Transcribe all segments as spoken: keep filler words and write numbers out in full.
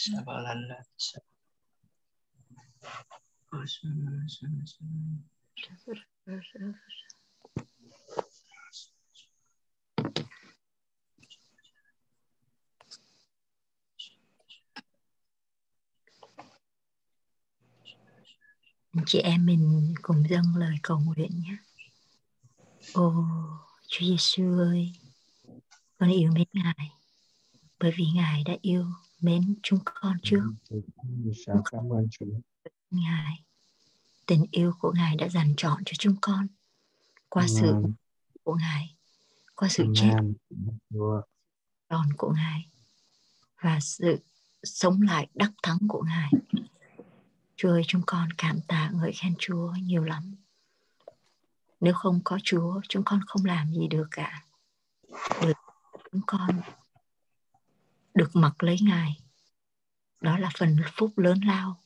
Chị em mình cùng dâng lời cầu nguyện nhé. Ô Chúa Giêsu ơi, con yêu mến Ngài, bởi vì Ngài đã yêu mến chúng con trước. Chúng cảm ơn Chúa. Ngài, tình yêu của Ngài đã dành trọn cho chúng con qua Amen. Sự của Ngài, qua sự Amen. Chết tròn của Ngài và sự sống lại đắc thắng của Ngài. Chúa ơi, chúng con cảm tạ ngợi khen Chúa nhiều lắm. Nếu không có Chúa, chúng con không làm gì được cả. Được chúng con được mặc lấy Ngài, đó là phần phúc lớn lao.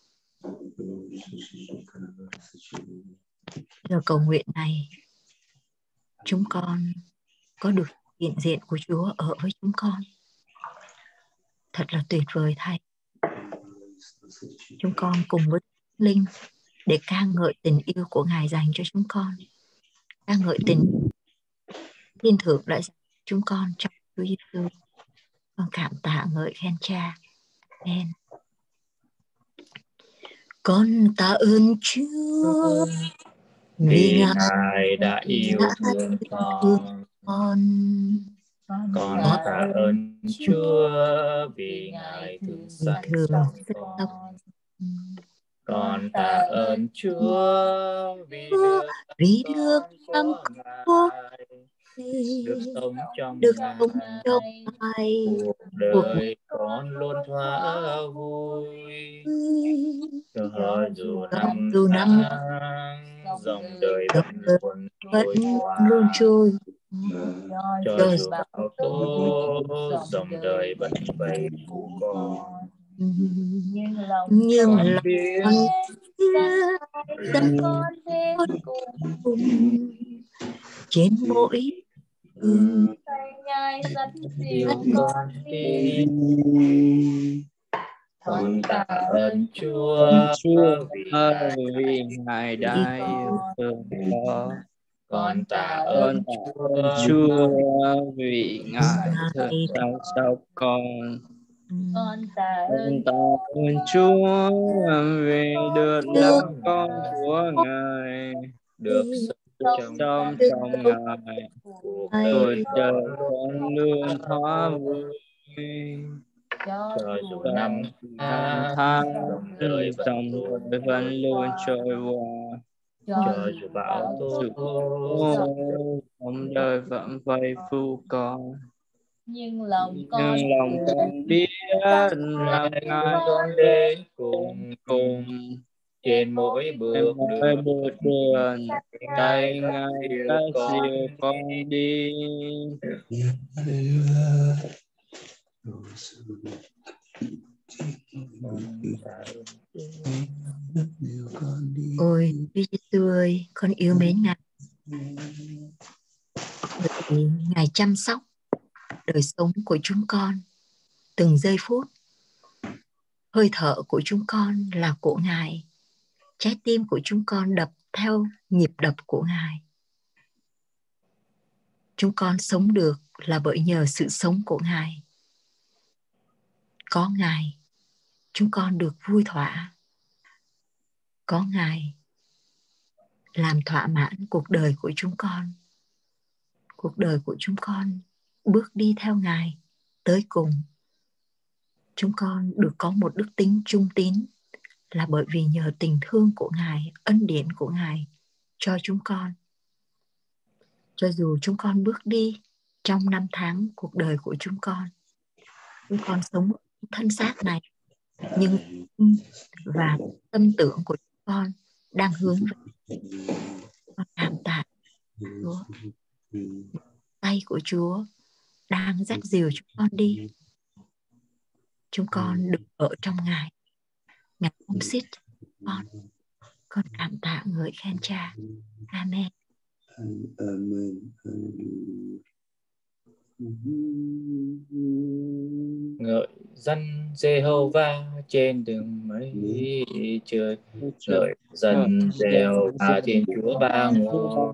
Nhờ cầu nguyện này, chúng con có được hiện diện của Chúa ở với chúng con. Thật là tuyệt vời thay. Chúng con cùng với Linh để ca ngợi tình yêu của Ngài dành cho chúng con. Ca ngợi tình Thiên Thượng đã dành cho chúng con trong Chúa Giêsu. Con cảm tạ ngợi khen Cha. Amen. Con tạ ơn Chúa vì Ngài đã yêu thương con. con. Con tạ ơn Chúa vì Ngài thương săn sóc con. Con tạ ơn Chúa vì được vì được làm con Ngài, được sống trong được Ngài, sống trong Ngài. Cuộc đời con luôn thỏa vui. Cho dù năm dù năm tháng dòng đời dòng vẫn đời luôn vẫn trôi qua, luôn trôi. cho dù bão tố dòng đời vẫn vậy phụ con. Nhưng lòng con con biết dẫn con đến cùng trên mỗi đường Ngài rất yêu con đi. Con tạ ơn Chúa vì vì Ngài đã yêu thương con. Con tạ Con ơn tạ ơn Chúa vì Ngài thương chăm sóc con. Con tạ ơn Chúa vì được làm con của Ngài, được sống sống trong Ngài. Cuộc đời con luôn thỏa vui. Cho dù Năm năm tháng dòng đời dòng đời vẫn luôn trôi qua, cho dù bão tố dòng đời vẫn vây phụ con. Nhưng lòng con Nhưng lòng con biết rằng Ngài con đến cùng cùng trên mỗi bước mỗi đường, bước đường tay Ngài đã dìu con đi. Ôi Chúa Giêsu ơi, con yêu mến Ngài, bởi vì Ngài chăm sóc đời sống của chúng con từng giây phút. Hơi thở của chúng con là của Ngài, trái tim của chúng con đập theo nhịp đập của Ngài. Chúng con sống được là bởi nhờ sự sống của Ngài. Có Ngài, chúng con được vui thỏa. Có Ngài làm thỏa mãn cuộc đời của chúng con. Cuộc đời của chúng con bước đi theo Ngài tới cùng. Chúng con được có một đức tính trung tín là bởi vì nhờ tình thương của Ngài, ân điển của Ngài cho chúng con. Cho dù chúng con bước đi trong năm tháng cuộc đời của chúng con, chúng con sống thân xác này, nhưng và tâm tưởng của chúng con đang hướng về con cảm tạ Chúa. Tay của Chúa đang dắt dìu chúng con đi. Chúng con được ở trong Ngài. Ngài ôm siết con. Con cảm tạ ngợi khen Cha. Amen. Amen. Ngợi danh Giê-hô-va trên đường mây trời, ngợi danh Giê-hô-va Thiên Chúa ba ngôi,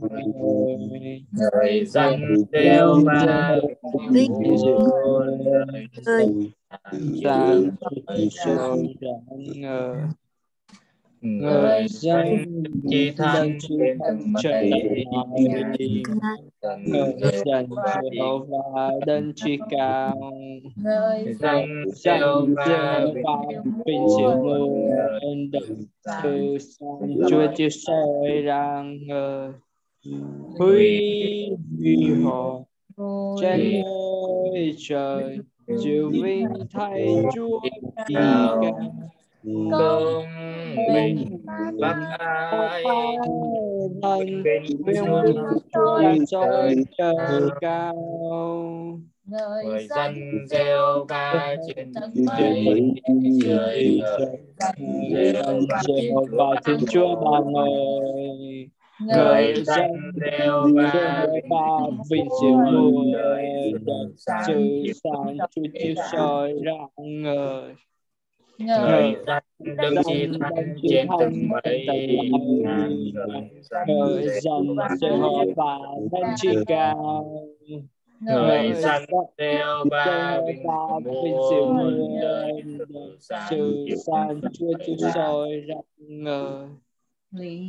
ngợi danh Giê-hô-va vinh vua đời ơi Giang ngợi soi rạng ngời, ngợi danh chi đấng thánh chí trên thánh đường trên mây mây, danh ngợi danh Giê-hô-va Giê-hô-va đấng chí cao, ngợi danh danh Giê-hô-va Giê-hô-va vinh diệu vua đời muôn đời, sáng từ sáng Chúa chiếu soi rạng ngời, huy huy huy họ trên ngôi trời, chịu vinh thay Chúa đi cao, công bình bác bình ái thần bên quyền Chúa vinh Chúa là soi trời trời cao, người dân Giê-hô-va trên trên mây trời, mây ngợi trời, danh ngợi danh Giê-hô-va Thiên Chúa Giê-hô-va Thiên ba Chúa ba ngôi, ngôi, ngợi ngợi danh danh Giê-hô-va Giê-hô-va vinh diệu muôn muôn đời đời, sáng sự chiếu sáng Chúa chiếu soi rạng ngời, ngợi ngợi danh Đấng Chí danh đấng Thánh chí trên thánh tầng trên tầng mây, ngàn mây, ngợi danh ngợi danh Giê-hô-va Giê-hô-va đấng chí cao, ngợi ngợi danh danh Giê-hô-va vinh Giê-hô-va diệu vinh diệu muôn đời, muôn đời, sự sáng sự chiếu sáng Chúa chiếu sáng soi rạng ngời, quỳ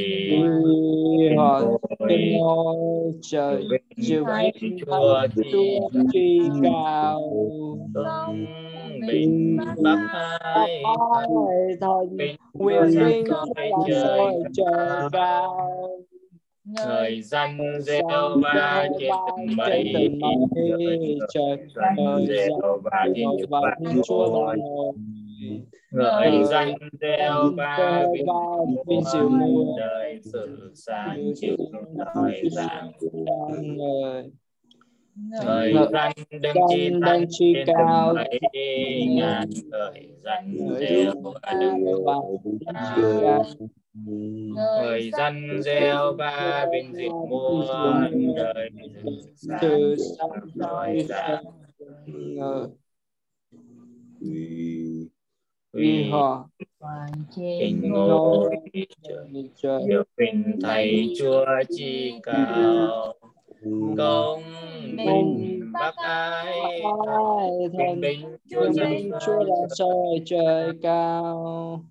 huy trên hoàng trên ngôi ngôi trời, vinh chịu thầy vinh Chúa thánh chi Chúa chi cao, công bình bác ái bác thần ái thần bình Chúa quyền sáng vinh Chúa soi là trời soi trời cao, cao, ngợi danh danh Giê-hô-va trên Giê-hô-va tầng trên mây tầng trời, mây trời, ngợi danh ngợi danh Giê-hô-va Thiên Chúa Giê-hô-va ba Thiên Chúa ba ngôi, ngôi, ngợi ngợi danh danh Giê-hô-va vinh Giê-hô-va vinh diệu muôn muôn đời, sự sáng sự chiếu sáng soi chiếu rạng rạng ngời, ngợi ngợi danh Đấng Chí danh Thánh đấng chí trên tầng cao, mây, ngàn ngợi danh ngợi danh Giê-hô-va đấng Giê-hô-va đấng chí cao, cao, ngợi danh Giê-hô-va vinh diệu vinh diệu muôn muôn đời, sự sáng sự chiếu sáng soi chiếu rạng sáng ngời, uy huy họ Hoàng trên hình trên ngôi ngôi trời, trời, hiệu vinh thầy Chúa chi cao, công bình bình bác ái thần ai bình thần bình Chúa quyền sáng vinh Chúa soi là soi trời cao,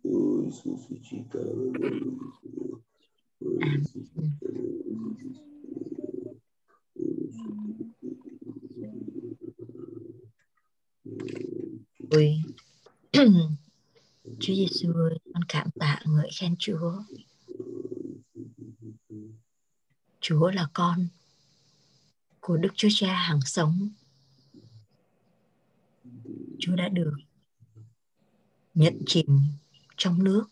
ôi Chúa Giêsu ơi, con cảm tạ ngợi khen Chúa. Chúa là con của Đức Chúa Cha hằng sống. Chúa đã được nhận chìm trong nước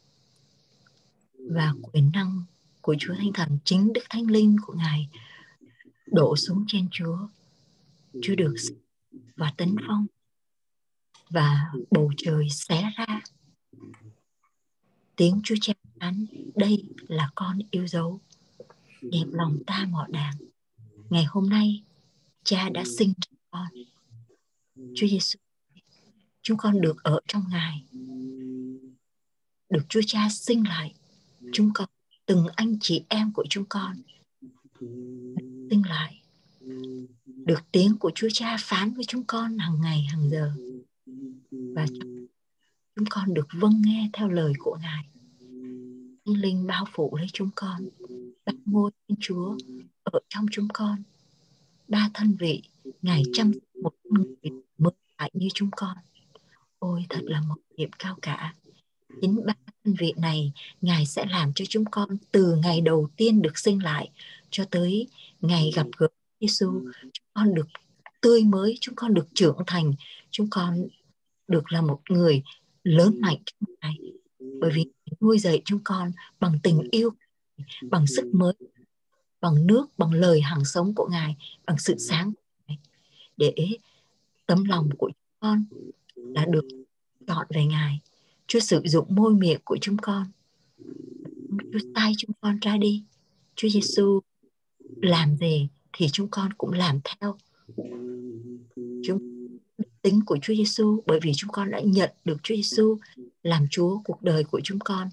và quyền năng của Chúa Thánh Thần, chính Đức Thánh Linh của Ngài đổ xuống trên Chúa. Chúa được và tấn phong và bầu trời xé ra. Tiếng Chúa Cha phán: đây là con yêu dấu, đẹp lòng ta mọ đàng. Ngày hôm nay Cha đã sinh ra con. Chúa Giêsu, chúng con được ở trong Ngài, được Chúa Cha sinh lại. Chúng con, từng anh chị em của chúng con sinh lại, được tiếng của Chúa Cha phán với chúng con hàng ngày hàng giờ, và chúng con được vâng nghe theo lời của Ngài. Thánh Linh bao phủ lấy chúng con, ba ngôi Thiên Chúa ở trong chúng con, ba thân vị Ngài chăm sóc một con người mới lại như chúng con. Ôi thật là một niềm cao cả. Chính ba thân vị này Ngài sẽ làm cho chúng con từ ngày đầu tiên được sinh lại cho tới ngày gặp gỡ Giêsu. Chúng con được tươi mới, chúng con được trưởng thành, chúng con được là một người lớn mạnh trong Ngài, bởi vì nuôi dạy chúng con bằng tình yêu, bằng sức mới, bằng nước, bằng lời hằng sống của Ngài, bằng sự sáng của Ngài, để tấm lòng của chúng con đã được chọn về Ngài. Chúa sử dụng môi miệng của chúng con, Chúa sai chúng con ra đi. Chúa Giêsu làm gì thì chúng con cũng làm theo. Chúng tính của Chúa Giêsu, bởi vì chúng con đã nhận được Chúa Giêsu làm Chúa cuộc đời của chúng con.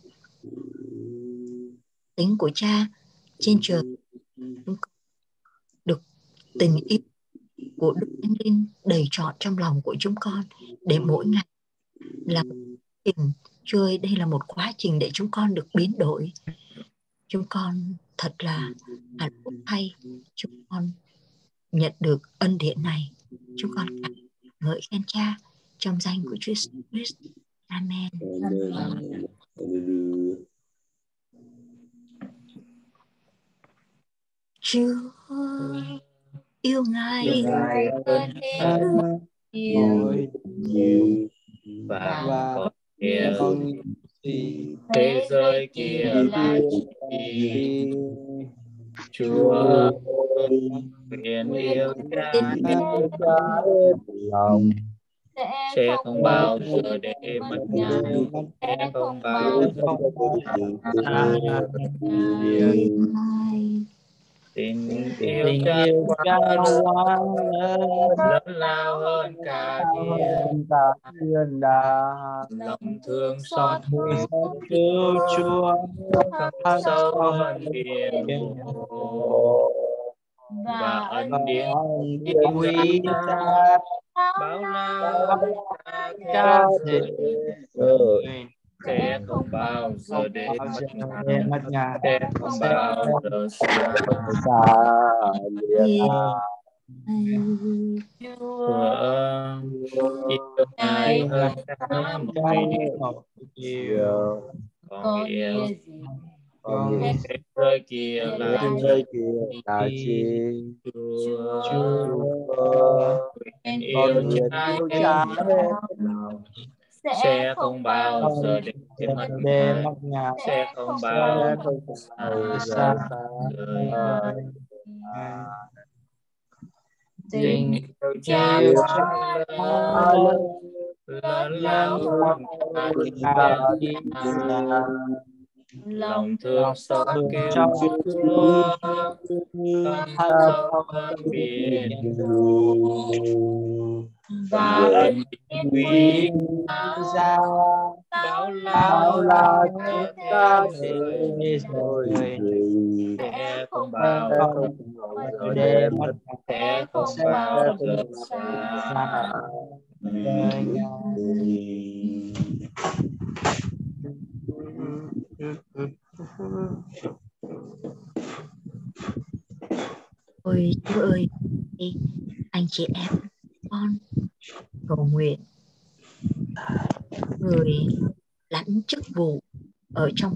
Tính của Cha trên trời, chúng con được tình yêu của Đức Thánh Linh đầy trọn trong lòng của chúng con, để mỗi ngày là một quá trình. Chúa ơi, đây là một quá trình để chúng con được biến đổi. Chúng con thật là hạnh phúc thay chúng con nhận được ân điển này. Chúng con cảm ngợi khen Cha trong danh của Chúa Christ. Amen. Amen. Chúa yêu Ngài hơn Ôi nhiều và và còn nhiều con thế giới kia là chỉ Chúa nguyện yêu Cha lòng sẽ không bao giờ để mất Ngài, sẽ không bao giờ tình yêu tình Cha yêu Cha quá lớn lao hơn cả thiên thiên đàng, lòng thương xót cứu Chúa thâm sâu hơn biển hồ và ân điển quý Cha bao la Cha thế rồi sẽ không bao giờ để mất Ngài, mất Ngài, sẽ không bao giờ xa xa lìa Chúa yêu Ngài hơn cả mọi điều, có nghĩa còn nghĩa thế giới kia là thế giới kia là chi Chúa nguyện con yêu nguyện Cha yêu hết Cha hết lòng, sẽ không bao giờ để mất để Ngài, mất Ngài, sẽ không sẽ bao không bao giờ giờ xa rời rời. tình yêu Cha yêu quá Cha lớn lớn lớn lao hơn cả thiên đàng, lòng thương xót kêu trong Chúa thâm thân sâu hơn biển và và ân quý Cha bao bao la la cho chúng ta thế thế Ôi giới gì sẽ không sẽ bao không bao giờ giờ để để mất mất sẽ không sẽ bao không giờ xa xa rời Ngài. Ôi Chúa ơi, anh chị em con cầu nguyện người lãnh chức vụ ở trong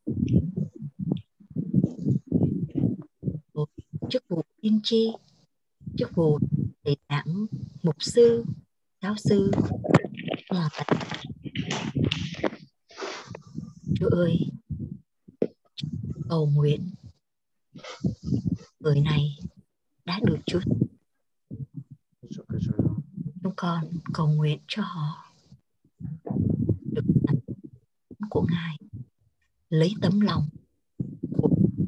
chức vụ tiên tri, chức vụ thầy giảng, mục sư, giáo sư, nhà tài. Chúa ơi, cầu nguyện người này đã được Chúa. Chúng con cầu nguyện cho họ được của Ngài, lấy tấm lòng của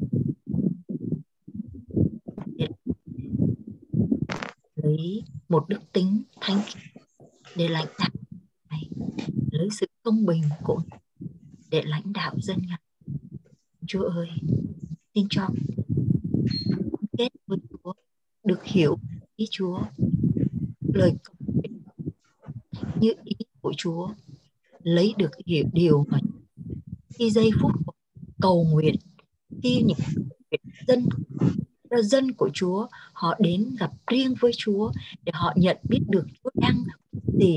lấy một đức tính thánh để lãnh đạo Ngài, lấy sự công bình của Ngài để lãnh đạo dân Ngài. Chúa ơi, xin cho kết với Chúa, được hiểu ý Chúa, lời cầu nguyện như ý của Chúa, lấy được hiểu điều mà khi giây phút cầu nguyện, khi những dân dân của Chúa họ đến gặp riêng với Chúa để họ nhận biết được Chúa đang gì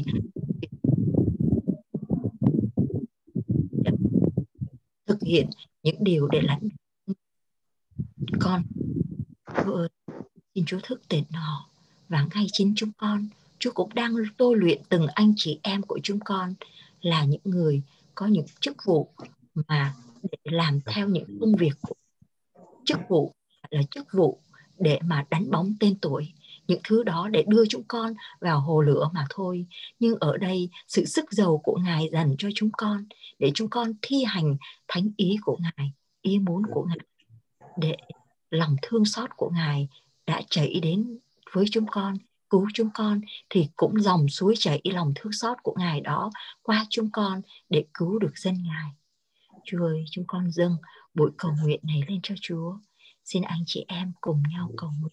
thực hiện những điều để lãnh con. Chúa ơi, xin Chúa thức tỉnh họ, và ngay chính chúng con, Chúa cũng đang tôi luyện từng anh chị em của chúng con là những người có những chức vụ mà để làm theo những công việc của chức vụ là chức vụ để mà đánh bóng tên tuổi, những thứ đó để đưa chúng con vào hồ lửa mà thôi. Nhưng ở đây sự sức giàu của Ngài dành cho chúng con để chúng con thi hành thánh ý của Ngài, ý muốn của Ngài, để lòng thương xót của Ngài đã chảy đến với chúng con cứu chúng con, thì cũng dòng suối chảy lòng thương xót của Ngài đó qua chúng con để cứu được dân Ngài. Chúa ơi, chúng con dâng buổi cầu nguyện này lên cho Chúa. Xin anh chị em cùng nhau cầu nguyện.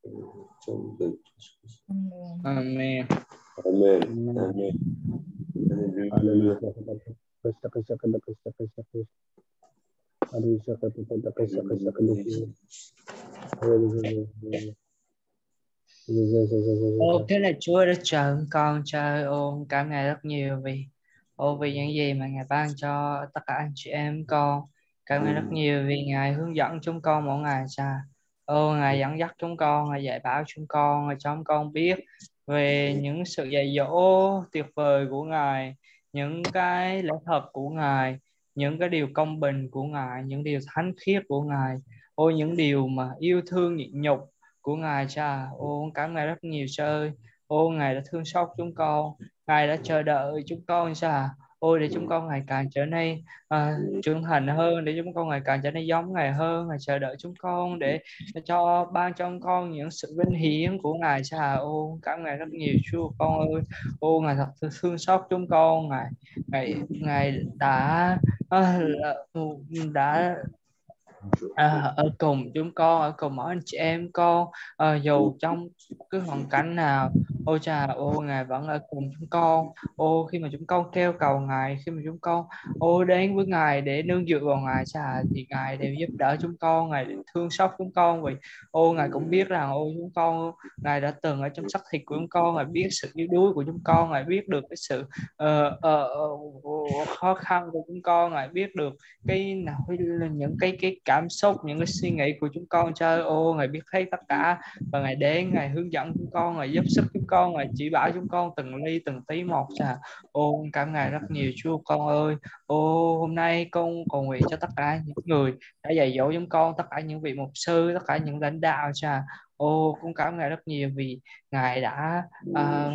Amen. Amen. Amen. Hallelujah. Ô, thế là Chúa đã chờ con, trời ơi, cảm Ngài rất nhiều vì ô vì những gì mà Ngài ban cho tất cả anh chị em con. Cảm Ngài rất nhiều vì Ngài hướng dẫn chúng con mỗi ngày. Cha, ô Ngài dẫn dắt chúng con, Ngài dạy bảo chúng con, Ngài cho chúng con biết về những sự dạy dỗ tuyệt vời của Ngài, những cái lẽ thật của Ngài, những cái điều công bình của Ngài, những điều thánh khiết của Ngài, ôi những điều mà yêu thương nhịn nhục của Ngài. Cha, ô cảm Ngài rất nhiều Cha ơi. Ô Ngài đã thương xót chúng con, Ngài đã chờ đợi chúng con. Cha, ôi để chúng con ngày càng trở nên à, trưởng thành hơn, để chúng con ngày càng trở nên giống Ngài hơn. Ngài chờ đợi chúng con để cho ban cho chúng con những sự vinh hiển của Ngài. Cha, ô cảm Ngài rất nhiều Chúa con ơi. Ô Ngài thật thương xót chúng con. Ngài Ngài Ngài đã à, đã À, ở cùng chúng con, ở cùng mỗi anh chị em con, à, dù trong cái hoàn cảnh nào, ôi Cha, ô Ngài vẫn ở cùng chúng con. Ô khi mà chúng con kêu cầu Ngài, khi mà chúng con ô đến với Ngài để nương dựa vào Ngài, Cha, thì Ngài đều giúp đỡ chúng con, Ngài đều thương xót chúng con. Vì ô Ngài cũng biết rằng ô chúng con, Ngài đã từng ở trong xác thịt của chúng con, Ngài biết sự yếu đuối của chúng con, Ngài biết được cái sự uh, uh, uh, khó khăn của chúng con, Ngài biết được cái nào những cái cái cảm xúc, những cái suy nghĩ của chúng con. Trời ô Ngài biết thấy tất cả, và Ngài đến, Ngài hướng dẫn chúng con, Ngài giúp sức chúng con, Ngài chỉ bảo chúng con từng ly từng tí một. Cha, ô cảm Ngài rất nhiều Chúa con ơi. Ô hôm nay con cầu nguyện cho tất cả những người đã dạy dỗ chúng con, tất cả những vị mục sư, tất cả những lãnh đạo. Cha, ô con cảm Ngài rất nhiều vì Ngài đã uh,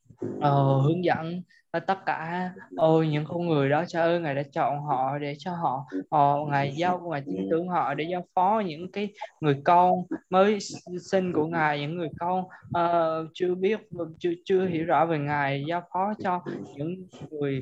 uh, hướng dẫn tất cả ôi những con người đó. Cha ơi, Ngài đã chọn họ để cho họ, họ Ngài giao, Ngài tin tưởng họ để giao phó những cái người con mới sinh của Ngài, những người con uh, chưa biết, chưa chưa hiểu rõ về Ngài, giao phó cho những người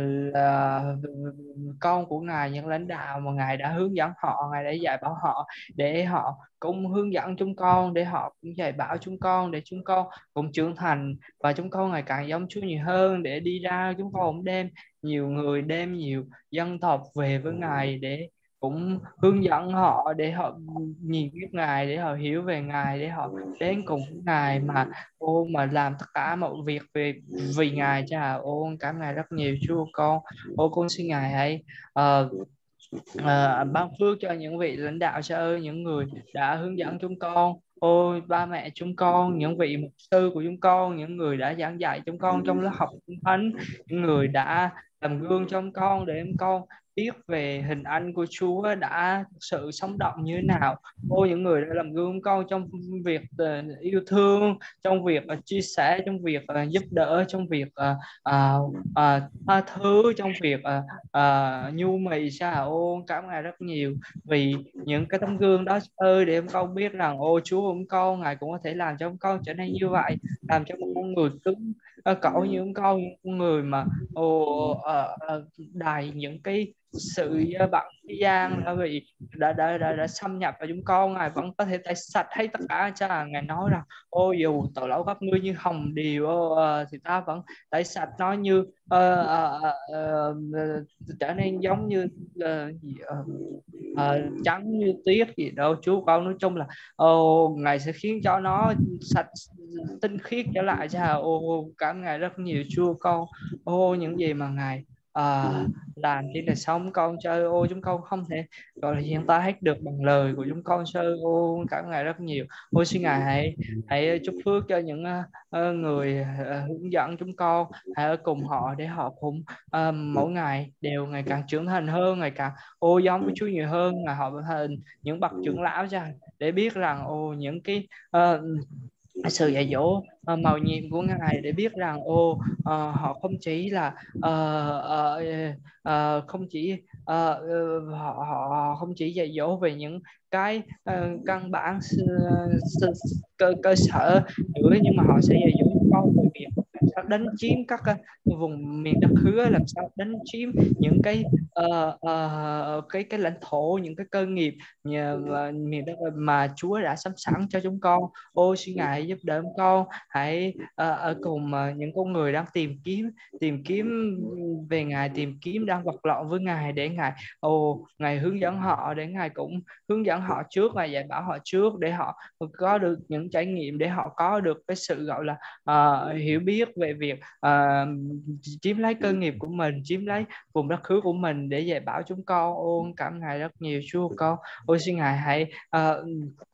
là con của Ngài, những lãnh đạo mà Ngài đã hướng dẫn họ, Ngài đã dạy bảo họ, để họ cũng hướng dẫn chúng con, để họ cũng dạy bảo chúng con, để chúng con cũng trưởng thành và chúng con ngày càng giống Chúa nhiều hơn, để đi ra chúng con cũng đem nhiều người, đem nhiều dân tộc về với Ngài, để cũng hướng dẫn họ, để họ nhìn biết Ngài, để họ hiểu về Ngài, để họ đến cùng với Ngài mà ô mà làm tất cả mọi việc về vì Ngài. Cha, ô cảm Ngài rất nhiều Chúa con. Ô con xin Ngài hãy uh, uh, ban phước cho những vị lãnh đạo. Cha ơi, những người đã hướng dẫn chúng con, ôi ba mẹ chúng con, những vị mục sư của chúng con, những người đã giảng dạy chúng con trong lớp học Kinh Thánh, những người đã làm gương cho chúng con để chúng con biết về hình ảnh của Chúa đã thực sự sống động như thế nào. Ôi những người đã làm gương con trong việc uh, yêu thương, trong việc uh, chia sẻ, trong việc uh, giúp đỡ, trong việc uh, uh, uh, tha thứ, trong việc uh, uh, nhu mì. Sao ô cảm Ngài rất nhiều vì những cái tấm gương đó ơi, để chúng con biết rằng ô Chúa của chúng con, Ngài cũng có thể làm cho chúng con trở nên như vậy, làm cho một con người cứng uh, cẩu như chúng con, những con người mà ô uh, uh, đầy những cái sự bận thế gian đã bị đã đã đã, đã xâm nhập vào chúng con, Ngài vẫn có thể tẩy sạch hết tất cả. Cha, Ngài nói rằng ôi dù tội lỗi các ngươi như hồng điều uh, thì ta vẫn tẩy sạch nó như uh, uh, uh, uh, trở nên giống như uh, gì, uh, uh, trắng như tuyết gì đâu Chúa con. Nói chung là oh, Ngài sẽ khiến cho nó sạch tinh khiết trở lại. Cha, ô cảm Ngài rất nhiều Chúa con. Ô những gì mà Ngài à, làm trên đời sống con. Cha ơi, ô chúng con không thể gọi là diễn tả hết được bằng lời của chúng con. Cha ơi, ô cảm Ngài rất nhiều. Ô xin Ngài hãy hãy chúc phước cho những uh, người uh, hướng dẫn chúng con, hãy ở cùng họ để họ cũng uh, mỗi ngày đều ngày càng trưởng thành hơn, ngày càng ô giống với Chúa nhiều hơn. Ngài họ hình những bậc trưởng lão cha, để biết rằng ô những cái uh, sự dạy dỗ uh, màu nhiệm của Ngài, để biết rằng ô uh, họ không chỉ là uh, uh, uh, không chỉ uh, uh, họ, họ không chỉ dạy dỗ về những cái uh, căn bản uh, cơ, cơ sở nữa, nhưng mà họ sẽ dạy dỗ con về việc làm sao đánh chiếm các uh, vùng miền đất hứa, làm sao đánh chiếm những cái uh, uh, cái cái lãnh thổ, những cái cơ nghiệp nhờ, uh, miền đất mà Chúa đã sắm sẵn cho chúng con. Ôi xin Ngài giúp đỡ con, hãy uh, ở cùng uh, những con người đang tìm kiếm tìm kiếm về Ngài, tìm kiếm đang vật lộn với Ngài, để Ngài ô Ngài hướng dẫn họ, để Ngài cũng hướng dẫn họ trước, Ngài dạy bảo họ trước, để họ có được những trải nghiệm, để họ có được cái sự gọi là uh, hiểu biết về việc uh, chiếm lấy cơ nghiệp của mình, chiếm lấy vùng đất hứa của mình, để dạy bảo chúng con. Ôn cảm Ngài rất nhiều Chúa con. Ôi xin Ngài hãy uh,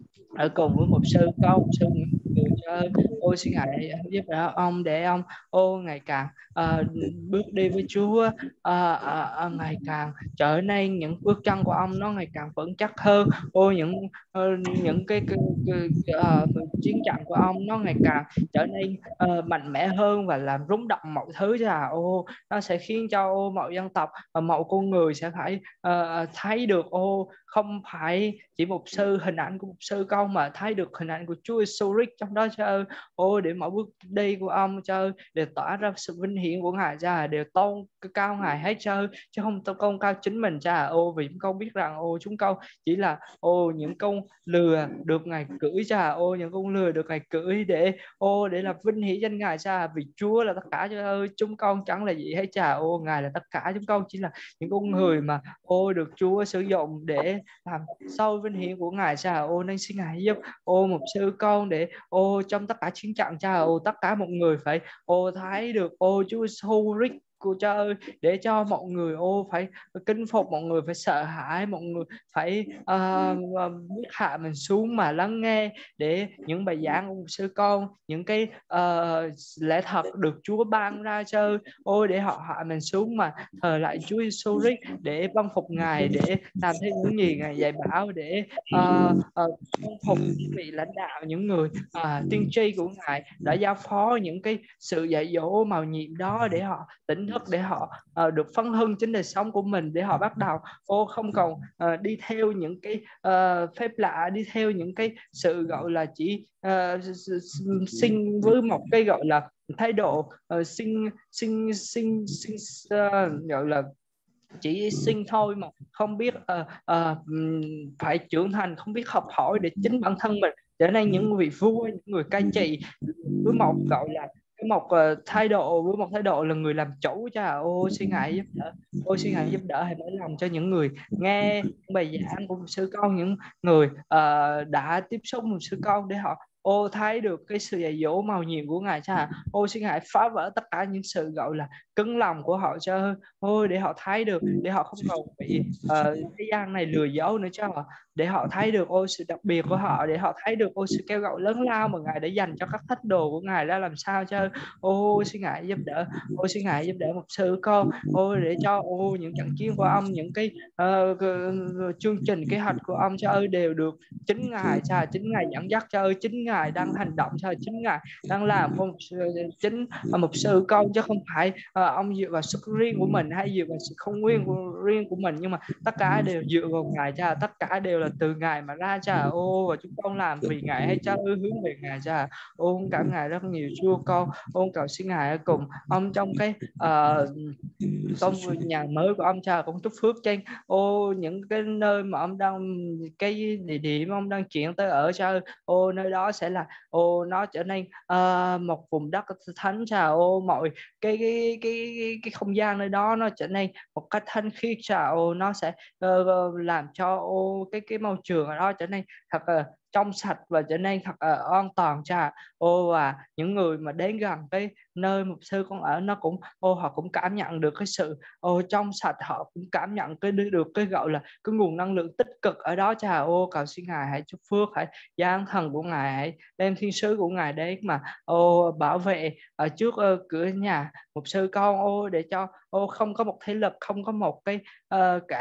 ở cùng với một sư con, một sư người chơi. Ôi xin Ngài giúp đỡ ông, để ông ô ngày càng uh, bước đi với Chúa, uh, uh, uh, ngày càng trở nên những bước chân của ông nó ngày càng vững chắc hơn. Ôi những uh, những cái, cái, cái uh, chiến trận của ông nó ngày càng trở nên uh, mạnh mẽ hơn và làm rung động mọi thứ ra. Ô nó sẽ khiến cho ô, mọi dân tộc và mọi con người sẽ phải uh, thấy được ô không phải chỉ một sư, hình ảnh của một sư con, mà thấy được hình ảnh của Chúa Giêsu Christ trong đó cho ơn. Ô để mọi bước đi của ông cho ơn đều tỏa ra sự vinh hiển của Ngài ra, đều tôn cao Ngài hết cho ơn, chứ không tôn cao chính mình cha. Ô vì chúng con biết rằng ô chúng con chỉ là ô những con lừa được Ngài cưỡi cha, ô những con lừa được Ngài cưỡi để ô để làm vinh hiển danh Ngài cha, vì Chúa là tất cả cho ơn. Chúng con chẳng là gì hết cha, ô Ngài là tất cả, chúng con chỉ là những con người mà ô được Chúa sử dụng để làm sâu vinh hiển của Ngài cha. Ô nên xin Ngài giúp ô một sư con, để ô trong tất cả chiến trận cha, ô tất cả một người phải ô thấy được ô Chúa Giêsu Christ của cha ơi, để cho mọi người ô phải kinh phục, mọi người phải sợ hãi, mọi người phải uh, biết hạ mình xuống mà lắng nghe, để những bài giảng của một sư con, những cái uh, lẽ thật được Chúa ban ra cho ôi, để họ hạ mình xuống mà thờ lại Chúa Giêsu Christ, để vâng phục Ngài, để làm theo những gì Ngài dạy bảo, để uh, uh, vâng phục những vị lãnh đạo, những người uh, tiên tri của Ngài đã giao phó những cái sự dạy dỗ màu nhiệm đó, để họ tỉnh thức, để họ uh, được phấn hưng chính đời sống của mình, để họ bắt đầu ô không còn uh, đi theo những cái uh, phép lạ, đi theo những cái sự gọi là chỉ uh, sinh với một cái gọi là thái độ uh, sinh sinh sinh sinh uh, gọi là chỉ sinh thôi, mà không biết uh, uh, phải trưởng thành, không biết học hỏi để chính bản thân mình trở nên những vị vua, những người cai trị với một gọi là một uh, thái độ với một thái độ là người làm chủ cha. Ô xin Ngài giúp đỡ, ô xin Ngài giúp đỡ, hãy mở lòng cho những người nghe bài giảng của một sư con, những người uh, đã tiếp xúc một sư con, để họ ô thấy được cái sự dạy dỗ màu nhiệm của Ngài cha. Ô xin Ngài phá vỡ tất cả những sự gọi là cứng lòng của họ cho ôi, để họ thấy được, để họ không còn bị uh, thế gian này lừa dối nữa cho họ, để họ thấy được ôi sự đặc biệt của họ, để họ thấy được ôi sự kêu gọi lớn lao mà Ngài đã dành cho các thánh đồ của Ngài ra làm sao cho. Ô xin Ngài giúp đỡ, ô xin Ngài giúp đỡ một sư con, ô để cho ô những trận chiến của ông, những cái uh, chương trình kế hoạch của ông cho ơi đều được chính Ngài cha, chính Ngài dẫn dắt cho ơi, chính Ngài đang hành động cho, chính Ngài đang làm một chính một sư con, chứ không phải uh, ông dựa vào sức riêng của mình hay dựa vào sự không nguyên của, riêng của mình, nhưng mà tất cả đều dựa vào Ngài cha, tất cả đều là từ Ngài mà ra cha. Ô và chúng con làm vì Ngài hay cha ơi, hướng về Ngài cha. Ô cảm Ngài rất nhiều Chúa con. Ôn cầu xin Ngài cùng ông trong cái uh, công nhà mới của ông cha, cũng chúc phước trên ô những cái nơi mà ông đang, cái địa điểm ông đang chuyển tới ở cha. Ô nơi đó sẽ là ô nó trở nên uh, một vùng đất thánh cha. Ô mọi cái cái cái cái, cái không gian nơi đó nó trở nên một cách thanh khiết cha. Ô nó sẽ uh, làm cho ô cái cái môi trường ở đó trở nên thật uh, trong sạch và trở nên thật uh, an toàn cha. Ô và những người mà đến gần cái nơi mục sư con ở, nó cũng ô họ cũng cảm nhận được cái sự ô trong sạch, họ cũng cảm nhận cái được cái gọi là cái nguồn năng lượng tích cực ở đó cha. Ô cầu xin Ngài hãy chúc phước, hãy giáng thần của Ngài, hãy đem thiên sứ của Ngài đến mà ô bảo vệ ở trước uh, cửa nhà mục sư con, ô để cho ô không có một thế lực, không có một cái uh, kẻ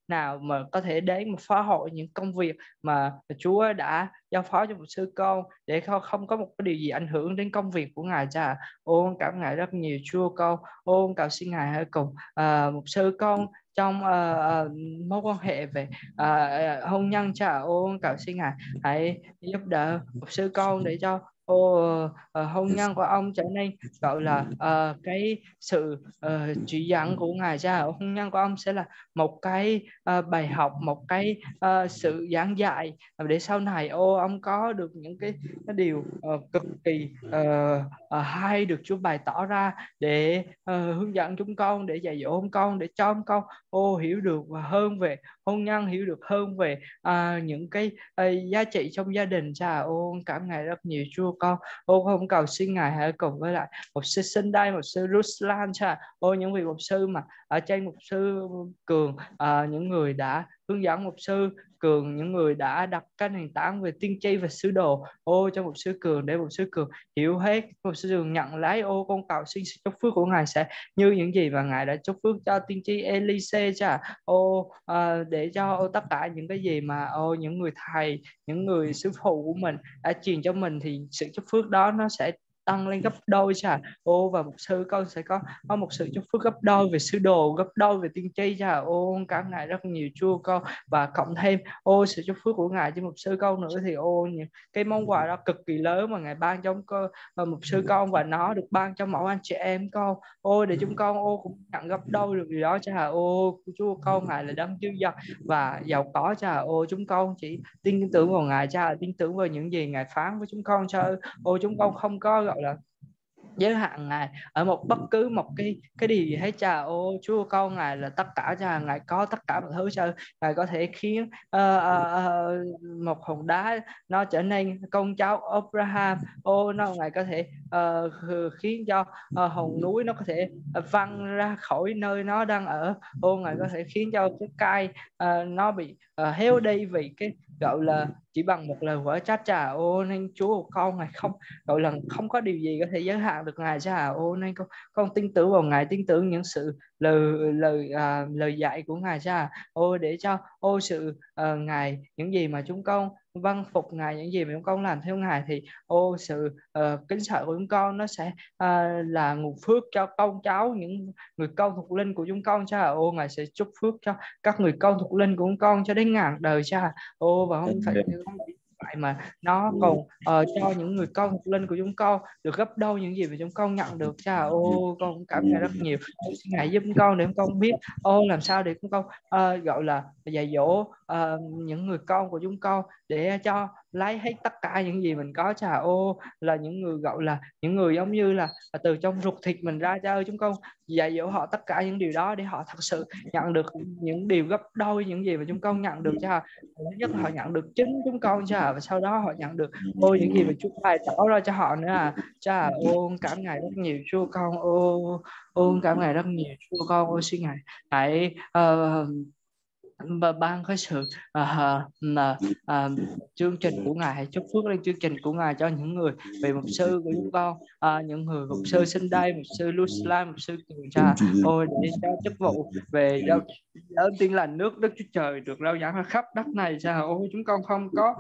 nào mà có thể đến mà phá hoại những công việc mà Chúa đã giao phó cho mục sư con, để không không có một cái điều gì ảnh hưởng đến công việc của Ngài cha. Ô cảm ơn Ngài rất nhiều Chúa con. Ô cầu xin Ngài hãy cùng uh, mục sư con trong uh, uh, mối quan hệ về uh, hôn nhân cha. Ô cầu xin Ngài hãy giúp đỡ mục sư con để cho ô uh, hôn nhân của ông trở nên gọi là uh, cái sự uh, chỉ dẫn của Ngài cha. Hôn nhân của ông sẽ là một cái uh, bài học, một cái uh, sự giảng dạy để sau này ô ông có được những cái, cái điều uh, cực kỳ uh, uh, hay được Chúa bày tỏ ra để uh, hướng dẫn chúng con, để dạy dỗ chúng con, để cho chúng con ô hiểu được và hơn về hôn nhân, hiểu được hơn về uh, những cái uh, giá trị trong gia đình cha. Ô cảm Ngài rất nhiều Chúa con. Ô không cầu xin Ngài hãy cùng với lại một sư sinh đây, một sư Ruslan cha. Ô những vị mục sư mà ở trên mục sư Cường, uh, những người đã hướng dẫn mục sư Cường, những người đã đặt cái nền tảng về tiên tri và sứ đồ ô cho mục sư Cường, để mục sư Cường hiểu hết, mục sư Cường nhận lấy. Ô con cầu xin sự chúc phước của Ngài sẽ như những gì mà Ngài đã chúc phước cho tiên tri Elise cha. Ô à, để cho ô, tất cả những cái gì mà ô những người thầy, những người sư phụ của mình đã truyền cho mình, thì sự chúc phước đó nó sẽ tăng lên gấp đôi cha. Ô và mục sư con sẽ có có một sự chúc phước gấp đôi về sứ đồ, gấp đôi về tiên tri cha. Ô cảm Ngài rất nhiều Chúa con. Và cộng thêm ô sự chúc phước của Ngài cho mục sư con nữa, thì ô những cái món quà đó cực kỳ lớn mà Ngài ban cho con, mục sư con, và nó được ban cho mỗi anh chị em con. Ô để chúng con ô cũng nhận gấp đôi được điều đó cha. Ô Chúa con Ngài là đấng dư dật và giàu có cha. Ô chúng con chỉ tin tưởng vào Ngài cha, tin tưởng vào những gì Ngài phán với chúng con cha. Ô chúng con không có gọi là giới hạn Ngài ở một bất cứ một cái cái điều gì hết cha. Ô Chúa con Ngài là tất cả cha, Ngài có tất cả mọi thứ cha. Ngài có thể khiến uh, uh, uh, một hòn đá nó trở nên con cháu Abraham. Ô nó Ngài có thể uh, khiến cho uh, hòn núi nó có thể văng ra khỏi nơi nó đang ở. Ô Ngài có thể khiến cho cái cây uh, nó bị uh, héo đi vì cái gọi là chỉ bằng một lời vỡ trách cha. Ô nên Chúa của con Ngài không gọi là không có điều gì có thể giới hạn được Ngài cha. Ô nên con con tin tưởng vào Ngài, tin tưởng những sự lời lời à, lời dạy của Ngài cha. Ô để cho ô sự à, Ngài, những gì mà chúng con vâng phục Ngài, những gì mà chúng con làm theo Ngài, thì ô sự uh, kính sợ của chúng con nó sẽ uh, là nguồn phước cho con cháu, những người con thuộc linh của chúng con cha. Ô Ngài sẽ chúc phước cho các người con thuộc linh của chúng con cho đến ngàn đời cha. Ô và không phải vậy mà nó còn uh, cho những người con thuộc linh của chúng con được gấp đôi những gì mà chúng con nhận được cha. Ô con cũng cảm ơn rất nhiều. Xin Ngài giúp chúng con để chúng con biết ô làm sao để chúng con uh, gọi là dạy dỗ uh, những người con của chúng con để cho lấy hết tất cả những gì mình có cha. Ô là những người gọi là những người giống như là từ trong ruột thịt mình ra cha ơi, chúng con dạy dỗ họ tất cả những điều đó để họ thật sự nhận được những điều gấp đôi những gì mà chúng con nhận được cha. Thứ nhất họ nhận được chính chúng con cha, và sau đó họ nhận được ô những gì mà Chúa bày tỏ ra cho họ nữa à cha. Ô cảm Ngài rất nhiều Chúa con. Ô ô cảm Ngài rất nhiều Chúa con. Ô xin Ngài hãy uh, và ban cái sự uh, uh, uh, chương trình của Ngài, hãy chúc phước lên chương trình của Ngài cho những người về mục sư của chúng con, uh, những người mục sư sinh đây, mục sư Luslan, mục sư Cường cha. Ôi để cho chức vụ về giao ở Tin Lành nước Đức Chúa Trời được rao giảng khắp đất này cha. Ôi chúng con không có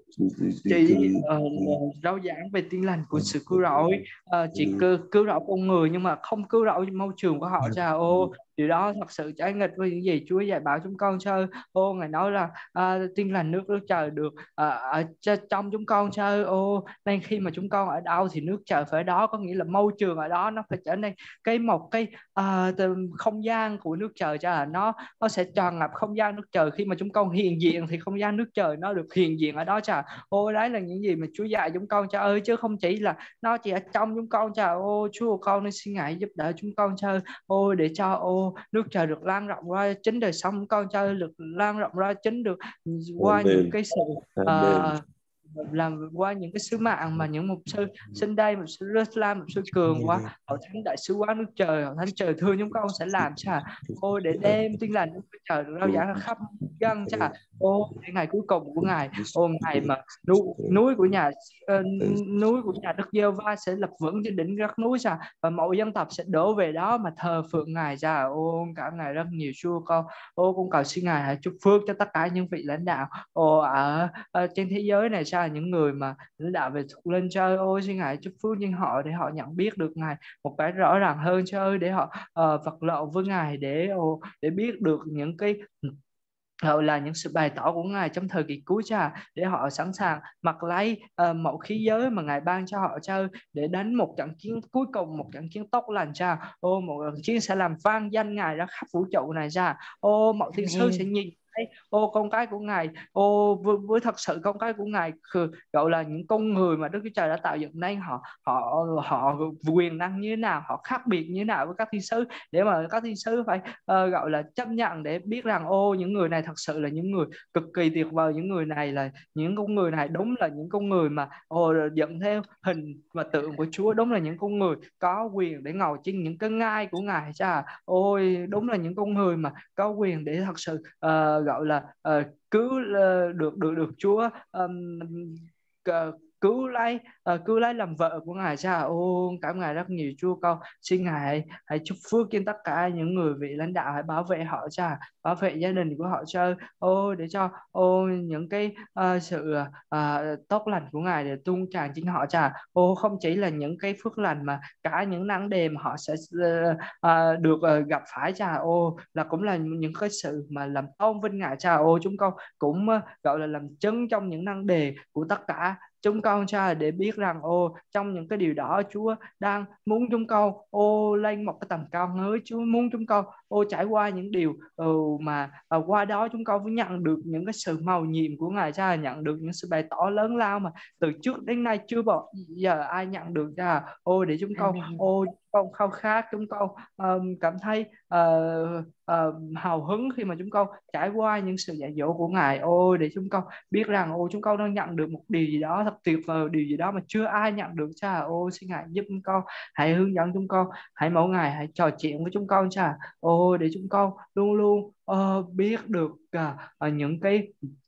chỉ uh, rao giảng về Tin Lành của sự cứu rỗi, uh, chỉ cứu, cứu rỗi con người nhưng mà không cứu rỗi môi trường của họ cha. Ô điều đó thật sự trái nghịch với những gì Chúa dạy bảo chúng con chơi. Ô Ngài nói là uh, Tin Lành nước Đức Trời được uh, ở trong chúng con chơi. Ô nên khi mà chúng con ở đâu thì nước trời phải ở đó, có nghĩa là môi trường ở đó nó phải trở nên cái một cái uh, không gian của nước trời cha. Nó nó sẽ tràn ngập không gian nước trời. Khi mà chúng con hiện diện thì không gian nước trời nó được hiện diện ở đó cha. Ô đấy là những gì mà Chúa dạy chúng con cha ơi, chứ không chỉ là nó chỉ ở trong chúng con cha. Ô Chúa con nên xin Ngài giúp đỡ chúng con cha. Ô để cho ô nước trời được lan rộng ra chính đời sống con cha, được lan rộng ra chính được qua Amen. những cái sự uh, làm qua những cái sứ mạng mà những mục sư sinh đây, mục sư Ruslan, mục sư Cường qua hội thánh đại sứ quán nước trời, hội thánh trời thương chúng con sẽ làm cha ô để đem tin lành của trời được rao giảng khắp dân cha ô để ngày cuối cùng của ngài ô ngày mà núi, núi của nhà uh, núi của nhà Đức Giê-hô-va sẽ lập vững trên đỉnh các núi cha và mọi dân tộc sẽ đổ về đó mà thờ phượng ngài cha ô cả ngài rất nhiều Chúa con ô con cầu xin ngài hãy chúc phước cho tất cả những vị lãnh đạo ô ở, ở trên thế giới này cha những người mà lãnh đạo về thuộc linh cha ôi xin ngài chúc phước nhưng họ để họ nhận biết được ngài một cái rõ ràng hơn cha ơi để họ uh, vật lộn với ngài để ô, để biết được những cái gọi là những sự bày tỏ của ngài trong thời kỳ cuối cha để họ sẵn sàng mặc lấy uh, mẫu khí giới mà ngài ban cho họ cha để đánh một trận chiến cuối cùng, một trận chiến tốt lành cha ô một trận chiến sẽ làm vang danh ngài ra khắp vũ trụ này cha ô mọi thiên sứ sẽ nhìn thấy ô con cái của ngài ô với, với thật sự con cái của ngài gọi là những con người mà Đức Chúa Trời đã tạo dựng nên họ họ họ quyền năng như thế nào, họ khác biệt như thế nào với các thiên sứ để mà các thiên sứ phải uh, gọi là chấp nhận để biết rằng ô những người này thật sự là những người cực kỳ tuyệt vời, những người này là những con người này đúng là những con người mà ô dựng theo hình và tượng của Chúa, đúng là những con người có quyền để ngồi trên những cái ngai của ngài cha ôi đúng là những con người mà có quyền để thật sự uh, gọi là uh, cứu uh, được được được Chúa um, uh, cứu lấy uh, cứu lấy làm vợ của ngài cha ô cảm ngài rất nhiều Chúa con xin ngài hãy chúc phước trên tất cả những người vị lãnh đạo hãy bảo vệ họ cha bảo vệ gia đình của họ cha ô để cho ô những cái uh, sự uh, tốt lành của ngài để tuôn tràn trên họ cha ô không chỉ là những cái phước lành mà cả những nắng đêm họ sẽ uh, uh, được uh, gặp phải cha ô là cũng là những cái sự mà làm tôn vinh ngài cha ô chúng con cũng uh, gọi là làm chứng trong những năng đề của tất cả chúng con cha để biết rằng ô trong những cái điều đó Chúa đang muốn chúng con ô lên một cái tầm cao mới, Chúa muốn chúng con ô trải qua những điều ừ, mà à, qua đó chúng con mới nhận được những cái sự mầu nhiệm của ngài cha, nhận được những sự bày tỏ lớn lao mà từ trước đến nay chưa bao giờ ai nhận được cha ô để chúng con ô con khao khát chúng con um, cảm thấy uh, uh, hào hứng khi mà chúng con trải qua những sự dạy dỗ của ngài ô để chúng con biết rằng ô chúng con đang nhận được một điều gì đó thật tuyệt vời, điều gì đó mà chưa ai nhận được cha ô xin ngài giúp chúng con hãy hướng dẫn chúng con hãy mỗi ngày hãy trò chuyện với chúng con cha ô để chúng con luôn luôn uh, biết được uh, uh, những cái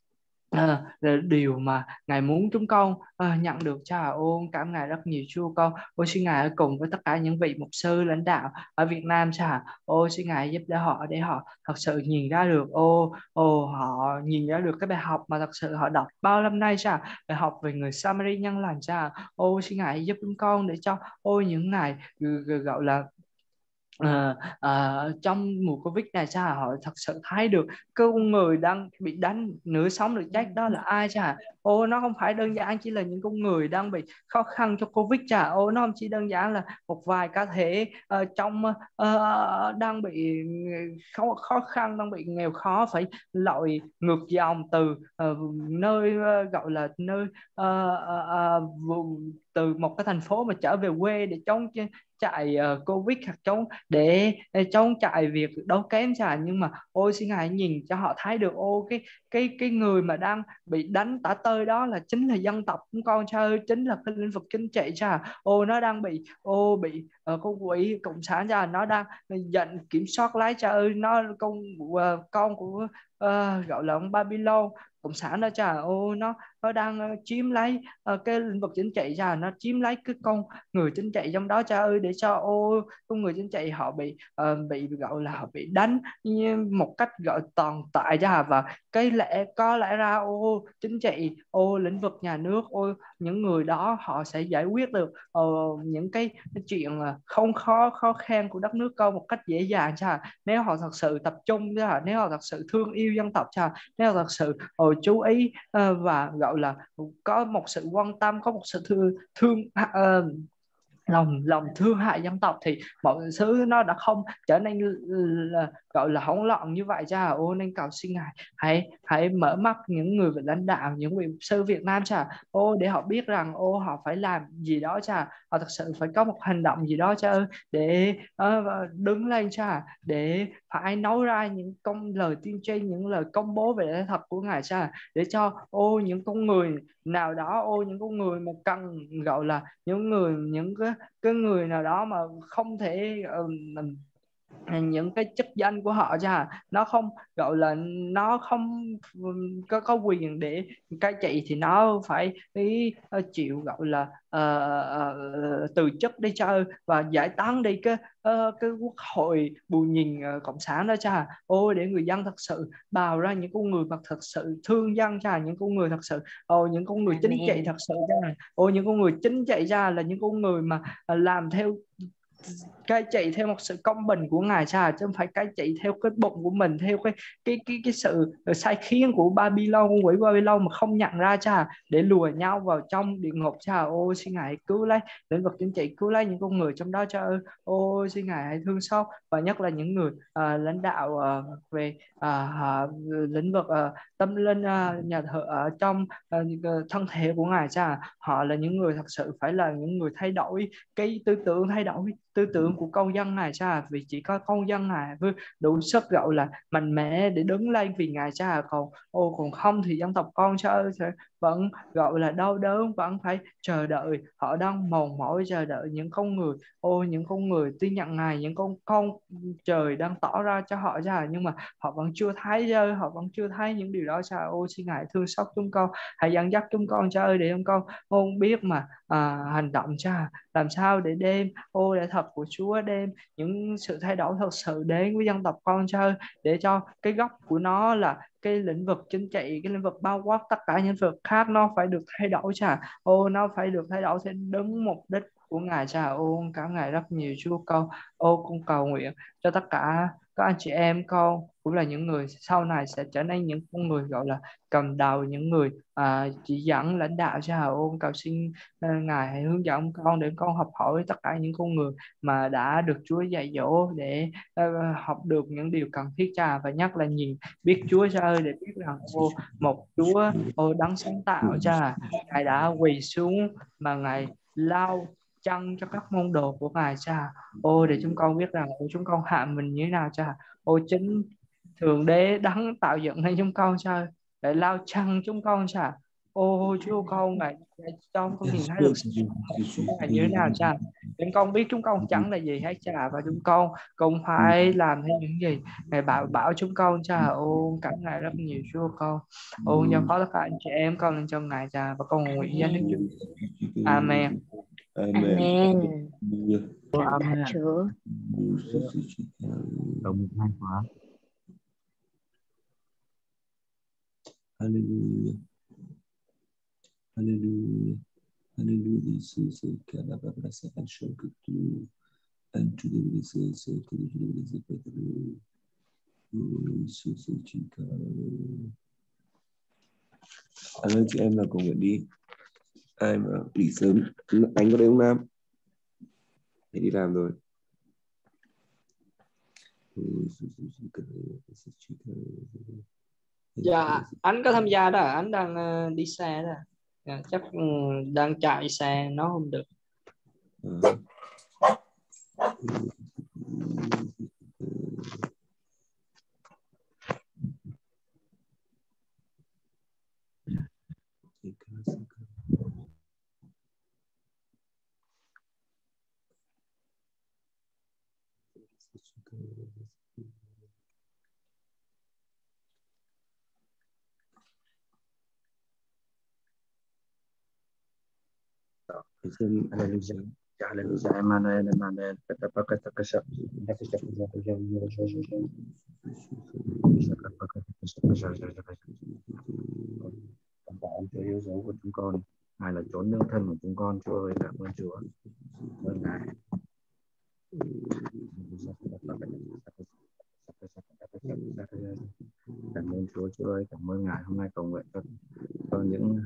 À, điều mà ngài muốn chúng con uh, nhận được cha ô cảm ngài rất nhiều Chúa con ô xin ngài cùng với tất cả những vị mục sư lãnh đạo ở Việt Nam cha ô xin ngài giúp đỡ họ để họ thật sự nhìn ra được ô ô họ nhìn ra được cái bài học mà thật sự họ đọc bao năm nay cha bài học về người Samari nhân lành cha ô xin ngài giúp chúng con để cho ô những ngày gọi là À, à, trong mùa Covid này sao họ thật sự thấy được con người đang bị đánh nửa sống nửa chết đó là ai cha ô nó không phải đơn giản chỉ là những con người đang bị khó khăn cho Covid cha ô nó không chỉ đơn giản là một vài cá thể uh, trong uh, đang bị khó, khó khăn đang bị nghèo khó phải lội ngược dòng từ uh, nơi uh, gọi là nơi uh, uh, uh, từ một cái thành phố mà trở về quê để chống chạy uh, Covid hoặc chống để, để chống chạy việc đấu kém cha nhưng mà ôi xin ngài nhìn cho họ thấy được ô cái cái cái người mà đang bị đánh tả tơi đó là chính là dân tộc chúng con cha ơi chính là cái lĩnh vực chính trị cha ô nó đang bị ô bị uh, con quỹ cộng sản cha nó đang giận kiểm soát lái cha ơi nó con uh, con của uh, gọi là ông Babylon cộng sản đó cha ô nó nó đang chiếm lấy uh, cái lĩnh vực chính trị cha nó chiếm lấy cái con người chính trị trong đó cha ơi để cho ô con người chính trị họ bị uh, bị gọi là họ bị đánh một cách gọi tàn tại cha và cái lẽ có lẽ ra ô chính trị ô lĩnh vực nhà nước ô những người đó họ sẽ giải quyết được uh, những cái, cái chuyện không khó khó khăn của đất nước con một cách dễ dàng cha nếu họ thật sự tập trung cha nếu họ thật sự thương yêu dân tộc cha nếu họ thật sự uh, chú ý uh, và gọi là có một sự quan tâm có một sự thương thương uh, lòng lòng thương hại dân tộc thì mọi thứ nó đã không trở nên là, gọi là hỗn loạn như vậy cha ô nên cầu xin ngài hãy hãy mở mắt những người lãnh đạo những vị sư Việt Nam cha ô để họ biết rằng ô họ phải làm gì đó cha họ thật sự phải có một hành động gì đó cha để uh, đứng lên cha để phải nói ra những công lời tiên tri, những lời công bố về lẽ thật của Ngài Cha, để cho ô những con người nào đó, ô những con người mà cần gọi là những người những cái cái người nào đó mà không thể uh, những cái chức danh của họ cha, nó không gọi là nó không có có quyền để cai trị, thì nó phải ý, chịu gọi là uh, uh, từ chức đi cha, và giải tán đi cái uh, cái quốc hội bù nhìn uh, cộng sản đó cha. Ôi để người dân thật sự bào ra những con người mà thật sự thương dân cha, những con người thật sự ồ, những con người chính trị thật sự cha. Ôi những con người chính trị cha là những con người mà uh, làm theo cai trị theo một sự công bình của Ngài cha, chứ không phải cai trị theo cái bụng của mình, theo cái cái cái cái sự sai khiến của Babylon, con quỷ Babylon mà không nhận ra cha, để lùa nhau vào trong địa ngục cha. Ô xin Ngài cứu lấy lĩnh vực chính trị, cứu lấy những con người trong đó cha ơi. Ô xin Ngài hãy thương xót, và nhất là những người à, lãnh đạo à, về à, à, lĩnh vực à, tâm linh, à, nhà thờ ở trong à, thân thể của Ngài cha. Họ là những người thật sự phải là những người thay đổi cái tư tưởng, thay đổi tư tưởng của công dân Ngài cha, vì chỉ có công dân Ngài với đủ sức gọi là mạnh mẽ để đứng lên vì Ngài cha, còn ô còn không thì dân tộc con cha ơi sẽ vẫn gọi là đau đớn, vẫn phải chờ đợi, họ đang mòn mỏi chờ đợi những con người, ô những con người tin nhận Ngài, những con con trời đang tỏ ra cho họ cha, nhưng mà họ vẫn chưa thấy cha ơi, họ vẫn chưa thấy những điều đó cha. Ô xin Ngài thương xót chúng con, hãy dẫn dắt chúng con cha ơi, để chúng con không biết mà à, hành động cha, làm sao để đem ô lẽ thật của Chúa, đem những sự thay đổi thật sự đến với dân tộc con cha ơi, để cho cái gốc của nó là cái lĩnh vực chính trị, cái lĩnh vực bao quát tất cả những lĩnh vực khác, nó phải được thay đổi cha. Ô nó phải được thay đổi theo đúng mục đích của Ngài cha. Ô cảm Ngài rất nhiều Chúa con. Ô con cầu nguyện cho tất cả các anh chị em con cũng là những người sau này sẽ trở nên những con người gọi là cầm đầu, những người à, chỉ dẫn lãnh đạo cha. Ô cầu xin uh, Ngài hãy hướng dẫn con để con học hỏi tất cả những con người mà đã được Chúa dạy dỗ, để uh, học được những điều cần thiết cha, và nhất là nhìn biết Chúa cha ơi, để biết rằng ô một Chúa ô đấng sáng tạo cha, Ngài đã quỳ xuống mà Ngài lau chân cho các môn đồ của Ngài cha. Ô để chúng con biết rằng ô, chúng con hạ mình như thế nào cha. Ô chính Thượng Đế đấng tạo dựng nên chúng con cha, để lau chân chúng con cha. Ô Chúa con Ngài cho con nhìn thấy được chúng con là như thế nào cha. Chúng con biết chúng con chẳng là gì hết cha, và chúng con cũng phải làm theo những gì Ngài bảo bảo chúng con cha. Ô cảm Ngài rất nhiều Chúa con. Ô nhân phó tất cả anh chị em con lên trong Ngài cha, và con nguyện danh Đức Chúa. Amen. Amen. Cảm tạ Chúa. Đồng hai khóa. Hallelujah. Hallelujah. Hallelujah. Jesus, kana baba sakan shokutu. Antu de Jesus, kiri kiri Jesus. Jesus chika. Anh ơi chị em là cùng nguyện đi. Ai mà đi sớm, anh có đến không Nam? Anh đi làm rồi. Dạ anh có tham gia đó, anh đang uh, đi xe đó. Dạ, chắc um, đang chạy xe nó không được. À. Hallelujah. Hallelujah. Emmanuel, Emmanuel. Kata pakai takasyak. Takasyak. Cảm ơn Chúa yêu dấu của chúng con. Ngài là chốn nương thân của chúng con. Chúa ơi, cảm ơn Chúa. Ơn Ngài. Cảm ơn Chúa, Chúa ơi, cảm ơn Ngài. Hôm nay cầu nguyện cho, cho những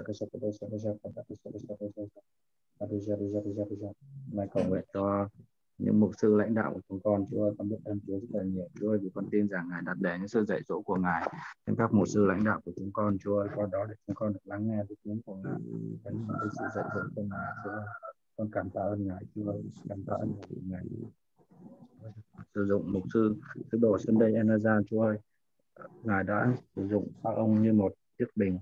nay cầu nguyện cho những mục sư lãnh đạo của chúng con. Chúa ơi, con biết ơn Chúa rất là nhiều. Chúa ơi, vì con tin rằng Ngài đặt để những sự dạy dỗ của Ngài trên các mục sư lãnh đạo của chúng con. Chúa ơi, qua đó để chúng con được lắng nghe ý kiến của Ngài, đến những cái sự dạy dỗ của Ngài. Chúa ơi, con cảm tạ ơn Ngài. Chúa ơi, cảm tạ ơn Ngài. Sử dụng mục sư sứ đồ Sunday Enaza, Chúa ơi, Ngài đã sử dụng các ông như một chiếc bình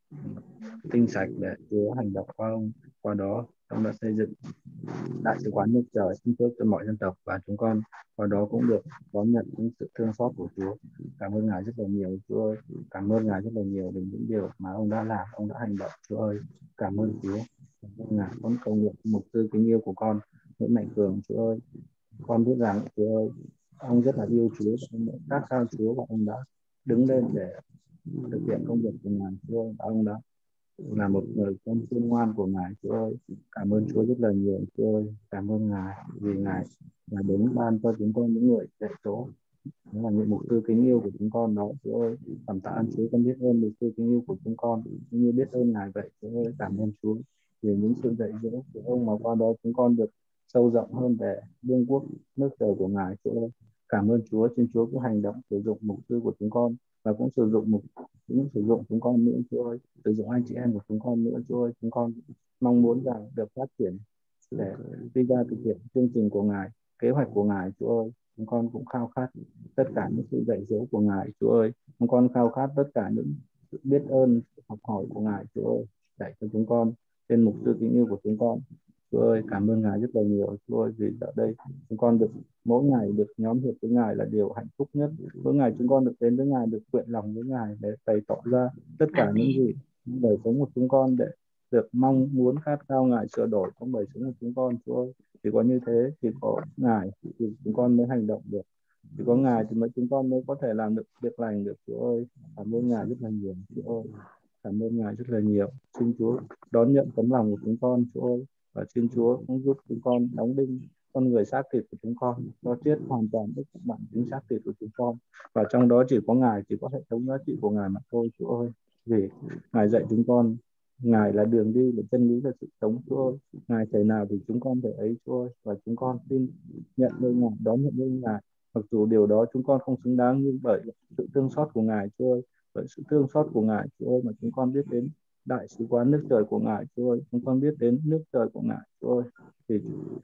tinh sạch để Chúa hành động qua ông. Qua đó ông đã xây dựng đại sứ quán nước trời xin phước cho mọi dân tộc, và chúng con qua đó cũng được đón nhận những sự thương xót của Chúa. Cảm ơn Ngài rất là nhiều, Chúa ơi. Cảm ơn Ngài rất là nhiều về những điều mà ông đã làm, ông đã hành động. Chúa ơi, cảm ơn Chúa. Cảm ơn Ngài. Con cầu nguyện mục sư kính yêu của con Nguyễn Mạnh Cường. Chúa ơi, con biết rằng Chúa ơi, ông rất là yêu Chúa, ông đã khát khao Chúa, và ông đã đứng lên để thực hiện công việc của Ngài. Chúa ơi, và ông đã là một người con khôn ngoan của Ngài. Chúa ơi, cảm ơn Chúa rất là nhiều. Chúa ơi, cảm ơn Ngài vì Ngài là đến ban cho chúng con những người dạy dỗ, đó là những mục sư kính yêu của chúng con đó. Chúa ơi, cảm tạ ơn Chúa, con biết ơn mục sư kính yêu của chúng con cũng như biết ơn Ngài vậy. Chúa ơi, cảm ơn Chúa vì những sự dạy dỗ của ông mà qua đó chúng con được sâu rộng hơn về vương quốc nước trời của Ngài. Chúa ơi, cảm ơn Chúa. Xin Chúa cứ hành động sử dụng mục sư của chúng con, và cũng sử dụng mục cũng sử dụng chúng con nữa. Chúa ơi, sử dụng anh chị em của chúng con nữa. Chúa ơi, chúng con mong muốn rằng được phát triển để đi ra thực hiện chương trình của Ngài, kế hoạch của Ngài. Chúa ơi, chúng con cũng khao khát tất cả những sự dạy dỗ của Ngài. Chúa ơi, chúng con khao khát tất cả những sự biết ơn học hỏi của Ngài. Chúa ơi, dạy cho chúng con trên mục sư kính yêu của chúng con. Chúa ơi, cảm ơn Ngài rất là nhiều. Chúa ơi, vì ở đây chúng con được mỗi ngày được nhóm hiệp với Ngài là điều hạnh phúc nhất. Mỗi ngày chúng con được đến với Ngài, được quyện lòng với Ngài để bày tỏ ra tất cả Amen. những gì đời sống của chúng con, để được mong muốn khát khao Ngài sửa đổi trong đời sống của chúng con. Chúa ơi, chỉ có như thế thì có Ngài thì chúng con mới hành động được. Chỉ có Ngài thì mới chúng con mới có thể làm được việc lành được. Chúa ơi, cảm ơn Ngài rất là nhiều. Chúa ơi, cảm ơn Ngài rất là nhiều. Xin Chúa đón nhận tấm lòng của chúng con. Chúa ơi, và xin Chúa cũng giúp chúng con đóng đinh con người xác thịt của chúng con, cho chết hoàn toàn tất cả bản tính xác thịt của chúng con, và trong đó chỉ có Ngài, chỉ có hệ thống giá trị của Ngài mà thôi. Chúa ơi, vì Ngài dạy chúng con, Ngài là đường đi, là chân lý, là sự sống. Chúa ơi, Ngài thể nào thì chúng con thể ấy. Chúa ơi, và chúng con xin nhận nơi Ngài, đón nhận nơi Ngài, mặc dù điều đó chúng con không xứng đáng, nhưng bởi sự thương xót của Ngài. Chúa ơi, bởi sự thương xót của Ngài, Chúa ơi, mà chúng con biết đến đại sứ quán nước trời của Ngài. Chúa ơi, chúng con biết đến nước trời của Ngài. Chúa ơi, thì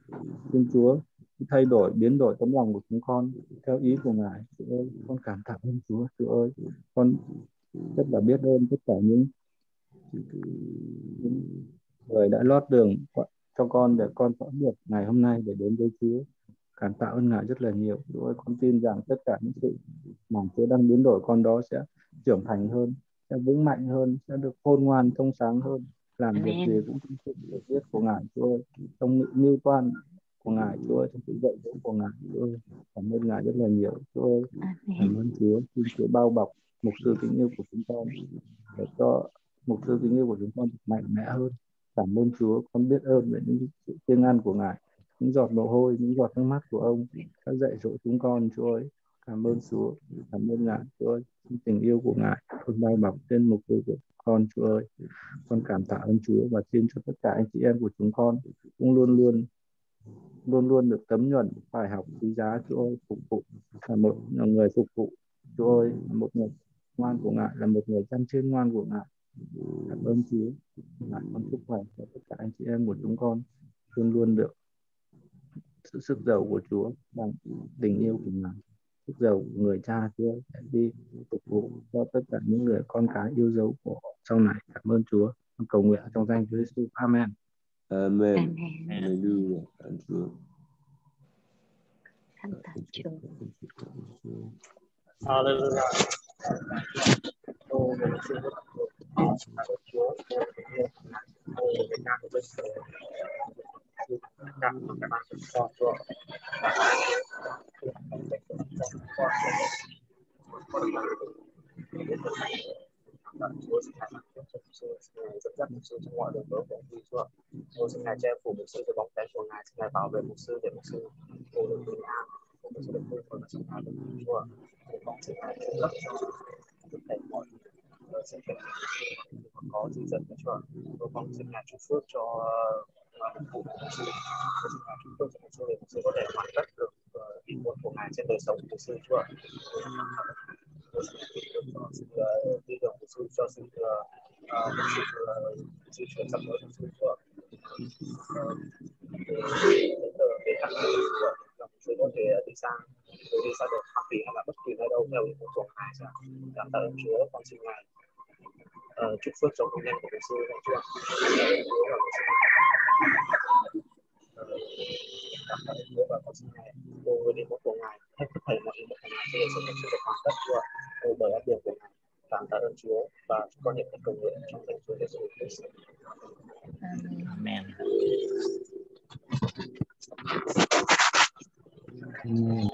xin Chúa thay đổi, biến đổi tấm lòng của chúng con theo ý của Ngài. Chúa ơi, con cảm tạ ơn Chúa. Chúa ơi, con rất là biết ơn tất cả những, những người đã lót đường cho con để con có được ngày hôm nay để đến với Chúa. Cảm tạ ơn Ngài rất là nhiều. Chúa ơi, con tin rằng tất cả những sự mà Chúa đang biến đổi con đó sẽ trưởng thành hơn, sẽ vững mạnh hơn, sẽ được khôn ngoan, thông sáng hơn, làm việc gì cũng trong sự hiểu biết của Ngài. Chúa ơi, trong sự mưu toan của Ngài. Chúa ơi, trong sự dạy dỗ của Ngài. Chúa ơi, cảm ơn Ngài rất là nhiều. Chúa ơi, cảm ơn Chúa. Xin Chúa bao bọc mục sư kính yêu của chúng con, để cho mục sư kính yêu của chúng con mạnh mẽ hơn. Cảm ơn Chúa. Con biết ơn về những sự siêng năng của Ngài, những giọt mồ hôi, những giọt nước mắt của ông đã dạy dỗ chúng con. Chúa ơi, cảm ơn Chúa, cảm ơn Ngài. Chúa ơi, tình yêu của Ngài con bao bọc trên mục sư của con. Chúa ơi, con cảm tạ ơn Chúa, và xin cho tất cả anh chị em của chúng con cũng luôn luôn luôn luôn được tấm nhuần bài học quý giá. Chúa ơi, phục vụ là một là người phục vụ. Chúa ơi, là một người ngoan của Ngài, là một người chăn trên ngoan của Ngài. Cảm ơn Chúa. Ngài con chúc khỏe cho tất cả anh chị em của chúng con luôn luôn được sự sức giàu của Chúa, bằng tình yêu của Ngài, sức giàu của người cha. Chúa để đi phục vụ cho tất cả những người con cái yêu dấu của họ sau này. Cảm ơn Chúa. Con cầu nguyện trong danh Chúa Giêsu. Amen. Amen. Amen. Hallelujah. Cảm ơn Chúa. Cảm tạ Chúa. Hallelujah. Ô, mình xin cảm ơn Chúa. Ô, Việt Nam của mình cảm ơn các bạn cho Chúa. Chúa xin Ngài dẫn dắt mục sư trong mọi đường lối của ông Chúa. Ô, xin Ngài che phủ mục sư với bóng cánh của Ngài, xin Ngài bảo vệ mục sư để mục sư ô được bình an, mục sư được vui và xin Ngài được Chúa. Con xin Ngài cung cấp cho tất cả mọi sự kiện có chỉ dẫn của Chúa. Ô, con xin Ngài chúc phước cho Chúng tôi sẽ mục sư để mục sư có thể hoàn tất được ý muốn của ngài trên đời sống của mục sư Chúa. Cho sự tin tưởng mục sư, cho sự sự chuyển sắp tới mục sư Chúa. Để các mục sư có thể đi sang đi sang được Hoa Kỳ hay là bất kỳ nơi đâu theo ý muốn của ngài. Cảm tạ ơn Chúa, con xin ngài uh, chúc phước cho công nhân của mục sư này Chúa. Cảm tạ ơn Chúa và con xin ngài cô đi một của ngài hết tất thảy mọi ý muốn của ngài sẽ được mục sư được hoàn tất Chúa. Cô bởi áp điều của ngài. Cảm tạ ơn Chúa và chúng con nhận cầu nguyện trong danh Chúa Giêsu Christ. Amen. Amen.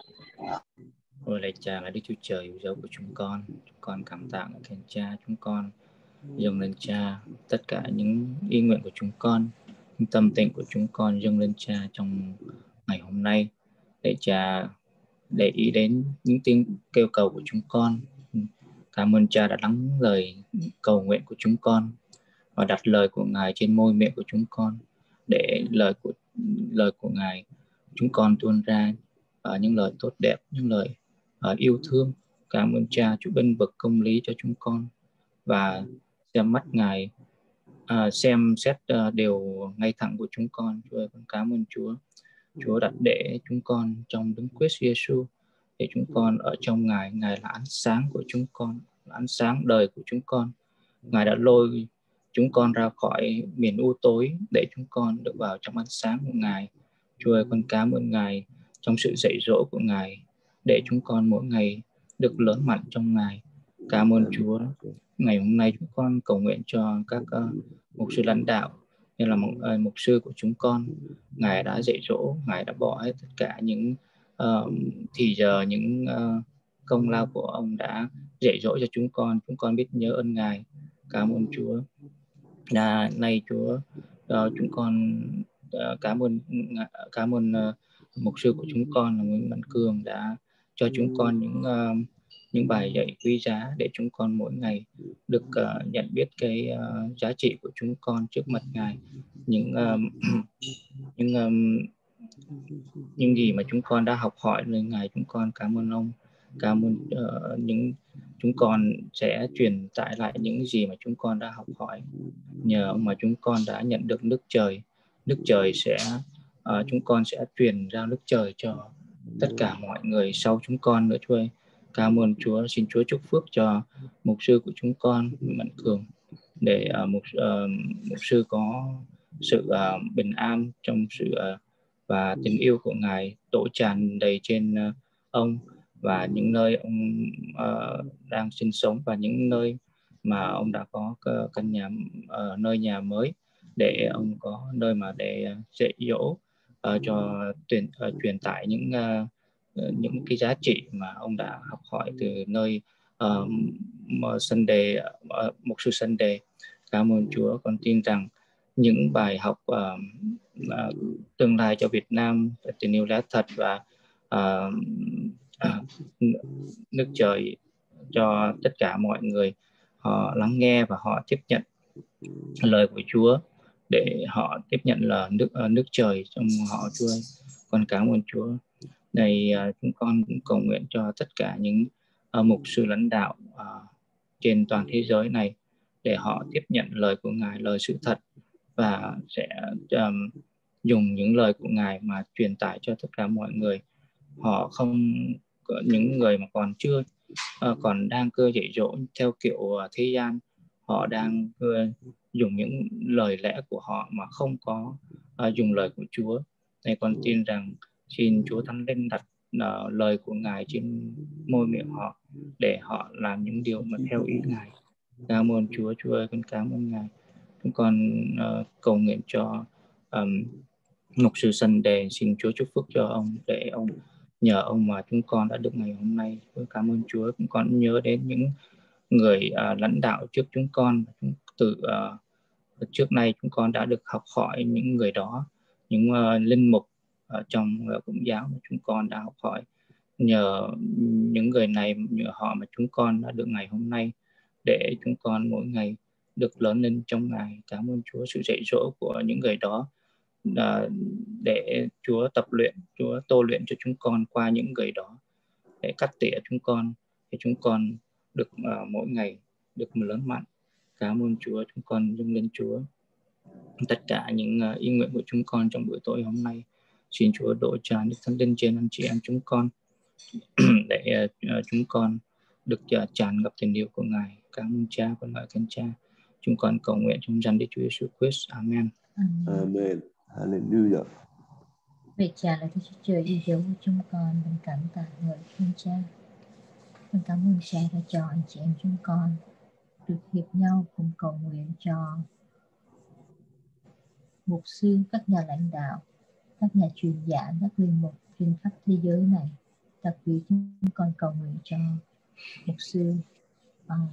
Ôi lạy Cha là Đức Chúa Trời yêu dấu của chúng con, chúng con cảm tạ khen Cha, chúng con dâng lên Cha tất cả những ý nguyện của chúng con, những tâm tình của chúng con dâng lên Cha trong ngày hôm nay. Lạy Cha để ý đến những tiếng kêu cầu của chúng con. Cảm ơn Cha đã lắng lời cầu nguyện của chúng con và đặt lời của Ngài trên môi miệng của chúng con, để lời của lời của Ngài chúng con tuôn ra ở những lời tốt đẹp, những lời uh, yêu thương. Cảm ơn Cha, Chúa bênh vực công lý cho chúng con và xem mắt Ngài uh, xem xét uh, điều ngay thẳng của chúng con. Chúa ơi, con cảm ơn Chúa. Chúa đặt để chúng con trong Đấng Christ Giêsu, để chúng con ở trong Ngài. Ngài là ánh sáng của chúng con, là ánh sáng đời của chúng con. Ngài đã lôi chúng con ra khỏi miền u tối để chúng con được vào trong ánh sáng của Ngài. Chúa ơi, con cảm ơn Ngài trong sự dạy dỗ của Ngài, để chúng con mỗi ngày được lớn mạnh trong Ngài. Cảm ơn Chúa. Ngày hôm nay chúng con cầu nguyện cho các uh, mục sư lãnh đạo, như là một uh, mục sư của chúng con. Ngài đã dạy dỗ, Ngài đã bỏ hết tất cả những uh, thì giờ những uh, công lao của ông đã dạy dỗ cho chúng con. Chúng con biết nhớ ơn Ngài. Cảm ơn Chúa. À, nay Chúa uh, chúng con uh, cảm ơn cảm ơn uh, mục sư của chúng con là Nguyễn Văn Cường đã cho chúng con những uh, những bài dạy quý giá, để chúng con mỗi ngày được uh, nhận biết cái uh, giá trị của chúng con trước mặt Ngài, những uh, những um, những gì mà chúng con đã học hỏi lời Ngài. Chúng con cảm ơn ông. Cảm ơn uh, những chúng con sẽ truyền tải lại những gì mà chúng con đã học hỏi. Nhờ ông mà chúng con đã nhận được nước trời. Nước trời sẽ uh, chúng con sẽ truyền ra nước trời cho tất cả mọi người sau chúng con nữa. Chúa ơi, cảm ơn Chúa. Xin Chúa chúc phước cho mục sư của chúng con Mạnh Cường, để uh, mục, uh, mục sư có sự uh, bình an trong sự uh, và tình yêu của Ngài đổ tràn đầy trên uh, ông và những nơi ông uh, đang sinh sống, và những nơi mà ông đã có căn nhà uh, nơi nhà mới, để ông có nơi mà để dạy dỗ uh, cho truyền uh, truyền tải những uh, những cái giá trị mà ông đã học hỏi từ nơi uh, Sunday uh, mục sư Sunday. Cảm ơn Chúa. Con tin rằng những bài học uh, uh, tương lai cho Việt Nam, tình yêu lẽ thật và uh, uh, nước trời cho tất cả mọi người, họ lắng nghe và họ tiếp nhận lời của Chúa, để họ tiếp nhận là nước uh, nước trời trong họ. Chúa ơi, con cảm ơn Chúa. Này uh, chúng con cũng cầu nguyện cho tất cả những uh, mục sư lãnh đạo uh, trên toàn thế giới này, để họ tiếp nhận lời của Ngài, lời sự thật, và sẽ um, dùng những lời của Ngài mà truyền tải cho tất cả mọi người. Họ không, những người mà còn chưa uh, còn đang cơ dạy dỗ theo kiểu uh, thế gian, họ đang uh, dùng những lời lẽ của họ mà không có uh, dùng lời của Chúa. Này con tin rằng xin Chúa Thánh Linh đặt uh, lời của Ngài trên môi miệng họ, để họ làm những điều mà theo ý Ngài. Cảm ơn Chúa. Chúa ơi, con cảm ơn Ngài. Chúng con uh, cầu nguyện cho um, mục sư Sunday. Xin Chúa chúc phước cho ông, để ông nhờ ông mà chúng con đã được ngày hôm nay. Tôi cảm ơn Chúa. Chúng con nhớ đến những người uh, lãnh đạo trước chúng con. Chúng, từ uh, trước nay chúng con đã được học hỏi những người đó, những uh, linh mục uh, trong uh, Công giáo mà chúng con đã học hỏi. Nhờ những người này, nhờ họ mà chúng con đã được ngày hôm nay, để chúng con mỗi ngày được lớn lên trong Ngài. Cảm ơn Chúa. Sự dạy dỗ của những người đó uh, để Chúa tập luyện, Chúa tô luyện cho chúng con qua những người đó, để cắt tỉa chúng con, để chúng con được uh, mỗi ngày được lớn mạnh. Cảm ơn Chúa, chúng con dâng lên Chúa tất cả những uh, ý nguyện của chúng con trong buổi tối hôm nay. Xin Chúa đổ tràn Đức Thánh Linh trên anh chị em chúng con để uh, chúng con được uh, tràn ngập tình yêu của Ngài. Cảm ơn Cha, con ngợi khen Cha. Chúng con cầu nguyện trong danh Đức Chúa Giêsu Christ. Amen. Amen. Hallelujah. Vậy Cha là Đức Chúa Trời yêu dấu của chúng con, mình cảm tạ ngợi khen Cha. Mình cảm ơn Cha đã cho anh chị em chúng con được hiệp nhau cùng cầu nguyện cho mục sư, các nhà lãnh đạo, các nhà truyền giảng, các linh mục trên khắp thế giới này. Đặc biệt chúng con cầu nguyện cho mục sư uh,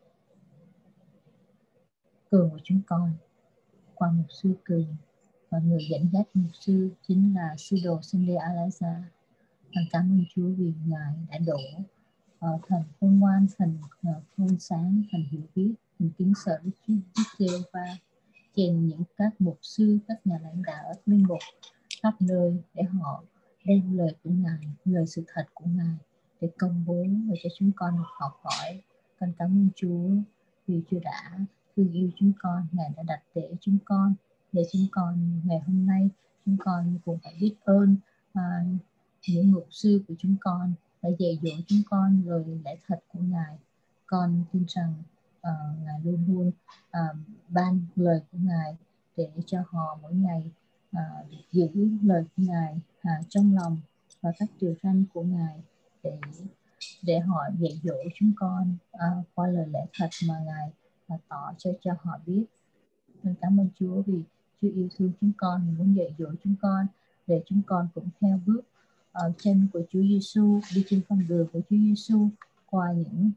Cường của chúng con, qua mục sư Cường, và người dẫn dắt mục sư chính là sư đồ Cindy Alaza. Con cảm ơn Chúa vì Ngài đã đổ uh, thần khôn ngoan, thần uh, khôn sáng, thần hiểu biết, thần kính sợ Đức Chúa Giê-hô-va trên những các mục sư, các nhà lãnh đạo, linh mục khắp nơi, để họ đem lời của Ngài, lời sự thật của Ngài để công bố và cho chúng con được học hỏi. Con cảm ơn Chúa vì Chúa đã thương yêu chúng con, Ngài đã đặt để chúng con, để chúng con ngày hôm nay chúng con cũng phải biết ơn uh, những mục sư của chúng con đã dạy dỗ chúng con lời lẽ thật của Ngài. Con tin rằng uh, Ngài luôn luôn uh, ban lời của Ngài để cho họ mỗi ngày uh, giữ lời của Ngài uh, trong lòng và các điều răn của Ngài, để để họ dạy dỗ chúng con uh, qua lời lẽ thật mà Ngài uh, tỏ cho cho họ biết. Mình cảm ơn Chúa vì Chúa yêu thương chúng con, muốn dạy dỗ chúng con để chúng con cũng theo bước ở chân của Chúa Giêsu, đi trên con đường của Chúa Giêsu qua những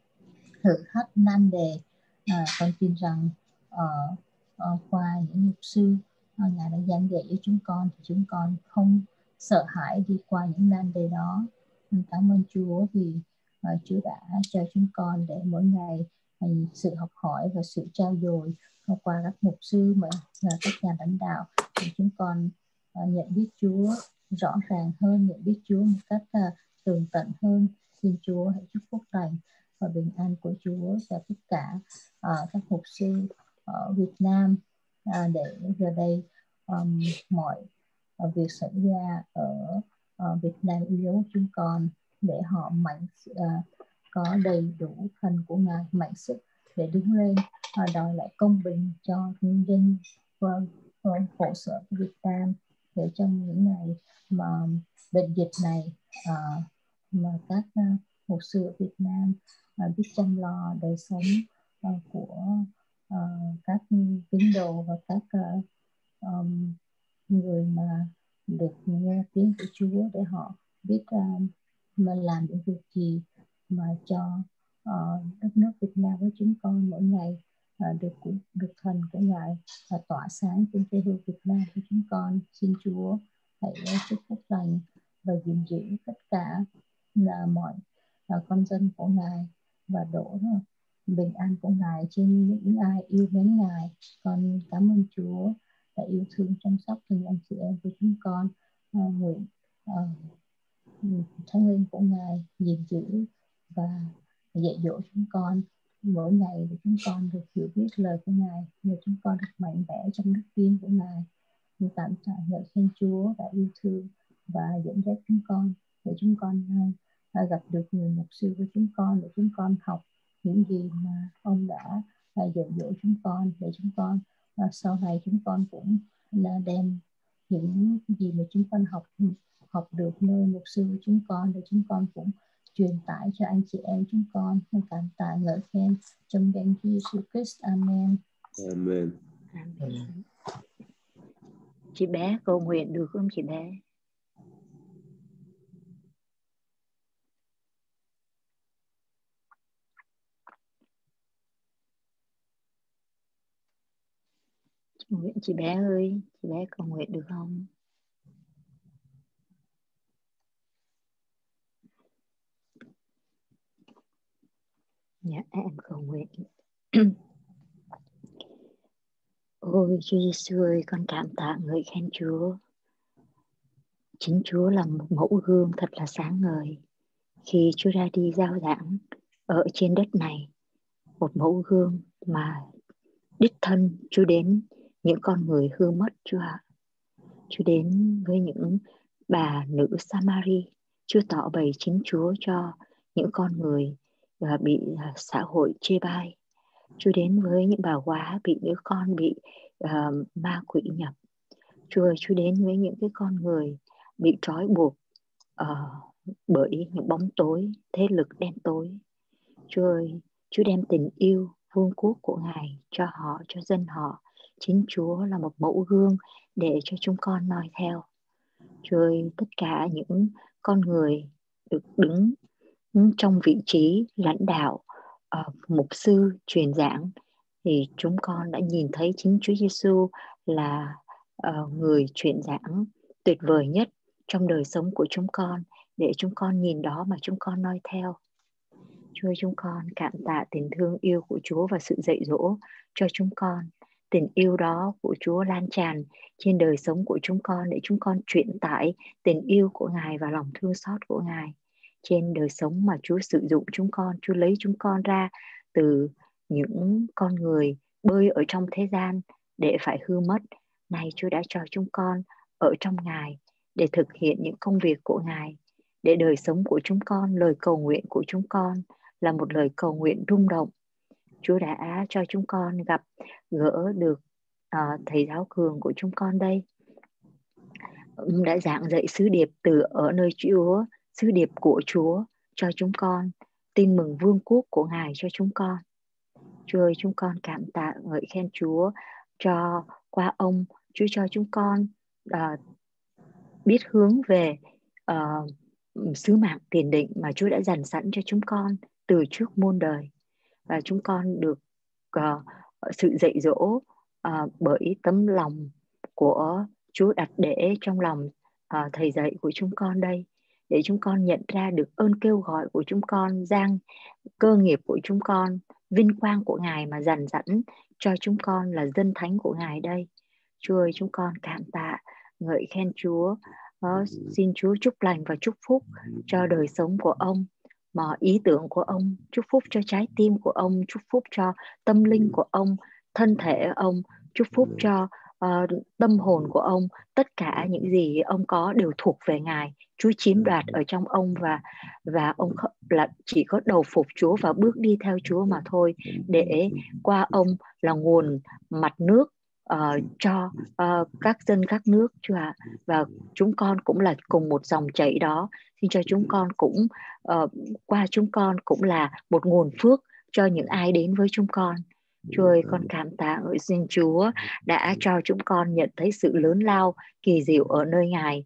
thử thách nan đề. À, con tin rằng uh, uh, qua những mục sư uh, Ngài đã giảng dạy cho chúng con, thì chúng con không sợ hãi đi qua những nan đề đó. Mình cảm ơn Chúa vì uh, Chúa đã cho chúng con để mỗi ngày uh, sự học hỏi và sự trao dồi uh, qua các mục sư mà uh, các nhà lãnh đạo, để chúng con uh, nhận biết Chúa rõ ràng hơn, nhận biết Chúa một cách uh, tường tận hơn. Xin Chúa hãy chúc phúc lành và bình an của Chúa cho tất cả uh, các mục sư ở Việt Nam, uh, để giờ đây um, mọi uh, việc xảy ra ở uh, Việt Nam yêu dấu chúng con, để họ mạnh uh, có đầy đủ thần của Ngài, mạnh sức để đứng lên uh, đòi lại công bình cho nhân dân và khổ sở của Việt Nam, để trong những ngày mà bệnh dịch này uh, mà các uh, mục sư ở Việt Nam uh, biết chăm lo đời sống uh, của uh, các tín đồ và các uh, um, người mà được nghe tiếng của Chúa, để họ biết uh, mà làm những việc gì mà cho uh, đất nước Việt Nam với chúng con mỗi ngày uh, được được thần của Ngài và uh, tỏa sáng trên quê hương Việt Nam của chúng con. Xin Chúa hãy chúc phúc lành và gìn giữ tất cả là mọi uh, con dân của Ngài, và đổ uh, bình an của Ngài trên những ai yêu mến Ngài. Con cảm ơn Chúa đã yêu thương chăm sóc từng anh chị em của chúng con. Uh, nguyện uh, Thánh Linh của Ngài gìn giữ và dạy dỗ chúng con mỗi ngày, để chúng con được hiểu biết lời của Ngài, để chúng con được mạnh mẽ trong đức tin của Ngài. Mình tạm tạ ngợi khen Chúa đã yêu thương và dẫn dắt chúng con, để chúng con uh, gặp được người mục sư của chúng con, để chúng con học những gì mà ông đã uh, dạy dỗ chúng con, để chúng con uh, sau này chúng con cũng là đem những gì mà chúng con học học được nơi mục sư của chúng con, để chúng con cũng truyền tải cho anh chị em chúng con. Mình cảm tạ ngợi khen trong danh Chúa Giêsu Christ. Amen. Amen. Amen. Chị bé cầu nguyện được không chị bé? Nguyện chị bé ơi, chị bé cầu nguyện được không? Dạ em cầu nguyện. Ôi Chúa Giêsu ơi, con cảm tạ ngợi khen Chúa. Chính Chúa là một mẫu gương thật là sáng ngời khi Chúa ra đi giao giảng ở trên đất này. Một mẫu gương mà đích thân Chúa đến những con người hư mất, Chúa ạ. Chúa đến với những bà nữ Samari. Chúa tỏ bày chính Chúa cho những con người và bị xã hội chê bai. Chúa đến với những bà quá bị những con bị uh, ma quỷ nhập. Chúa ơi, Chúa đến với những cái con người bị trói buộc uh, bởi những bóng tối, thế lực đen tối. Chúa ơi, Chúa đem tình yêu vương quốc của Ngài cho họ, cho dân họ. Chính Chúa là một mẫu gương để cho chúng con noi theo. Chúa ơi, tất cả những con người được đứng trong vị trí lãnh đạo, uh, mục sư, truyền giảng, thì chúng con đã nhìn thấy chính Chúa Giêsu là uh, người truyền giảng tuyệt vời nhất trong đời sống của chúng con, để chúng con nhìn đó mà chúng con noi theo. Chúa ơi, chúng con cảm tạ tình thương yêu của Chúa và sự dạy dỗ cho chúng con. Tình yêu đó của Chúa lan tràn trên đời sống của chúng con để chúng con truyền tải tình yêu của Ngài và lòng thương xót của Ngài trên đời sống mà Chúa sử dụng chúng con. Chúa lấy chúng con ra từ những con người bơi ở trong thế gian để phải hư mất. Này Chúa đã cho chúng con ở trong Ngài để thực hiện những công việc của Ngài, để đời sống của chúng con, lời cầu nguyện của chúng con là một lời cầu nguyện rung động. Chúa đã cho chúng con gặp gỡ được uh, thầy giáo Cường của chúng con đây, đã giảng dạy sứ điệp từ ở nơi Chúa, sứ điệp của Chúa cho chúng con, tin mừng vương quốc của Ngài cho chúng con. Chúa ơi, chúng con cảm tạ ngợi khen Chúa cho qua ông, Chúa cho chúng con uh, biết hướng về uh, sứ mạng tiền định mà Chúa đã dành sẵn cho chúng con từ trước muôn đời. Và chúng con được uh, sự dạy dỗ uh, bởi tấm lòng của Chúa đặt để trong lòng uh, thầy dạy của chúng con đây, để chúng con nhận ra được ơn kêu gọi của chúng con, giang cơ nghiệp của chúng con, vinh quang của Ngài mà dành sẵn cho chúng con là dân thánh của Ngài đây. Chúa ơi, chúng con cảm tạ ngợi khen Chúa. Uh, xin Chúa chúc lành và chúc phúc cho đời sống của ông, mà ý tưởng của ông, chúc phúc cho trái tim của ông, chúc phúc cho tâm linh của ông, thân thể ông, chúc phúc cho uh, tâm hồn của ông. Tất cả những gì ông có đều thuộc về Ngài. Chúa chiếm đoạt ở trong ông, và và ông là chỉ có đầu phục Chúa và bước đi theo Chúa mà thôi, để qua ông là nguồn mặt nước Uh, cho uh, các dân các nước, Chúa ạ. Và chúng con cũng là cùng một dòng chảy đó. Xin cho chúng con cũng uh, qua chúng con cũng là một nguồn phước cho những ai đến với chúng con. Chúa ơi, con cảm tạ ngợi xin Chúa đã cho chúng con nhận thấy sự lớn lao kỳ diệu ở nơi Ngài,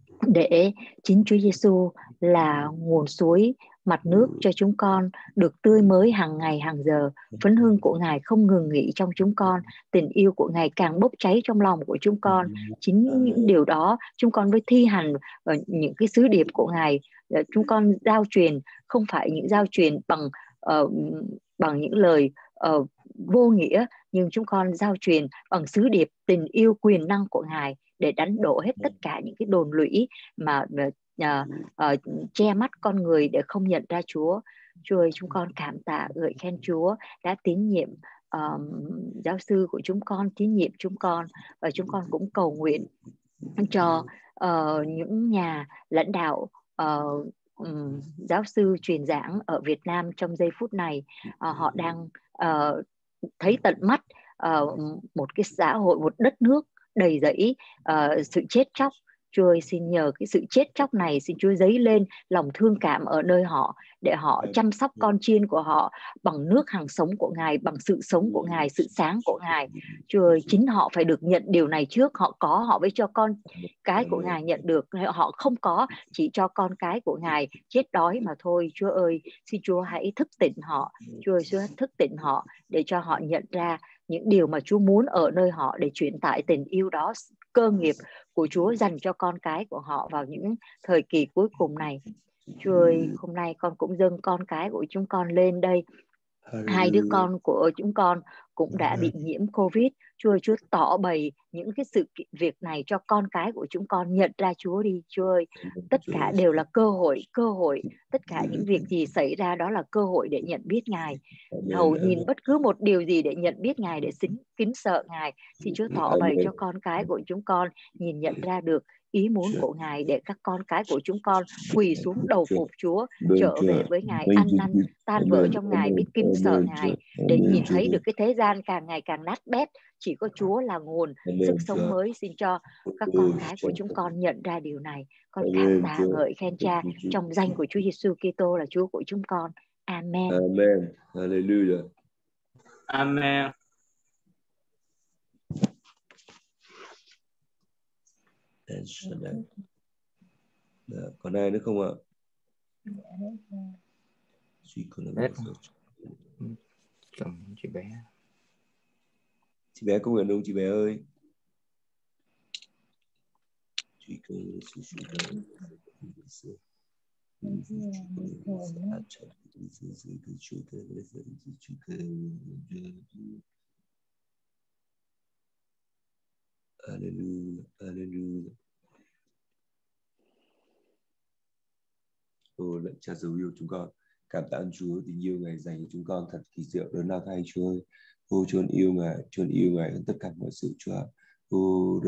để chính Chúa Giêsu là nguồn suối mặt nước cho chúng con được tươi mới hàng ngày hàng giờ. Phấn hưng của Ngài không ngừng nghỉ trong chúng con, tình yêu của Ngài càng bốc cháy trong lòng của chúng con. Chính những điều đó chúng con mới thi hành ở những cái sứ điệp của Ngài. Chúng con giao truyền không phải những giao truyền bằng uh, bằng những lời uh, vô nghĩa, nhưng chúng con giao truyền bằng sứ điệp tình yêu quyền năng của Ngài, để đánh đổ hết tất cả những cái đồn lũy mà uh, uh, che mắt con người để không nhận ra Chúa. Chúa ơi, chúng con cảm tạ ngợi khen Chúa đã tín nhiệm uh, giáo sư của chúng con, tín nhiệm chúng con, và chúng con cũng cầu nguyện cho uh, những nhà lãnh đạo uh, um, giáo sư truyền giảng ở Việt Nam trong giây phút này. Uh, họ đang uh, thấy tận mắt uh, một cái xã hội, một đất nước đầy dẫy uh, sự chết chóc. Chúa ơi, xin nhờ cái sự chết chóc này, xin Chúa dấy lên lòng thương cảm ở nơi họ, để họ chăm sóc con chiên của họ bằng nước hàng sống của Ngài, bằng sự sống của Ngài, sự sáng của Ngài. Chúa ơi, chính họ phải được nhận điều này trước. Họ có, họ mới cho con cái của Ngài nhận được. Họ không có, chỉ cho con cái của Ngài chết đói mà thôi. Chúa ơi, xin Chúa hãy thức tỉnh họ. Chúa ơi, Chúa thức tỉnh họ để cho họ nhận ra những điều mà Chúa muốn ở nơi họ, để truyền tải tình yêu đó, cơ nghiệp của Chúa dành cho con cái của họ vào những thời kỳ cuối cùng này. Chúa ơi, hôm nay con cũng dâng con cái của chúng con lên đây. Hai đứa con của chúng con cũng đã bị nhiễm Covid. Chúa ơi, Chúa tỏ bày những cái sự việc này cho con cái của chúng con nhận ra Chúa đi. Chúa ơi, tất cả đều là cơ hội, cơ hội. Tất cả những việc gì xảy ra đó là cơ hội để nhận biết Ngài. Hầu nhìn bất cứ một điều gì để nhận biết Ngài, để xính kính sợ Ngài. Xin Chúa tỏ bày cho con cái của chúng con nhìn nhận ra được ý muốn của Ngài, để các con cái của chúng con quỳ xuống đầu phục Chúa, trở về với Ngài, ăn năn tan vỡ trong Ngài, biết kính sợ Ngài, để nhìn thấy được cái thế gian càng ngày càng nát bét. Chỉ có Chúa là nguồn sức sống mới. Xin cho các con cái của chúng con nhận ra điều này. Con cảm tạ ngợi khen Cha trong danh của Chúa Giêsu Kitô là Chúa của chúng con. Amen. Amen. Hallelujah. Amen. Dạ, còn ai nữa không ạ? Hết. Chồng chị bé. Chị bé công nguyện đâu chị bé ơi? Chị cứ Hallelujah, hallelujah. Ô, lạy Cha dấu yêu chúng con, cảm tạ ơn Chúa tình yêu Ngài dành cho chúng con thật kỳ diệu lớn lao thay Chúa ơi. Ô, Chúa yêu Ngài, Chúa yêu Ngài hơn tất cả mọi sự Chúa. Ô,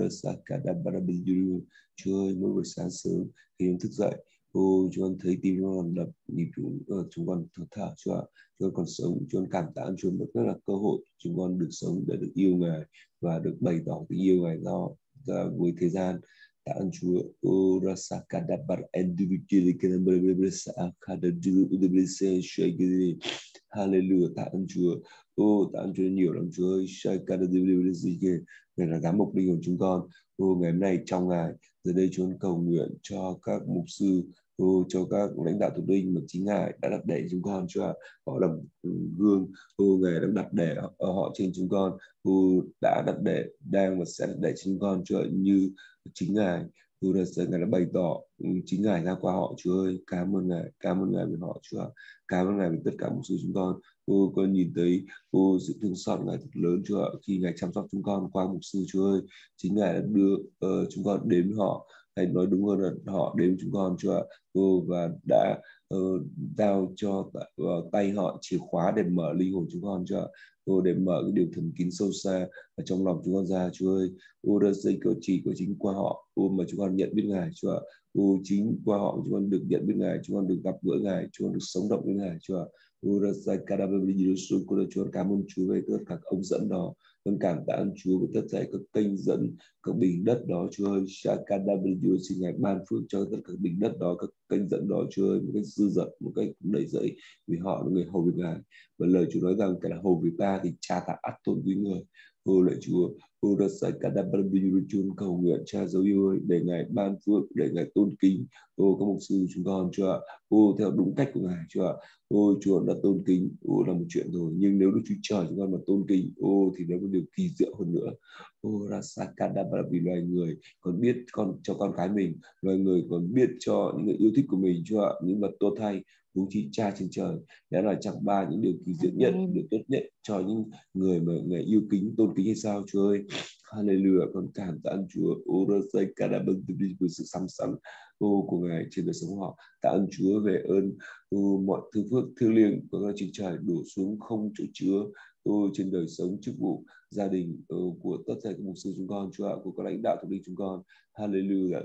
Chúa ơi, mỗi buổi sáng sớm khi chúng thức dậy, ô, chúng con thấy tim chúng con đập, nhịp chúng, uh, chúng con thở thở Chúa ạ. Chúng con còn sống, chúng con cảm tạ ơn Chúa, rất là cơ hội chúng con được sống để được yêu Ngài và được bày tỏ tình yêu Ngài do với thế gian. Tạ ơn Chúa. Ô rasa kada bar endurikili kada berbersa kada dulu udebisa shagiri. Hallelujah. Tạ ơn Chúa. Ô tạ ơn Chúa nhiều lắm Chúa ơi. Shagada berbersa Ngài là giám mục linh hồn chúng con. Ô ngày hôm nay trong Ngài, giờ đây Chúa cầu nguyện cho các mục sư, ô cho các lãnh đạo thuộc linh mà chính Ngài đã đặt để chúng con Chúa ạ. Họ làm gương, ô Ngài đã đặt để ở họ trên chúng con, ô đã đặt để đang và sẽ đặt để chúng con Chúa ạ, như chính Ngài, Chúa đã, Ngài đã bày tỏ chính Ngài ra qua họ Chúa ơi. Cảm ơn Ngài, cảm ơn Ngài vì họ Chúa. Cảm ơn Ngài vì tất cả mục sư chúng con. Ô con nhìn thấy ô sự thương xót Ngài thật lớn Chúa ạ, khi Ngài chăm sóc chúng con qua mục sư Chúa ơi. Chính Ngài đã đưa uh, chúng con đến với họ, hay nói đúng hơn là họ đến với chúng con Chúa ạ. Ô và đã uh, giao cho uh, tay họ chìa khóa để mở linh hồn chúng con Chúa ạ. Ô để mở cái điều thầm kín sâu xa ở trong lòng chúng con ra Chúa ơi. Ô đã dây cờ chỉ của chính qua họ, ô mà chúng con nhận biết Ngài Chúa ạ. Ô chính qua họ chúng con được nhận biết Ngài, chúng con được gặp gỡ Ngài, chúng con được sống động với Ngài Chúa ạ. Ô đã dây cờ đà bê bê Chúa con cảm ơn Chúa về tất cả các ống dẫn đó. Con cảm tạ ơn Chúa với tất cả các kênh dẫn, các bình đất đó Chúa ơi. Shakada Belidio xin Ngài ban phước cho tất cả các bình đất đó, các kênh dẫn đó Chúa ơi, một cách dư dật, một cách đầy dẫy, vì họ là người hầu việc Ngài. Và lời Chúa nói rằng cái là hầu việc ta thì Cha ta ắt tôn quý người. Ô lạy Chúa, ô đã sai cả đam bê Chúa cầu nguyện Cha dấu yêu ơi, để Ngài ban phước, để Ngài tôn kính ô các mục sư chúng con Chúa ạ. Ô theo đúng cách của Ngài Chúa ạ. Ô Chúa đã tôn kính, ô là một chuyện rồi, nhưng nếu Đức Chúa Trời chúng con mà tôn kính, ô thì đó là điều kỳ diệu hơn nữa. Ô Rasakada vì loài người còn biết con cho con cái mình, loài người còn biết cho những người yêu thích của mình Chúa ạ, những vật tốt thay, huống chi Cha trên trời đã là chẳng ba những điều kỳ diệu nhất, điều tốt nhất cho những người mà người yêu kính tôn kính hay sao Chúa ơi. Hallelujah, con cảm tạ ơn Chúa. Ô Rasakada với sự sắm sẵn ô của Ngài trên đời sống họ. Tạ ơn Chúa về ơn ô, mọi thứ phước thiêng liêng của các chính trời đổ xuống không chỗ chứa ô, trên đời sống chức vụ gia đình ô, của tất cả các mục sư chúng con Chúa ạ, của các lãnh đạo thuộc linh chúng con. Hallelujah.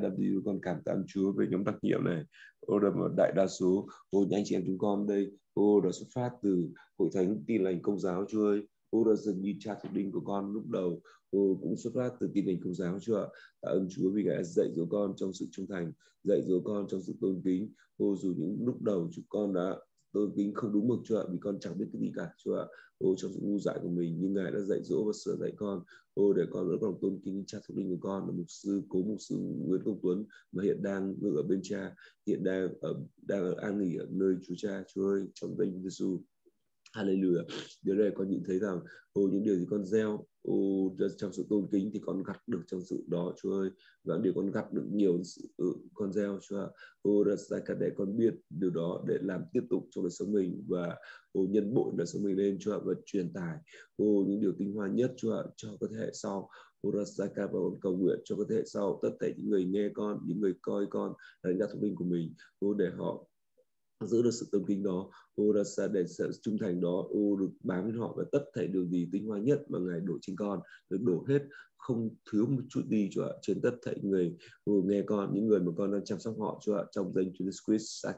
Con cảm tạ ơn Chúa về nhóm đặc nhiệm này. Ô là một đại đa số ô những anh chị em chúng con đây ô đã xuất phát từ hội thánh Tin Lành Công giáo Chúa ơi. Ô đã dần như cha thuộc linh của con lúc đầu ô cũng xuất phát từ Tin Lành Công giáo Chúa ạ. Tạ ơn Chúa vì Ngài đã dạy dỗ con trong sự trung thành, dạy dỗ con trong sự tôn kính. Ô dù những lúc đầu chúng con đã tôn kính không đúng mực Chúa ạ, vì con chẳng biết cái gì cả Chúa ạ. Ô trong sự ngu dại của mình, nhưng Ngài đã dạy dỗ và sửa dạy con. Ô để con vẫn còn tôn kính cha thuộc linh của con là mục sư cố mục sư Nguyễn Công Tuấn, mà hiện đang ngự ở bên Cha, hiện đang ở đang ở an nghỉ ở nơi Chúa Cha Chúa ơi, trong danh Giêsu. Hallelujah. Điều này con nhìn thấy rằng ô, những điều gì con gieo ô, trong sự tôn kính thì con gặt được trong sự đó, Chúa ơi. Và điều con gặt được nhiều sự ừ, con gieo, Chúa ạ. Ô, để con biết điều đó để làm tiếp tục trong đời sống mình và ô, nhân bội đời sống mình lên, Chúa ạ, và truyền tải ô, những điều tinh hoa nhất, Chúa ạ, cho các thế hệ sau. Và con cầu nguyện cho các thế hệ sau, tất cả những người nghe con, những người coi con, lãnh đạo thông minh của mình, ô, để họ giữ được sự tôn kính đó, ô ra xa để sự trung thành đó, ô được bám với họ, và tất thảy điều gì tinh hoa nhất mà Ngài đổ trên con được đổ hết, không thiếu một chút gì, Chúa ạ, trên tất thảy người ô, nghe con, những người mà con đang chăm sóc họ, Chúa ạ, trong danh Chúa Jesus Christ,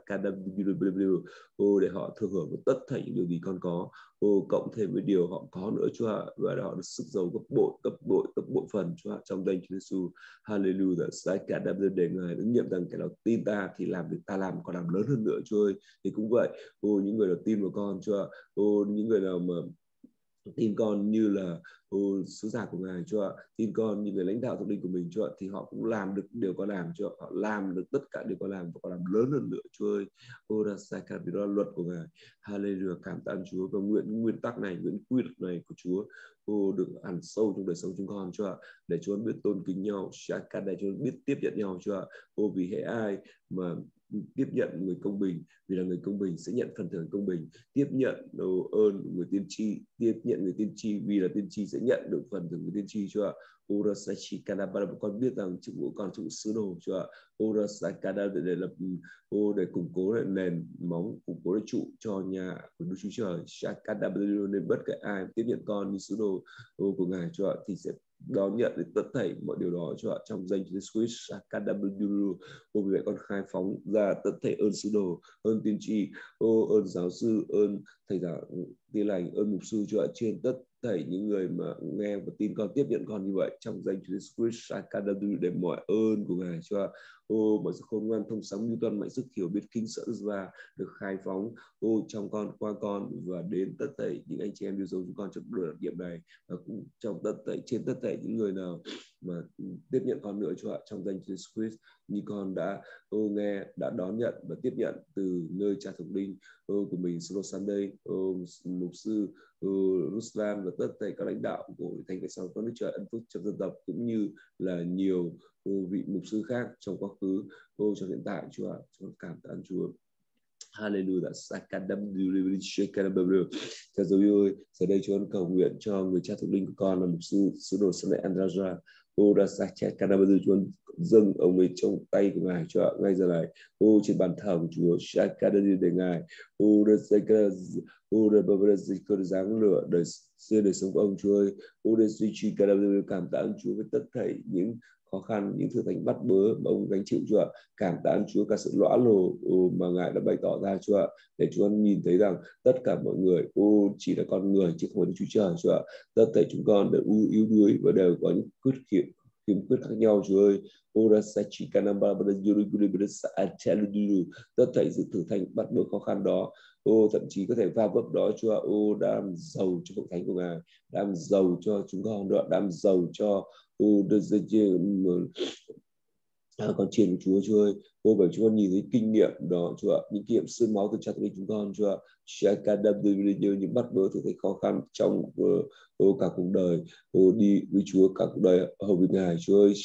ô để họ thừa hưởng với tất thảy những điều gì con có, ô cộng thêm với điều họ có nữa, Chúa ạ, và họ được sức giàu gấp bội, gấp bội, gấp bội phần, Chúa ạ, trong danh Chúa Jesus. Hallelujah. Sai cả đam để Ngài ứng nghiệm rằng cái nào tin ta thì làm việc ta làm còn làm lớn hơn nữa, Chúa ơi. Thì cũng vậy, ô những người nào tin vào con, Chúa ạ, ô những người nào mà tin con như là ô, sứ giả của Ngài, Chúa ạ, tin con như người lãnh đạo thuộc linh của mình, Chúa ạ, thì họ cũng làm được điều con làm, Chúa ạ, họ làm được tất cả điều con làm và còn làm lớn hơn nữa, Chúa ơi. Ô ra sai cả vì đó là luật của Ngài. Hallelujah. Cảm tạ Chúa, và nguyện nguyên tắc này, nguyện quy luật này của Chúa ô, được ăn sâu trong đời sống chúng con, Chúa ạ, để Chúa biết tôn kính nhau, để Chúa biết tiếp nhận nhau, Chúa ạ. Ô vì hệ ai mà tiếp nhận người công bình, vì là người công bình sẽ nhận phần thưởng công bình, tiếp nhận đồ ơn người tiên tri, tiếp nhận người tiên tri, vì là tiên tri sẽ nhận được phần thưởng người tiên tri, Chúa ạ. Urasachi Kanabara, con biết rằng chữ ngũ con chữ sứ đồ, Chúa ạ. Urasakada để, để lập ô để củng cố lại nền móng, củng cố lại trụ cho nhà của Đức Chúa Trời. Shakadabara, nên bất kể ai tiếp nhận con như sứ đồ ô, của Ngài, Chúa ạ, thì sẽ đón nhận được tất thảy mọi điều đó, Chúa ạ, trong danh Chúa Jesus Christ. Ô vì vậy con khai phóng ra tất thảy ơn sứ đồ, ơn tiên tri, ô ơn giáo sư, ơn thầy giáo tin lành, ơn mục sư, Chúa ạ, trên tất thảy những người mà nghe và tin con, tiếp nhận con như vậy, trong danh Chúa Jesus Christ. Để mọi ơn của Ngài, Chúa ạ, ô mọi sự khôn ngoan thông sáng như tuần, mọi sức hiểu biết kính sợ và được khai phóng ô trong con, qua con, và đến tất thảy những anh chị em yêu dấu chúng con trong đời đặc nhiệm này, và cũng trong tất thảy trên tất thảy những người nào mà tiếp nhận con nữa, Chúa ạ, trong danh Jesus Christ, như con đã ô, nghe, đã đón nhận và tiếp nhận từ nơi cha thuộc linh ô, của mình, Solo Sunday, ô, mục sư ô, Ruslan và tất thảy các lãnh đạo của Thánh Vệ Sau con Đức Trời ân phúc trong dân tộc, cũng như là nhiều ô, vị mục sư khác trong quá khứ, ô, trong hiện tại, Chúa ạ. Chúa cảm tạ Chúa. Hallelujah. Cha dấu ơi, giờ đây Chúa cầu nguyện cho người cha thuộc linh của con là mục sư sứ đồ Sunday Andraja. Ô đã sạch chết cả năm, bây giờ Chúa dâng ông ấy trong tay của Ngài, Chúa, ngay giờ này, ô trên bàn thờ của Chúa, Shakadadi để Ngài, ô đã xây cái, ô đã bờ dịch cơn giáng lửa đời xưa đời sống của ông, Chúa ơi, ô đã duy trì cả năm, cảm tạ Chúa với tất thảy những khó khăn, những thử thách bắt bớ mà ông gánh chịu, Chúa, cảm tạ Chúa cả sự lõa lồ mà Ngài đã bày tỏ ra, Chúa, để Chúa nhìn thấy rằng tất cả mọi người ô chỉ là con người chứ không phải Chúa Trời, Chúa, tất thảy chúng con đều yếu đuối và đều có những khuyết khiếm khiếm khuyết khác nhau, Chúa ơi. Tất thảy sự thử thách bắt bớ khó khăn đó, ô thậm chí có thể va vấp đó, Chúa, ô đang giàu cho hội thánh của Ngài, đang giàu cho chúng con đó, đang giàu cho ô đưa ra À, con chiên của Chúa, Chúa ơi, ô bởi Chúa nhìn thấy kinh nghiệm đó, Chúa ạ, những kinh nghiệm xương máu từ cha thuộc linh chúng con, Chúa ạ, như những bắt bớ thử thách khó khăn trong uh, cả cuộc đời, uh, đi với Chúa cả cuộc đời hầu với Ngài, Chúa ơi,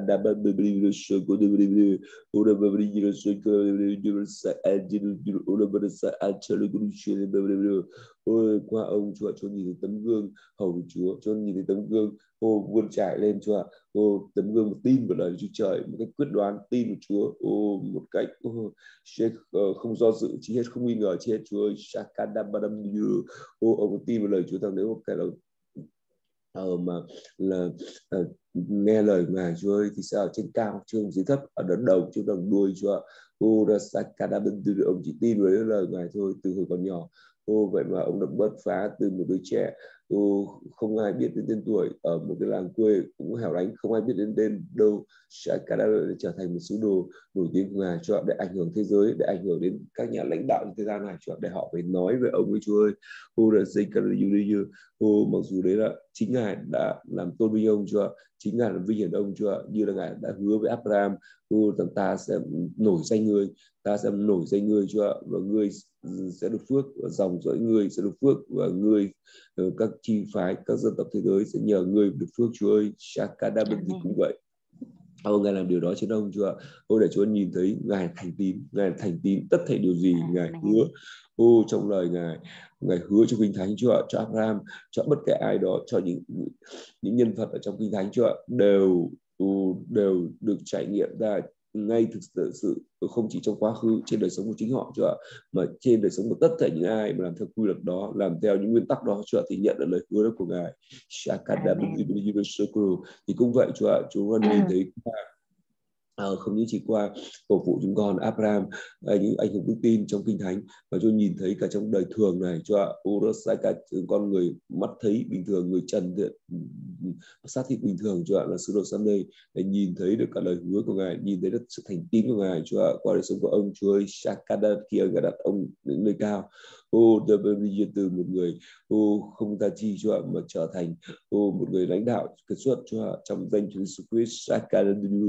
ôi qua ông, Chúa, Chúa nhìn thấy tấm gương hầu với Chúa, Chúa nhìn thấy tấm gương ô vươn trải lên, Chúa, ô tấm gương một tin vào lời Chúa Trời, một cách quyết đoán tin vào Chúa, ô một cách ô, không do dự chi hết, không nghi ngờ chi hết, Chúa ơi, ô ông tin vào lời Chúa rằng nếu cái là ờ, mà là uh, nghe lời Ngài, Chúa ơi, thì sẽ ở trên cao chứ không dưới thấp, ở đằng đầu chứ đằng đuôi, Chúa. Ô ông chỉ tin với lời Ngài thôi từ hồi còn nhỏ. Ô vậy mà ông đã bứt phá từ một đứa trẻ ô, không ai biết đến tên tuổi ở một cái làng quê cũng hẻo lánh, không ai biết đến tên đâu. Shakada để trở thành một sứ đồ nổi tiếng của Ngài, Chúa, để ảnh hưởng thế giới, để ảnh hưởng đến các nhà lãnh đạo trên thế gian này, Chúa, để họ phải nói về ông ấy, Chúa ơi. Ô, đã xây ô, mặc dù đấy là chính Ngài đã làm tôn vinh ông, Chúa, chính Ngài làm vinh hiển ông, Chúa, như là Ngài đã hứa với Abraham, ô, rằng ta sẽ nổi danh ngươi, ta sẽ nổi danh ngươi, Chúa, và ngươi sẽ được phước, và dòng dõi ngươi sẽ được phước, và ngươi các chi phái, các dân tộc thế giới sẽ nhờ ngươi được phước, Chúa ơi. Shakada bên gì cũng vậy. Ô, Ngài làm điều đó trên ông, Chúa. Ô, để Chúa nhìn thấy Ngài thành tín, Ngài thành tín tất thảy điều gì Ngài hứa. Ô, trong lời Ngài, Ngài hứa cho Kinh Thánh, Chúa, cho Abraham, cho bất kể ai đó, cho những những nhân vật ở trong Kinh Thánh, Chúa, đều đều được trải nghiệm ra ngay thực sự, không chỉ trong quá khứ trên đời sống của chính họ, Chúa, mà trên đời sống của tất cả những ai mà làm theo quy luật đó, làm theo những nguyên tắc đó, Chúa, thì nhận được lời hứa đó của Ngài. Thì cũng vậy, Chúa, chúng con nhìn thấy À, không những chỉ qua tổ phụ chúng con Abraham, những anh hùng đức tin trong Kinh Thánh, mà Chúa nhìn thấy cả trong đời thường này, Chúa, cả con người mắt thấy bình thường, người trần thiện xác thịt bình thường, Chúa, là sứ đồ Sunday, để nhìn thấy được cả lời hứa của Ngài, nhìn thấy được sự thành tín của Ngài, Chúa, qua đời sống của ông, Chúa ơi. Shakada kia Ngài đặt ông đến nơi cao, ô, từ một người ô không ta chi, Chúa, mà trở thành ô một người lãnh đạo kết xuất, Chúa, trong danh Chúa Jesus Christ. Shakada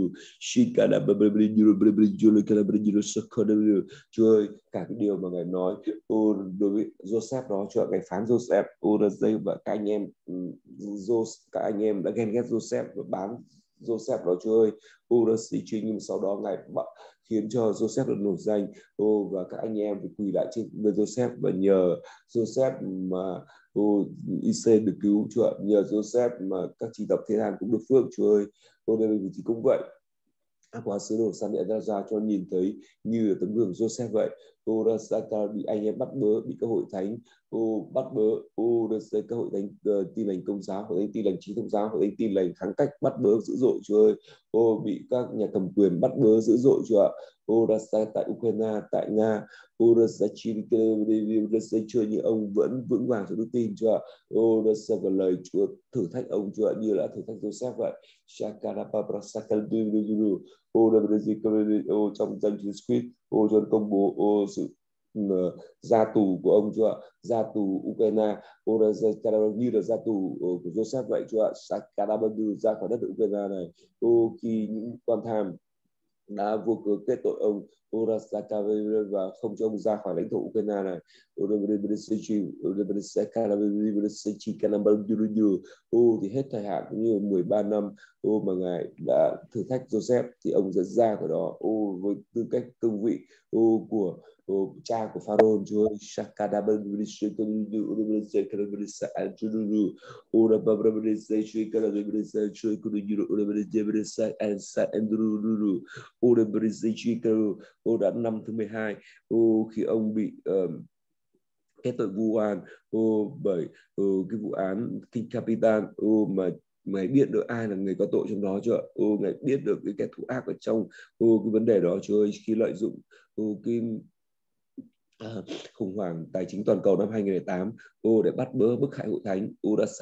Chúa ơi, cả cái điều mà Ngài nói ô, đối với Joseph đó, Chúa, Ngài phán Joseph, ô, và các anh em các anh em đã ghen ghét Joseph và bán Joseph đó, Chúa ơi. Ô, nhưng sau đó Ngài khiến cho Joseph được nổi danh, ô, và các anh em phải quỳ lại trên người Joseph, và nhờ Joseph mà ô, i xê được cứu, Chúa, nhờ Joseph mà các chi tộc thế gian cũng được phước, Chúa ơi. Ô, nên vì chỉ cũng vậy, qua sứ đồ San Điện ra ra cho nhìn thấy như tấm gương Joseph vậy. Ô, Rasaka bị anh em bắt bớ, bị các hội thánh ô, bắt bớ, ô, các hội thánh uh, tin lành Công giáo, hội thánh tin lành Chính Thông giáo, hội thánh tin lành Kháng Cách bắt bớ dữ dội, Chúa ơi. Ô, bị các nhà cầm quyền bắt bớ dữ dội, Chúa ạ. Ô, Rasaka tại Ukraine, tại Nga, ô, Rasaka Chúa, như ông vẫn vững vàng trong đức tin, Chúa ạ. Ô, Rasaka và lời Chúa thử thách ông, Chúa, như là thử thách Joseph vậy. Shakarapa Rasaka ô, ô, trong danh Chúa Christ, ô, cho công bố ô, sự uh, ra tù của ông, Chúa, ra tù Ukraine, ô, như là ra tù uh, của Joseph vậy, Chúa, Sakarabandu ra khỏi đất Ukraine này, ô, khi những quan tham đã vô cớ kết tội ông, và không cho ông ra khỏi lãnh thổ Ukraine này. Ô, thì hết thời hạn cũng như mười ba năm ô, mà Ngài đã thử thách Joseph, thì ông sẽ ra khỏi đó ô, với tư cách cương vị ô, của ô, cha của Pharaoh, Chúa. Ô, đã năm thứ mười hai ô, khi ông bị uh, kết tội vu oan ô, bởi ô, cái vụ án King Capitan ô, mà Ngài biết được ai là người có tội trong đó, chưa? Ô, Ngài biết được cái kẻ thủ ác ở trong ô, cái vấn đề đó, Chúa ơi, khi lợi dụng ô, cái À, khủng hoảng tài chính toàn cầu năm hai nghìn không trăm lẻ tám ô, để bắt bớ bức hại hội thánh. Ô, đã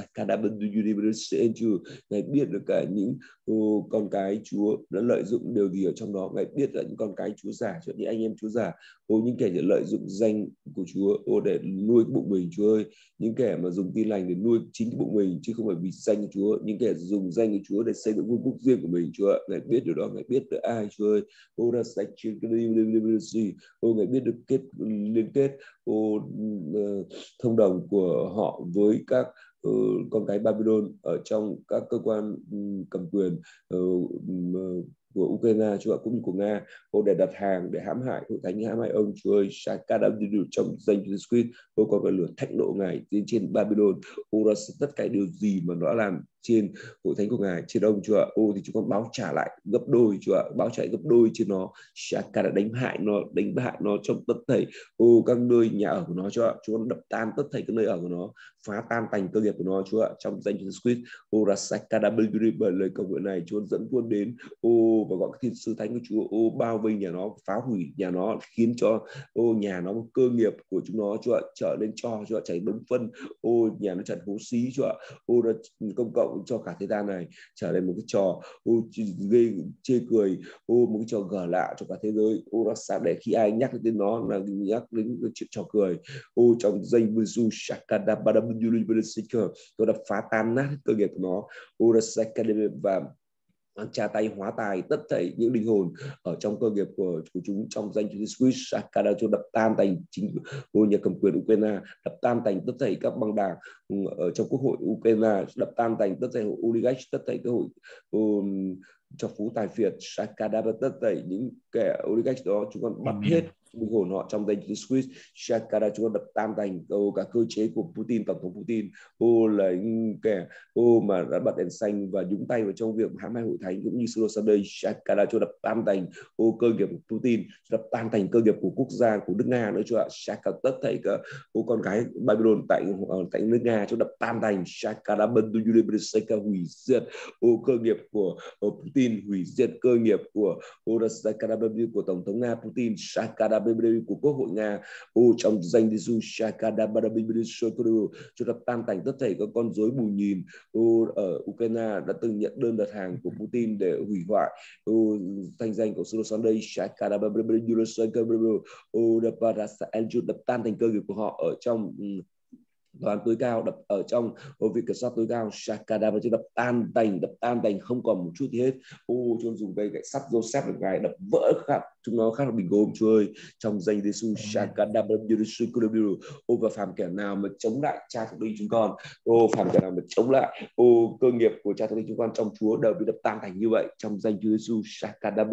Ngài biết được cả những ô, con cái Chúa đã lợi dụng điều gì ở trong đó. Ngài biết là những con cái Chúa giả, cho những anh em Chúa giả, ô, những kẻ lợi dụng danh của Chúa ô, để nuôi cái bụng mình, Chúa ơi. Những kẻ mà dùng tin lành để nuôi chính cái bụng mình chứ không phải vì danh của Chúa. Những kẻ dùng danh của Chúa để xây dựng vương quốc riêng của mình, Chúa. Ngài biết điều đó, Ngài biết được ai, Chúa ơi. Ô, đã ô, Ngài biết được kết liên kết ô, thông đồng của họ với các uh, con cái Babylon ở trong các cơ quan um, cầm quyền uh, um, của Ukraine, Chúa, cũng như của Nga, ô, để đặt hàng để hãm hại hội thánh, hãm hại ông, Chúa ơi. Trong danh Chúa Jesus Christ, ô, có cái lửa thách nộ Ngài trên trên Babylon, ô, tất cả điều gì mà nó làm trên hội thánh của Ngài, trên ông Chúa ạ. Ô thì chúng con báo trả lại gấp đôi Chúa ạ, báo trả lại gấp đôi trên nó. Shaka đã đánh hại nó, đánh hại nó trong tất thảy ô các nơi nhà ở của nó Chúa ạ. Chúa đập tan tất thảy các nơi ở của nó, phá tan tành cơ nghiệp của nó Chúa ạ. Trong danh Chúa Christ, ô Rasaka đã bởi lời cầu nguyện này Chúa dẫn quân đến ô và gọi các thiên sứ thánh của Chúa ô bao vây nhà nó, phá hủy nhà nó, khiến cho ô nhà nó cơ nghiệp của chúng nó Chúa ạ trở lên cho Chúa ạ, chảy đống phân ô nhà nó trở hố xí Chúa ạ. Ô nó công cộng cho cả thế gian này trở thành một cái trò ô gây chê cười, ô một cái trò gở lạ cho cả thế giới. Ô nó sẽ để khi ai nhắc đến nó là nhắc đến chuyện trò cười. Ô trong danh Giêsu Shakada Badabuduli Badasiker, tôi đã phá tan nát cơ nghiệp của nó. Ô nó sẽ và tra tay hóa tài tất thảy những linh hồn ở trong cơ nghiệp của, của chúng trong danh Chúa Jesus Christ. Shakada cho đập tan thành chính ngôi nhà cầm quyền Ukraine, đập tan thành tất thảy các băng đảng ở trong quốc hội Ukraine, đập tan thành tất thảy hội oligarch, tất thảy các hội um, cho phú tài phiệt. Shakada và tất thảy những kẻ oligarch đó chúng con bắt hết linh hồn họ trong danh Jesus Christ. Shakada chúng con đập tan thành ô, cả cơ chế của Putin, tổng thống Putin ô là những kẻ ô mà đã bật đèn xanh và nhúng tay vào trong việc hãm hại hội thánh cũng như Solo Sunday. Shakada cho đập tan thành ô cơ nghiệp của Putin, đập tan thành cơ nghiệp của quốc gia của nước Nga nữa cho ạ. Shakada tất thảy cả ô con cái Babylon tại tại nước Nga cho đập tan thành. Shakada Benduyulebraseka hủy diệt ô cơ nghiệp của ô, Putin, hủy diệt cơ nghiệp của ô Shakada của tổng thống Nga Putin. Shakada của quốc hội Nga ô trong danh Giêsu. Shakada cho đập tan thành tất thảy các con rối bù nhìn ô ở Ukraine đã từng nhận đơn đặt hàng của Putin để hủy hoại ô thanh danh của Solo Sunday. Shakada ô đập tan thành cơ nghiệp của họ ở trong đoàn tối cao, đập ở trong ô vị kiểm soát tối cao. Shakada và đập tan tành, đập tan tành không còn một chút gì hết. Ô chúng dùng cây gậy sắt Joseph được Ngài đập vỡ khắp chúng nó khác là bình gốm Chúa ơi, trong danh Giêsu. Shakada ô và phàm kẻ nào mà chống lại cha thượng linh chúng con, ô phàm kẻ nào mà chống lại ô cơ nghiệp của cha thượng linh chúng con trong Chúa đều bị đập tan thành như vậy trong danh Chúa Giêsu. Shakada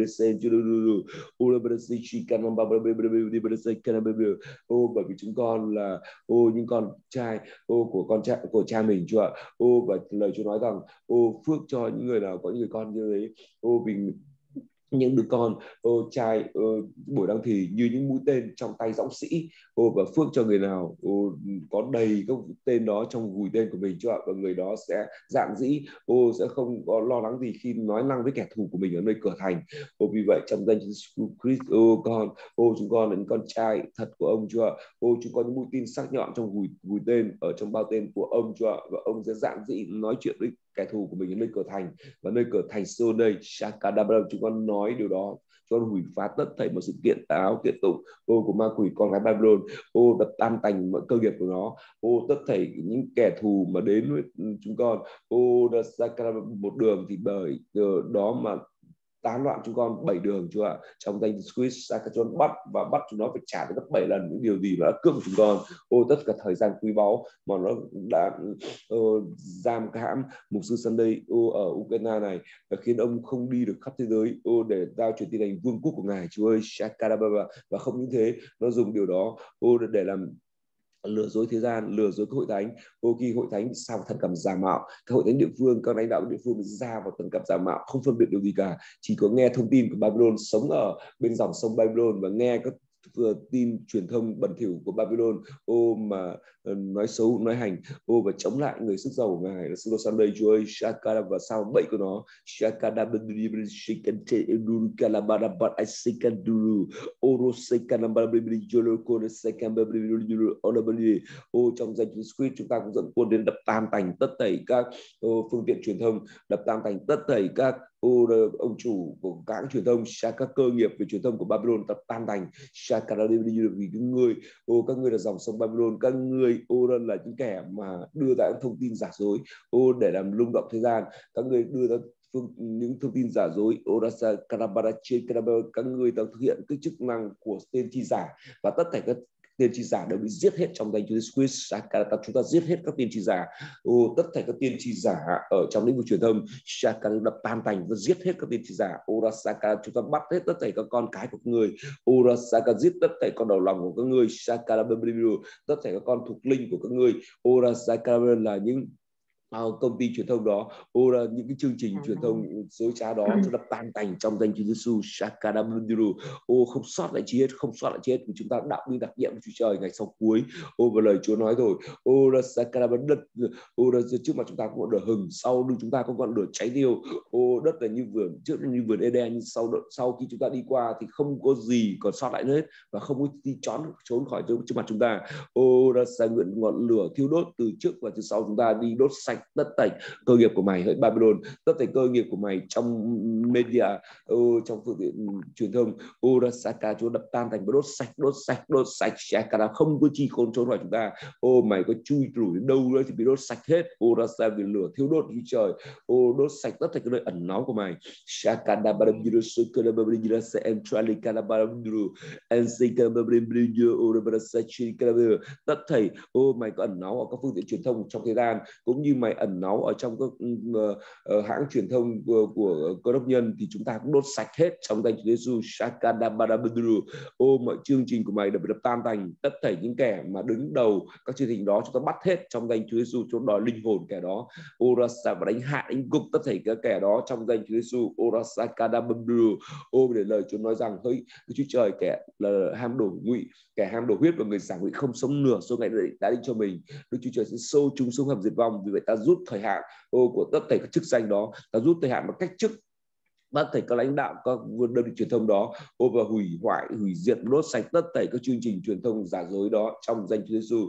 ô bởi vì chúng con là ô những con trai ô của con cha của cha mình Chúa ạ. Ô và lời Chúa nói rằng ô phước cho những người nào có những người con như thế. Ô vì những đứa con ô, trai ô, buổi đăng thì như những mũi tên trong tay dõng sĩ. Ô, và phước cho người nào ô, có đầy các tên đó trong gùi tên của mình Chúa ạ, và người đó sẽ dạn dĩ ô, sẽ không có lo lắng gì khi nói năng với kẻ thù của mình ở nơi cửa thành. Ô, vì vậy trong danh Jesus Christ ô, con ô chúng con là những con trai thật của ông Chúa ạ. Ô chúng con những mũi tên sắc nhọn trong gùi gùi tên ở trong bao tên của ông Chúa ạ, và ông sẽ dạn dĩ nói chuyện với kẻ thù của mình ở nơi cửa thành và nơi cửa thành Siôn đây. Shakadabra chúng con nói điều đó, cho hủy phá tất thảy một sự kiện táo kiện tụng ô của ma quỷ con gái Babylon, ô đập tan tành mọi cơ nghiệp của nó, ô tất thảy những kẻ thù mà đến với chúng con, ô đã ra một đường thì bởi đó mà tán loạn chúng con bảy đường Chúa ạ. Trong danh Christ chúng bắt và bắt chúng nó phải trả gấp bảy lần những điều gì mà đã cướp của chúng con. Ô tất cả thời gian quý báu mà nó đã uh, giam hãm mục sư Sunday ô ở Ukraine này và khiến ông không đi được khắp thế giới ô để giao truyền tin lành vương quốc của Ngài Chúa ơi. Và không những thế, nó dùng điều đó ô để làm lừa dối thế gian, lừa dối các hội thánh. Ô khi hội thánh sao thần cầm giả mạo, các hội thánh địa phương, các lãnh đạo địa phương ra vào thần cầm giả mạo, không phân biệt điều gì cả, chỉ có nghe thông tin của Babylon, sống ở bên dòng sông Babylon và nghe các tin truyền thông bẩn thỉu của Babylon ô mà nói xấu, nói hành ô và chống lại người sức giàu của Ngài là Solo Sunday Chúa ơi. Shakada và sao bẫy của nó. Shakada bedri shikante eduru kalabara but I sikanduru orosekanambara bedri jolo kore sekambara bedri jolo onabari. Ô trong danh Chúa Christ chúng ta cũng dẫn quân đến đập tan tành tất thảy các ô, phương tiện truyền thông, đập tan tành tất thảy các ô, ông chủ của các truyền thông, các cơ nghiệp về truyền thông của Babylon đập tan tành. Vì những người ô các ngươi là dòng sông Babylon, các ngươi ô là những kẻ mà đưa ra những thông tin giả dối ô để làm lung động thế gian, các ngươi đưa ra phương, những thông tin giả dối ô các ngươi đang thực hiện cái chức năng của tiên tri giả và tất cả các tiên tri giả đều bị giết hết trong danh Chúa Jesus Christ. Chúng ta giết hết các tiên tri giả, ô, tất cả các tiên tri giả ở trong lĩnh vực truyền thông, Shaka đập tan tành và giết hết các tiên tri giả. Orasaka chúng ta bắt hết tất cả các con cái của các người, Orasaka giết tất cả con đầu lòng của các người, Shaka tất cả các con thuộc linh của các người, Orasaka là những Uh, công ty truyền thông đó, ô là những cái chương trình truyền thông dối trá đó cho đập tan tành trong danh Chúa Giêsu. Shakadabundiru, ô không sót lại chi hết, không sót lại chi hết, vì chúng ta đạo minh đặc nhiệm của Chúa Trời ngày sau cuối. Ô và lời Chúa nói rồi, ô là Sakadabun đất, ô là trước mặt chúng ta có ngọn lửa hừng, sau lưng chúng ta có ngọn lửa cháy tiêu. Ô đất là như vườn, trước như vườn Eden, nhưng sau sau khi chúng ta đi qua thì không có gì còn sót lại nữa hết, và không có đi trốn trốn khỏi trước mặt chúng ta. Ô là sa nguyện ngọn lửa thiêu đốt từ trước và từ sau chúng ta đi đốt sạch tất tẩy cơ nghiệp của mày hỡi Babylon, tất tẩy cơ nghiệp của mày trong media, ô, trong phương tiện truyền thông. Ô ra Saka, Chúa đập tan thành và đốt sạch, đốt sạch, đốt sạch. Shaka không có chi khôn trốn khỏi chúng ta. Ô mày có chui rủi đến đâu nữa thì bị đốt sạch hết. Ô ra Sa vì lửa thiêu đốt như trời. Ô đốt sạch tất cả cái nơi ẩn náu của mày. Shaka da barabiru sukara barabiru sa entrali kana barabiru ensika barabiru ô ra barasachi kana. Tất thảy ô mày có ẩn náu ở các phương tiện truyền thông trong thời gian, cũng như mày ẩn náu ở trong các uh, uh, hãng truyền thông của, của cơ đốc nhân, thì chúng ta cũng đốt sạch hết trong danh Chúa Giêsu. Shakadabadabadru. Ô mọi chương trình của mày đã bị đập tan thành, tất thảy những kẻ mà đứng đầu các chương trình đó chúng ta bắt hết trong danh Chúa Giêsu. Chúng đòi linh hồn kẻ đó, ô rasa, và đánh hạ đánh gục tất thảy các kẻ đó trong danh Chúa Giêsu. Ô rasakadabadru. Ô để lời Chúa nói rằng hỡi Chúa Trời, kẻ là ham đổ ngụy, kẻ ham đổ huyết và người giảng ngụy không sống nửa số ngày đã đi cho mình, Đức Chúa Trời sẽ sâu chúng xuống hầm diệt vong. Vì vậy ta rút thời hạn ô của tất thảy các chức danh đó, ta rút thời hạn một cách chức tất thảy các lãnh đạo các đơn vị truyền thông đó, ô và hủy hoại, hủy diệt, đốt sạch tất thảy các chương trình truyền thông giả dối đó trong danh Chúa Giêsu.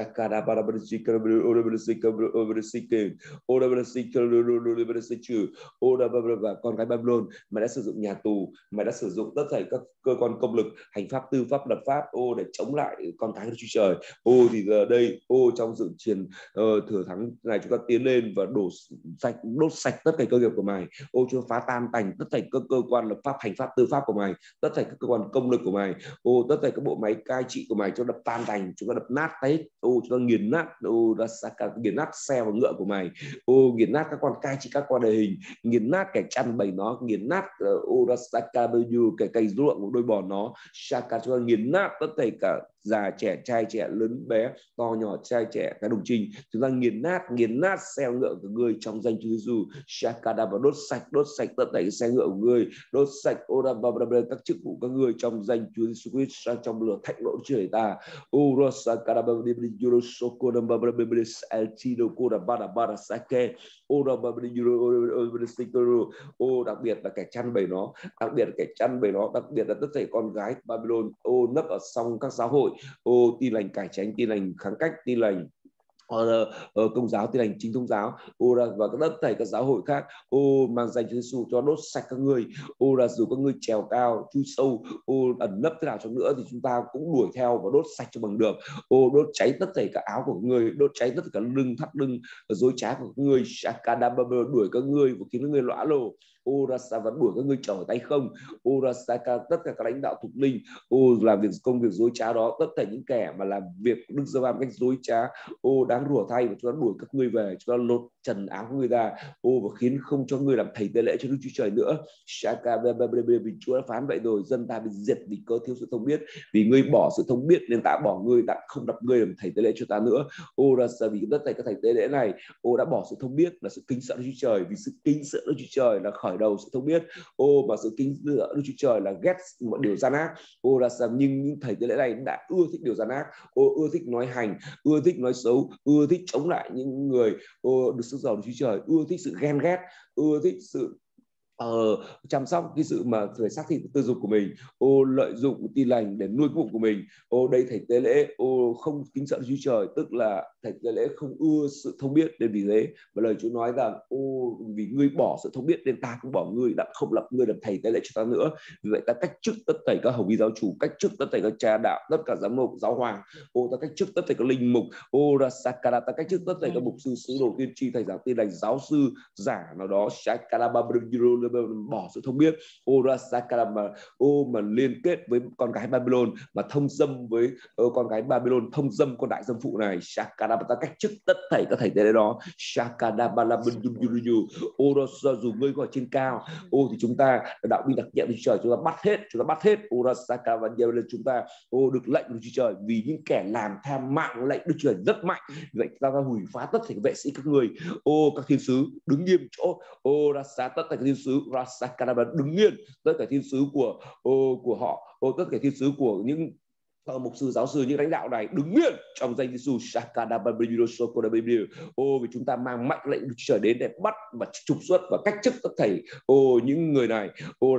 Và con gái Babylon, mày đã sử dụng nhà tù, mày đã sử dụng tất thảy các cơ quan công lực, hành pháp, tư pháp, luật pháp, ô để chống lại con cái của Chúa Trời. Ô thì giờ đây, ô trong sự chiến uh, thừa thắng này, chúng ta tiến lên và đổ sạch, đốt sạch tất cả cơ nghiệp của mày. Ô Chúa phá tan tành tất thảy các cơ quan lập pháp, hành pháp, tư pháp của mày, tất thảy các cơ quan công lực của mày, ô tất thảy các bộ máy cai trị của mày cho đập tan thành, chúng ta đập nát hết, ô chúng ta nghiền nát, ô Rasaka, nghiền nát xe và ngựa của mày, ô nghiền nát các quan cai trị, các quan đề hình, nghiền nát kẻ chăn bầy nó, nghiền nát ô Rasaka bao nhiêu kẻ cày ruộng của đôi bò nó. Shaka, chúng ta nghiền nát tất thảy cả già trẻ, trai trẻ, lớn bé, to nhỏ, trai trẻ, cái đồng trinh, chúng ta nghiền nát, nghiền nát xe ngựa của người trong danh Chúa Giêsu. Shakada, và đốt sạch, đốt sạch tất cả xe ngựa của người, đốt sạch Orababra các chức vụ các người trong danh Chúa Giêsu Christ, trong lửa thạnh nộ trời ta. Orasakada babri yurosoko babra babri altido koda bada bada sake Orababri yurosiko. Ô đặc biệt là kẻ chăn bầy nó, đặc biệt là kẻ chăn bầy nó, đặc biệt là tất cả con gái Babylon, ô nấp ở trong các giáo hội, ô tin lành cải chánh, tin lành kháng cách, tin lành Ờ, ờ, công giáo, tin lành chính thống giáo, ô ra và các tất thảy các giáo hội khác, ô mang danh Chúa Giêsu cho đốt sạch các ngươi. Ô là dù các ngươi trèo cao, chui sâu, ô ẩn nấp thế nào cho nữa thì chúng ta cũng đuổi theo và đốt sạch cho bằng được. Ô đốt cháy tất thảy các áo của các ngươi, đốt cháy tất cả lưng thắt lưng dối trá của các ngươi. Shakadababa, đuổi các ngươi và khiến các ngươi lõa lồ. Ô Rasa, và đuổi các ngươi trở tay không. Ô Rasaka, tất cả các lãnh đạo thuộc linh, ô làm việc công việc dối trá đó, tất cả những kẻ mà làm việc Đức Giê-hô-va một cách dối trá, ô đáng rủa thay, và chúng ta đuổi các ngươi về, chúng ta lột trần áo của người ta, ô và khiến không cho ngươi làm thầy tế lễ cho Đức Chúa Trời nữa. Shaka, vì Chúa đã phán vậy rồi, dân ta bị diệt vì có thiếu sự thông biết, vì ngươi bỏ sự thông biết nên ta bỏ ngươi, đã không đặt ngươi làm thầy tế lễ cho ta nữa. Ô Rasa, vì tất cả các thầy tế lễ này, ô đã bỏ sự thông biết là sự kính sợ Đức Chúa Trời, vì sự kính sợ Đức Chúa Trời là khởi đầu sự thông biết. Ô mà sự kính sợ Đức Chúa Trời là ghét mọi điều gian ác. Ô là sao, nhưng những thầy tế lễ này đã ưa thích điều gian ác, ô ưa thích nói hành, ưa thích nói xấu, ưa thích chống lại những người ô được sức giàu Đức Chúa Trời, ưa thích sự ghen ghét, ưa thích sự Uh, chăm sóc cái sự mà phải xác thị tư dục của mình, ô lợi dụng tin lành để nuôi bụng của mình. Ô đây thầy tế lễ ô không kính sợ Đức Chúa Trời, tức là thầy tế lễ không ưa sự thông biết, nên vì thế mà lời Chúa nói rằng ô vì ngươi bỏ sự thông biết nên ta cũng bỏ ngươi, đã không lập ngươi làm thầy tế lễ cho ta nữa. Vì vậy ta cách chức tất thảy các hồng y giáo chủ, cách chức tất thảy các cha đạo, tất cả giám mục giáo hoàng, ô ta cách chức tất thảy các linh mục, ô rasakara, ta cách chức tất thảy các mục sư, sứ đồ, tiên tri, thầy giảng tin lành, giáo sư giả nào đó. Shakara babru bỏ sự không biết, ô Rasakara mà ô mà liên kết với con gái Babylon, mà thông dâm với ô, con gái Babylon, thông dâm con đại dâm phụ này, Shakara ta cách chức tất thảy các thầy tế đó, Shakara Balabudu, ô dù ngươi có ở trên cao, ô thì chúng ta đạo binh đặc nhiệm của trời, chúng ta bắt hết, chúng ta bắt hết, ô Rasakara và chúng ta ô được lệnh của Chúa Trời, vì những kẻ làm tham mạng lệnh Đức Chúa Trời rất mạnh, vậy ta ra hủy phá tất thảy vệ sĩ các người, ô các thiên sứ đứng nghiêm chỗ, ô Rasa tất cả thiên sứ Rasakara đứng nghiêm, tất cả thiên sứ của ô của họ, ô tất cả thiên sứ của những uh, mục sư, giáo sư, những lãnh đạo này đứng nghiêm trong danh Giêsu. Ô vì chúng ta mang mạnh lệnh Đức Chúa Trời đến để bắt và trục xuất và cách chức tất thảy ô những người này. Ô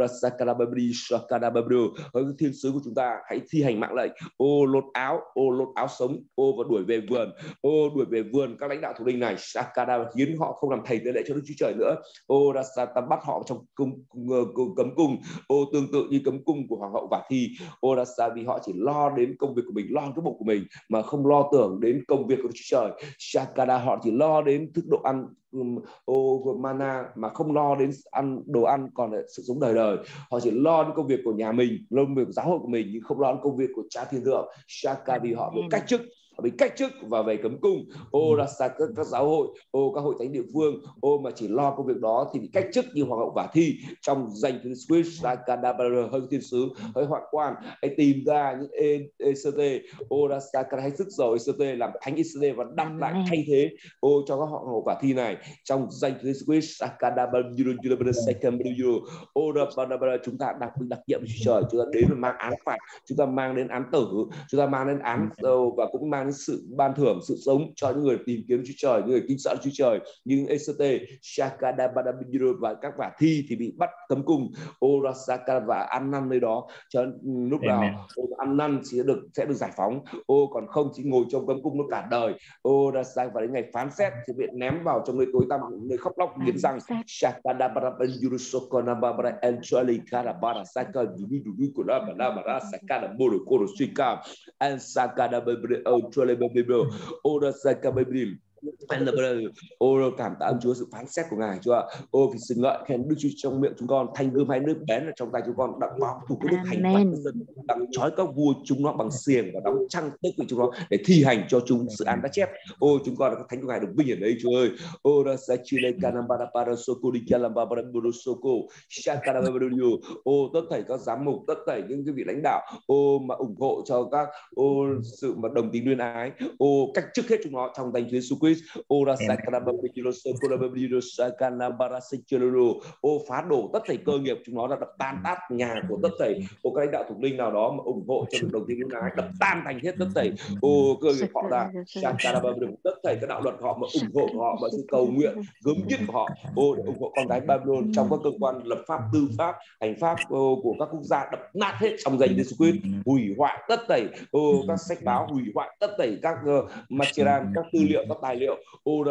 thiên sứ của chúng ta hãy thi hành mạng lệnh, ô lột áo, ô lột áo sống, ô và đuổi về vườn, ô đuổi về vườn các lãnh đạo thủ linh này, Shakada, khiến họ không làm thầy tế lễ cho Đức Chúa Trời nữa. Ô Rasata bắt họ trong cung, cung, cấm cung, ô tương tự như cấm cung của hoàng hậu Vả Thi. Ô Rasa vì họ chỉ lo đến công việc của mình, lo cái bụng của mình mà không lo tưởng đến công việc của Đức Chúa Trời. Shakada họ chỉ lo đến thức độ ăn um, ô mana mà không lo đến ăn đồ ăn còn lại sự sống đời đời. Họ chỉ lo đến công việc của nhà mình, lo đến việc của giáo hội của mình, nhưng không lo đến công việc của Cha Thiên Thượng. Shaka vì họ bị cách chức, bị cách chức và về cấm cung. Ô là các, các giáo hội, ô các hội thánh địa phương, ô mà chỉ lo công việc đó thì bị cách chức như hoàng hậu Vả Thi. Trong danh Chúa Christ, hơi thiên sứ, hơi hoạn quan, hãy tìm ra những e xê tê, ô là hãy sức giàu e xê tê làm thánh e xê tê và đặt lại thay thế ô cho các hoàng hậu Vả Thi này. Trong danh Chúa Christ, ô chúng ta đặc đặc nhiệm Chúa Trời, chúng ta đến và mang án phạt, chúng ta mang đến án tử, chúng ta mang đến án và cũng mang sự ban thưởng, sự sống cho những người tìm kiếm Chúa Trời, những người kính sợ Chúa Trời. Nhưng e xê tê, Shakadabadabidiro và các Vả Thi thì bị bắt cấm cung, Orasaka và ăn năn nơi đó. Cho lúc nào ăn năn sẽ được sẽ được giải phóng. Ô còn không chỉ ngồi trong cấm cung nó cả đời. Orasaka và đến ngày phán xét thì bị ném vào trong nơi tối tăm, nơi khóc lóc nghiến răng. Shakadabadabidiro sokonababara elchualikara saka dudu kula bala bara saka da boro koro suika and saka da bebe o chole bebe ora saka bebe. Ô cảm tạ ơn Chúa sự phán xét của Ngài, Chúa ạ. Ô vì sự ngợi khen Đức Chúa trong miệng chúng con, thanh gươm hai nước bén ở trong tay chúng con, đặng bao phủ cái nước hành phạt dân, đặng trói các vua chúng nó bằng xiềng và đóng trăng tức của chúng nó để thi hành cho chúng sự án đã chép. Ô chúng con là các thánh của Ngài được vinh ở đấy, Chúa ơi. Ô ra sa chile canambara para soko di calamba para buru soko shakara buru. Ô tất thảy các giám mục, tất thảy những cái vị lãnh đạo, ô mà ủng hộ cho các ô sự mà đồng tính luyến ái, ô cách chức hết chúng nó trong danh Chúa Jesus Christ. Ô phá đổ tất thảy cơ nghiệp chúng nó, đã đập tan tát nhà của tất thảy ô các lãnh đạo thuộc linh nào đó mà ủng hộ cho việc đồng tính luyến ái, đập tan thành hết tất thảy ô cơ nghiệp họ ra, tất thảy các đạo luật họ mà ủng hộ của họ mà sự cầu nguyện gớm ghiếc của họ, ô để ủng hộ con gái Babylon trong các cơ quan lập pháp, tư pháp, hành pháp ô, của các quốc gia, đập nát hết trong danh Jesus Christ, hủy hoại tất thảy ô các sách báo, hủy hoại tất thảy các uh, material, các tư liệu, các tài liệu, ô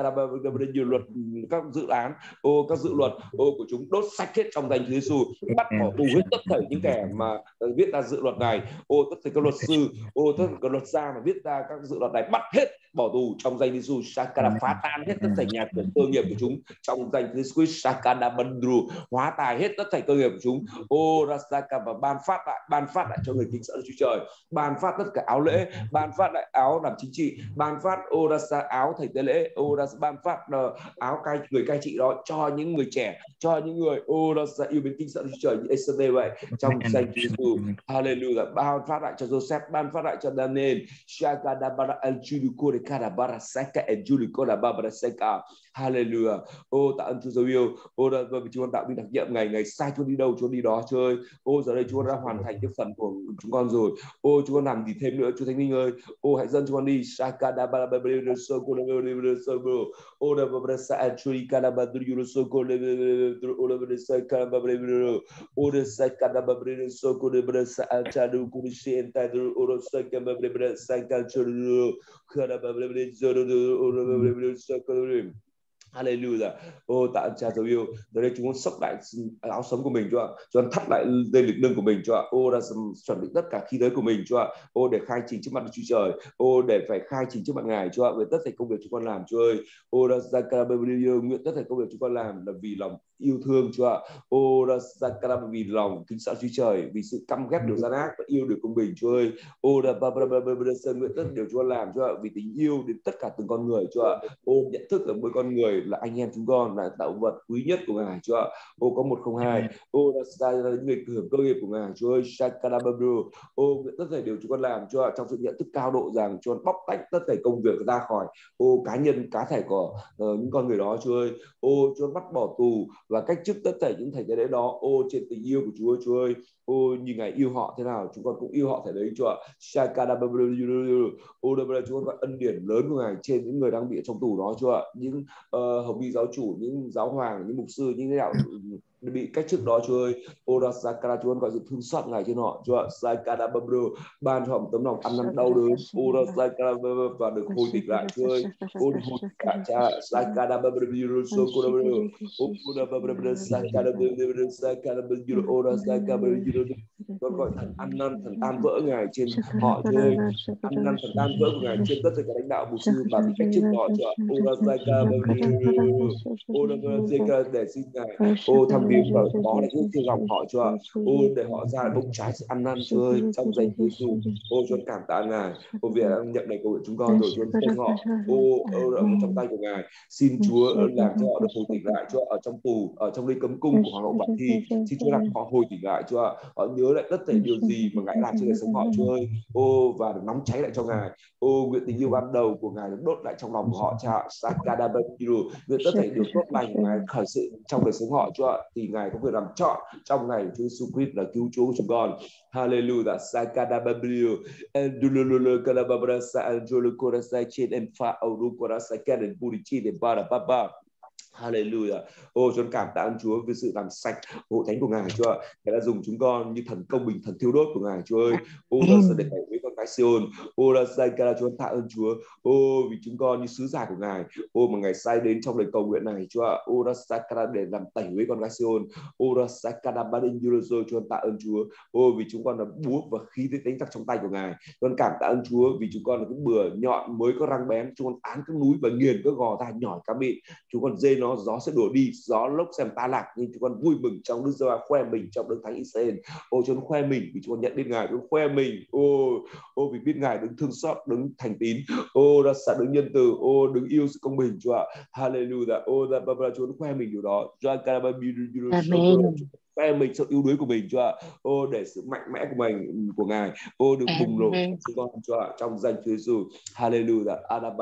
nhiều luật, các dự án, ô các dự luật ô của chúng đốt sạch hết trong danh Chúa Giêsu, bắt bỏ tù hết tất thảy những kẻ mà uh, viết ra dự luật này, ô tất thảy các luật sư, ô tất thảy các luật gia mà viết ra các dự luật này, bắt hết bỏ tù trong danh Giêsu. Shakara phá tan hết tất thảy nhà cửa cơ nghiệp của chúng trong danh Chúa Giêsu. Shakara bandru hóa tài hết tất thảy cơ nghiệp của chúng, ô Rasaka và ban phát lại, ban phát lại cho người kính sợ Chúa Trời, ban phát tất cả áo lễ, ban phát lại áo làm chính trị, ban phát ô Rasa áo thầy tế lễ, ô Rasa ban phát uh, áo cai người cai trị đó cho những người trẻ, cho những người ô Rasa yêu mến kính sợ Chúa Trời như e xê tê vậy trong danh Chúa Giêsu. Hallelujah. Ban phát lại cho Joseph, ban phát lại cho Daniel. Shakadabara aljuliko de karabara saka aljuliko da babara saka. Hallelujah. Ô tạ ơn Chúa dấu yêu. Ô đã vì Chúa đạo binh đặc nhiệm ngày ngày sai Chúa đi đâu Chúa đi đó Chúa ơi. Ô giờ đây Chúa đã hoàn thành cái phần của chúng con rồi. Ô Chúa con làm gì thêm nữa Chúa Thánh Linh ơi. Ô hãy dẫn chúng con đi. Shakadabara babara soko babara soko. Ô da babara sa aljuliko da babara soko babara saka babara. Ô da saka babara soko babara sa alchadu kushi entadu ô saka babara saka alchadu khara babara zoro ô babara saka. Hallelujah. Ô tạ ơn Cha dấu yêu. Giờ đây chúng con sốc lại áo sống của mình Chúa ạ. Chúng con thắt lại dây lịch lưng của mình Chúa ạ. Ô đã chuẩn bị tất cả khí giới của mình Chúa ạ. Ô để khai trình trước mặt Chúa Trời. Ô để phải khai trình trước mặt Ngài Chúa ạ. Về tất thảy công việc chúng con làm Chúa ơi. Ô đã ra cả nguyện tất thảy công việc chúng con làm là vì lòng yêu thương Chúa ạ. Ô ra sakara vì lòng kính sợ Chúa Trời, vì sự căm ghét điều gian ác và yêu điều công bình Chúa ơi. Ô ra ba ba ba ba ba sơn nguyện tất điều Chúa làm Chúa ạ, vì tình yêu đến tất cả từng con người Chúa ạ. Ô nhận thức ở mỗi con người là anh em chúng con, là tạo vật quý nhất của Ngài Chúa ạ. Ô có một không hai. Ô ra sa người hưởng cơ nghiệp của Ngài Chúa ơi. Sakara ba ba. Ô nguyện tất cả điều chúng con làm Chúa ạ, trong sự nhận thức cao độ rằng Chúa bóc tách tất cả công việc ra khỏi ô cá nhân cá thể của uh, những con người đó Chúa ơi. Ô Chúa bắt bỏ tù và cách chức tất cả những thầy tế lễ đó ô trên tình yêu của Chúa Chúa ơi. Ô như Ngài yêu họ thế nào chúng con cũng yêu họ thể đấy Chúa ạ. Ô chúng con gọi ân điển lớn của Ngài trên những người đang bị trong tù đó Chúa ạ. Những uh, hồng y giáo chủ, những giáo hoàng, những mục sư, những đạo bị cách chức đó Chúa ơi. Ora sakara Chúa gọi sự thương xót Ngài trên họ Chúa ạ. Sakara babro ban cho họ một tấm lòng ăn năn đau đớn. Ora sakara và được hồi tỉnh lại Chúa ơi. Ora hồi tỉnh lại Cha. Sakara babro so korabro. Ora babro sakara babro sakara babro ora sakara babro. Con gọi thần ăn năn, thần an vỡ Ngài trên họ Chúa ơi. Ăn năn thần an vỡ của Ngài trên tất cả lãnh đạo mục sư mà bị cách chức họ Chúa ạ. Ora sakara babro. Ora sakara để xin Ngài ô thăm viếng và có những thiêng lòng họ Chúa ạ. Ô để họ ra bốc trái sự ăn năn Chúa ơi, trong danh Chúa Giêsu. Ô Chúa cảm tạ Ngài. Ô vì đang nhận đầy cầu nguyện chúng con rồi Chúa xem họ. Ô ở trong tay của Ngài, xin Chúa làm cho họ được hồi tỉnh lại Chúa, ở trong tù, ở trong nơi cấm cung của Hoàng hậu Vạn Thi. Xin Chúa làm họ hồi tỉnh lại Chúa ạ. Họ nhớ lại tất cả điều gì mà Ngài làm trên đời sống họ Chúa ơi. Ô và được nóng cháy lại cho Ngài. Ô nguyện tình yêu ban đầu của Ngài được đốt lại trong lòng của họ Cha. Sakadabakiru. Nguyện tất cả điều tốt lành của Ngài khởi sự trong đời sống họ Chúa ạ. Thì Ngài có quyền làm chọn trong ngày Chúa Giêsu Christ là cứu Chúa của chúng con. Hallelujah. Sakadabakiru. Endululu kalababrasa anjulu korasa chen emfa auru korasa kenen burichi de bara baba. Hallelujah. Ô Chúa cảm tạ ơn Chúa vì sự làm sạch hội thánh của Ngài Chúa ạ. Ngài đã dùng chúng con như thần công bình, thần thiêu đốt của Ngài Chúa ơi. Ô là sẽ để cải với con cái Sion. Ô là sai ca Chúa tạ ơn Chúa. Ô vì chúng con như sứ giả của Ngài. Ô mà Ngài sai đến trong lời cầu nguyện này Chúa ạ. Ô là sai ca để làm tẩy với con cái Sion. Ô là sai ca ba đinh Chúa Chúa tạ ơn Chúa. Ô vì chúng con là búa và khí thế đánh giặc trong tay của Ngài. Con cảm tạ ơn Chúa vì chúng con là cái bừa nhọn mới có răng bén. Chúng con án các núi và nghiền các gò ta nhỏi cá mịn. Chúng con dê nó gió sẽ đổ đi, gió lốc xem ta lạc, nhưng chúng con vui mừng trong Đức Giê-hô-va, khoe mình trong Đấng Thánh Israel. Ô chúng con khoe mình vì chúng con nhận biết Ngài, chúng con khoe mình ô ô vì biết Ngài đứng thương xót, đứng thành tín, ô đã sẵn đứng nhân từ, ô đứng yêu sự công bình Chúa ạ. Hallelujah. Ô đã ba ba chúng con khoe mình điều đó. Amen. Khoe mình sự yếu đuối của mình Chúa ạ. Ô để sự mạnh mẽ của mình của Ngài ô được bùng nổ trong chúng con Chúa ạ, trong danh Chúa Giêsu. Hallelujah.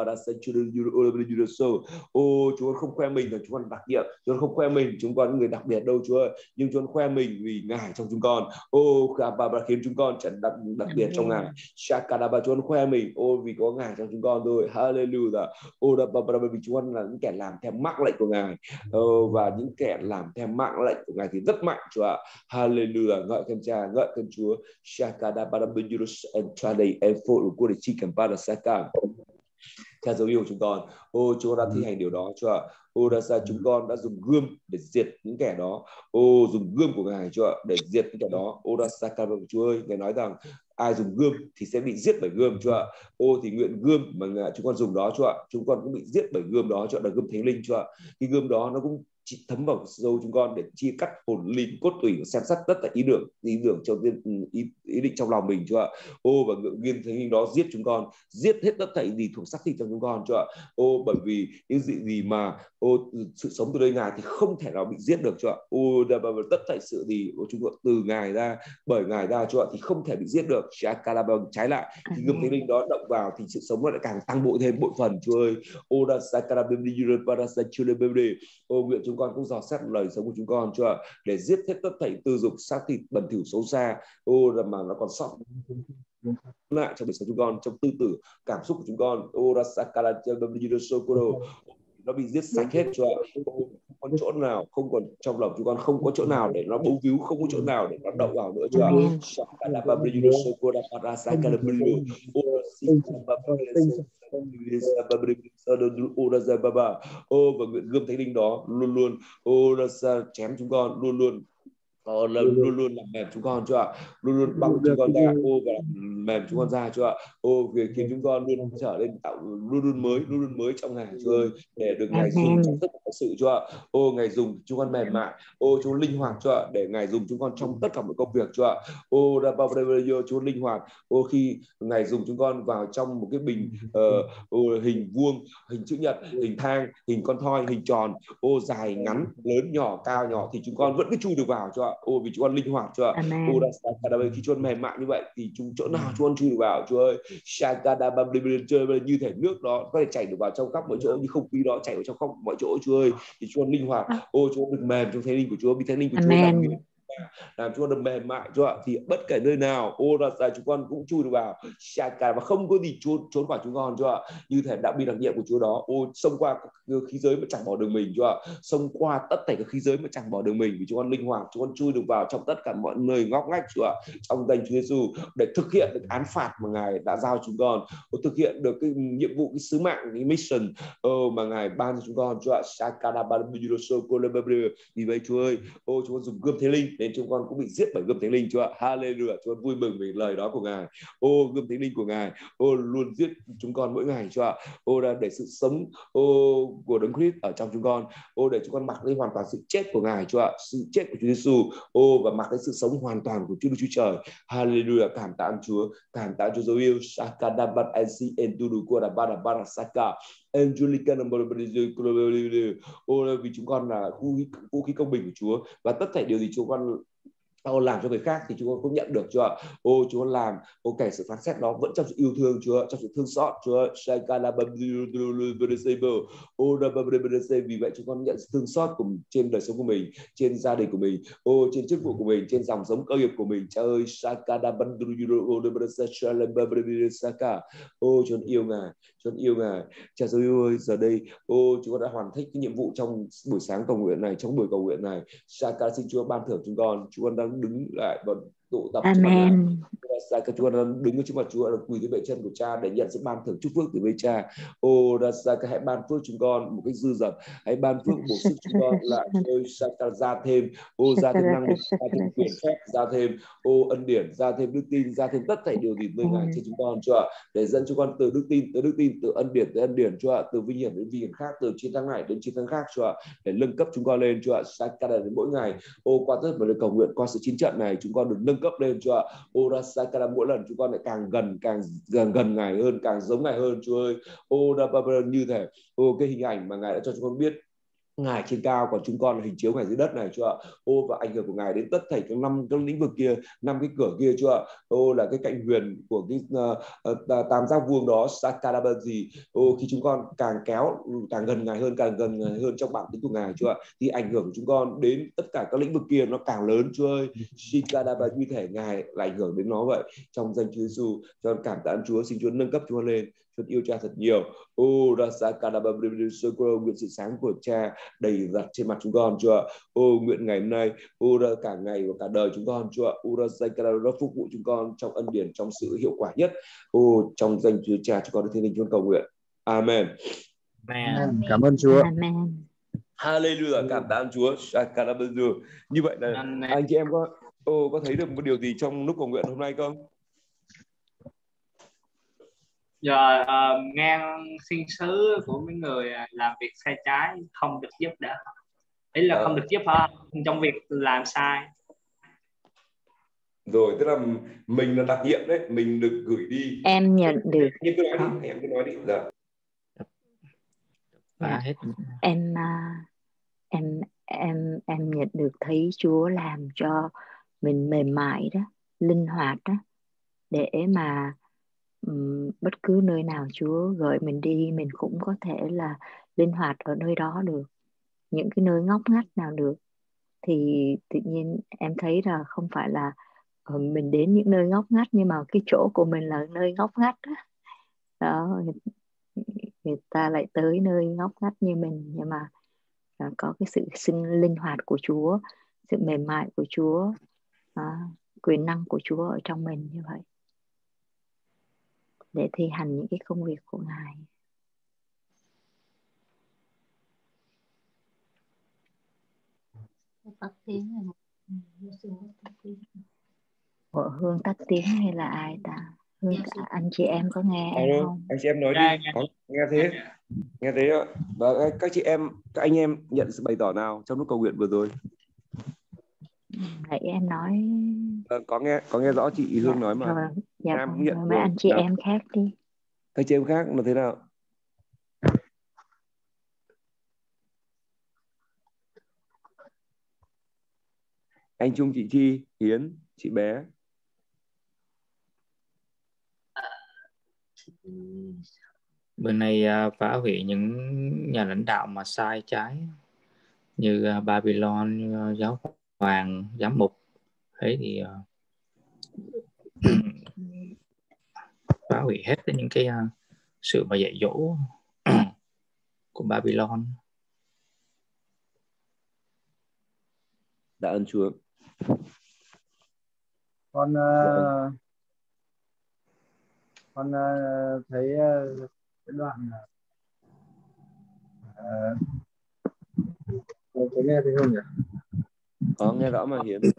Ô Chúa không khoe mình là chúng con đặc biệt, chúng con không khoe mình chúng con những người đặc biệt đâu Chúa, nhưng chúng con khoe mình vì Ngài trong chúng con. Ô bà bà khiến chúng con trở đặc đặc biệt trong Ngài. Shakadaba chúng con khoe mình ô vì có Ngài trong chúng con thôi. Hallelujah. Ô bà bà vì chúng con là những kẻ làm theo mác lệnh của Ngài. Ô, và những kẻ làm theo mác lệnh của Ngài thì rất mạnh Chúa ạ. Hallelujah. Ngợi khen Cha, ngợi khen Chúa. Shakadaba and Trade and for của chi cầm ba là Saka. Theo dấu yêu của chúng con, ô Chúa đã thi hành điều đó Chúa ạ. Ô đã ra chúng con đã dùng gươm để diệt những kẻ đó. Ô dùng gươm của Ngài Chúa ạ để diệt những kẻ đó. Ô đã Saka Chúa ơi, Ngài nói rằng ai dùng gươm thì sẽ bị giết bởi gươm Chúa ạ. Ô thì nguyện gươm mà chúng con dùng đó Chúa ạ, chúng con cũng bị giết bởi gươm đó Chúa ạ, là gươm thánh linh Chúa ạ. Cái gươm đó nó cũng chỉ thấm vào dâu chúng con để chia cắt hồn linh cốt tủy, xem xét tất cả ý tưởng ý tưởng trong ý, ý định trong lòng mình Chúa ạ. Ô và ngự viên thánh linh đó giết chúng con, giết hết tất cả gì thuộc xác thịt trong chúng con Chúa ạ. Ô bởi vì những gì gì mà ô sự sống từ đây Ngài thì không thể nào bị giết được Chúa ạ. Ô tất cả sự gì của chúng con từ Ngài ra, bởi Ngài ra Chúa ạ thì không thể bị giết được. Trái lại thì gươm thánh linh đó động vào thì sự sống nó lại càng tăng bội thêm bội phần Chúa ơi. Ô da sakarabemdi parasa chulebemdi. Ô nguyện chúng con cũng dò xét lời sống của chúng con Chúa ạ, để giết hết tất thảy tư dục xác thịt bẩn thỉu xấu xa ô là mà nó còn sót lại trong đời sống chúng con, trong tư tưởng cảm xúc của chúng con. Ô ra sakara nó bị giết sạch hết Chúa ạ. Không có chỗ nào, không còn trong lòng chúng con không có chỗ nào để nó bấu víu, không có chỗ nào để nó đậu vào nữa Chúa ạ. Ô và nguyện gươm thánh linh đó luôn luôn ô ra chém chúng con, luôn luôn Có luôn luôn làm mềm chúng con, Chúa ạ, luôn luôn băng chúng con ra, ô và làm mềm chúng con ra, Chúa ạ, ô việc khiến chúng con luôn trở nên tạo luôn luôn mới, luôn luôn mới trong Ngài, Chúa ơi, để được Ngài dùng trong tất cả sự, Chúa ạ, ô Ngài dùng chúng con mềm mại, ô Chúa linh hoạt, Chúa ạ, để Ngài dùng chúng con trong tất cả mọi công việc, Chúa ạ, ô ra bao giờ Chúa linh hoạt, ô khi Ngài dùng chúng con vào trong một cái bình uh, hình vuông, hình chữ nhật, hình thang, hình con thoi, hình tròn, ô dài ngắn, lớn nhỏ, cao nhỏ thì chúng con vẫn cứ chui được vào, Chúa ạ, ô vì chúng con linh hoạt, Chúa ạ, ô đã khi chúng con mềm mại như vậy thì chúng chỗ nào chúng con chui được vào, Chúa ơi, như thể nước đó có thể chảy được vào trong khắp mọi chỗ, như không khí đó chảy vào trong khắp mọi chỗ, Chúa ơi, thì chúng con linh hoạt, ô chúng con được mềm trong thánh linh của Chúa, vì thánh linh của Chúa làm việc làm chúng con được mềm mại, Chúa ạ, thì bất kể nơi nào ô là chúng con cũng chui được vào, và không có gì trốn trốn khỏi chúng con, Chúa ạ, như thể đã bị đặc nhiệm của Chúa đó, ô xông qua khí giới mà chẳng bỏ đường mình, Chúa ạ, xông qua tất cả các khí giới mà chẳng bỏ đường mình, vì chúng con linh hoạt, chúng con chui được vào trong tất cả mọi nơi ngóc ngách, Chúa ạ, trong danh Chúa Giêsu, để thực hiện được án phạt mà Ngài đã giao chúng con, ô, thực hiện được cái nhiệm vụ, cái sứ mạng, cái mission ô, mà Ngài ban cho chúng con, Chúa ạ. Vì vậy Chúa ơi, ô chúng con dùng gươm Thánh Linh nên chúng con cũng bị giết bởi gươm Thánh Linh, Chúa ạ. Hallelujah, chúng con vui mừng vì lời đó của Ngài, ô gươm Thánh Linh của Ngài, ô luôn giết chúng con mỗi ngày, Chúa ạ, ô để sự sống ô của Đấng Christ ở trong chúng con, ô để chúng con mặc lên hoàn toàn sự chết của Ngài, Chúa ạ, sự chết của Chúa Giêsu, ô và mặc lên sự sống hoàn toàn của Chúa Đức Chúa Trời. Hallelujah, cảm tạ ơn Chúa, cảm tạ Chúa dấu yêu. Sakadabat nc entudu kodabara barasaka Angelica number ô vì chúng con là vũ khí công bình của Chúa, và tất cả điều gì chúng con ô, làm cho người khác thì chúng con cũng nhận được, Chúa ạ. Ô chúng con làm ô kể sự phán xét đó vẫn trong sự yêu thương, Chúa, trong sự thương xót, Chúa. Vì vậy chúng con nhận sự thương xót của mình trên đời sống của mình, trên gia đình của mình, ô trên chức vụ của mình, trên dòng giống cơ nghiệp của mình, Cha ơi. Ô chúng con yêu Ngài, chúng con yêu Ngài, Cha dấu ơi, giờ đây ô chúng con đã hoàn thành cái nhiệm vụ trong buổi sáng cầu nguyện này, trong buổi cầu nguyện này. Saka xin Chúa ban thưởng chúng con, chúng con đang đứng lại và tụ tập trước mặt Ngài. Saka Chúa đang đứng ở trước mặt Chúa, đang quỳ dưới bệ chân của Cha để nhận sự ban thưởng chúc phước từ với Cha. Ô Saka hãy ban phước chúng con một cách dư dật, hãy ban phước bổ sức chúng con lại, ơi Saka ra thêm, ô ra thêm năng lực, ra thêm quyền phép, ra thêm ô ân điển, ra thêm đức tin, ra thêm tất thảy điều gì nơi Ngài trên chúng con, Chúa ạ, để dẫn chúng con từ đức tin tới đức tin, từ ân điển tới ân điển, Chúa ạ, từ vinh hiển đến vinh hiển khác, từ chiến thắng này đến chiến thắng khác, Chúa ạ, để nâng cấp chúng con lên, Chúa ạ. Saka đến mỗi ngày, ô qua tất cả lời cầu nguyện, qua sự chiến trận này chúng con được nâng cấp lên, Chúa ạ. Ô Saka mỗi lần chúng con lại càng gần càng gần gần Ngài hơn, càng giống Ngài hơn, Chúa ơi. Ô như thể ô cái hình ảnh mà Ngài đã cho chúng con biết Ngài trên cao, còn chúng con là hình chiếu Ngài dưới đất này, Chúa ạ. Ô và ảnh hưởng của Ngài đến tất thảy các năm các lĩnh vực kia, năm cái cửa kia, Chúa ạ. Ô là cái cạnh huyền của cái uh, uh, tam giác vuông đó, Sakadabazi. Ô khi chúng con càng kéo càng gần Ngài hơn, càng gần Ngài hơn trong bản tính của Ngài, Chúa ạ, thì ảnh hưởng của chúng con đến tất cả các lĩnh vực kia nó càng lớn, Chúa ơi. Shikadabazi như thể Ngài là ảnh hưởng đến nó vậy. Trong danh Chúa Giêsu, cho con cảm tạ ơn Chúa, xin Chúa nâng cấp chúng con lên. Chúa yêu Cha thật nhiều. Ô Rasakadabazi, nguyện sự sáng của Cha đầy dặt trên mặt chúng con, Chúa. Ô nguyện ngày hôm nay, ô cả ngày và cả đời chúng con, Chúa. Ô ra phục vụ chúng con trong ân điển, trong sự hiệu quả nhất. Ô trong danh Chúa Cha, chúng con được thiên linh chúng cầu nguyện. Amen. Amen. Cảm ơn Chúa. Amen. Hallelujah, cảm tạ ơn Chúa. Như vậy là Amen. Anh chị em có ô có thấy được một điều gì trong lúc cầu nguyện hôm nay không? Giờ uh, ngang xin sứ của mấy người làm việc sai trái không được giúp đỡ, ý là à. không được giúp họ trong việc làm sai. Rồi tức là mình là đặc nhiệm đấy, mình được gửi đi. Em nhận được. Em cứ nói đi, em cứ nói đi. Dạ. Dạ. Em em em em nhận được thấy Chúa làm cho mình mềm mại đó, linh hoạt đó, để mà um, bất cứ nơi nào Chúa gửi mình đi, mình cũng có thể là linh hoạt ở nơi đó được. Những cái nơi ngóc ngách nào được thì tự nhiên em thấy là không phải là uh, mình đến những nơi ngóc ngách, nhưng mà cái chỗ của mình là nơi ngóc ngách đó, đó người ta lại tới nơi ngóc ngách như mình, nhưng mà uh, có cái sự sinh linh hoạt của Chúa, sự mềm mại của Chúa, uh, quyền năng của Chúa ở trong mình như vậy, để thi hành những cái công việc của Ngài. Tắt tiếng rồi. Ủa, Hương tắt tiếng hay là ai ta? Hương, anh chị em có nghe em Alo, không? anh chị em nói đi. Có nghe thế? Nghe thế ạ. Và các chị em, các anh em nhận sự bày tỏ nào trong lúc cầu nguyện vừa rồi? Nãy em nói. À, có nghe có nghe rõ chị Hương Dạ, nói mà. rồi, dạ Nam vâng, cũng nhận rồi mấy rồi. anh chị Nào, em khác đi. các chị em khác là thế nào? Anh Trung, chị Chi, Hiến, chị Bé. Bên này uh, phá hủy những nhà lãnh đạo mà sai trái như uh, Babylon, uh, giáo hoàng, giám mục. Thế thì uh, phá hủy hết những cái uh, sự mà dạy dỗ của Babylon. Tạ ơn Chúa. Con uh, con uh, thấy uh, cái đoạn uh, con có nghe thấy không nhỉ? Có nghe rõ mà Hiến.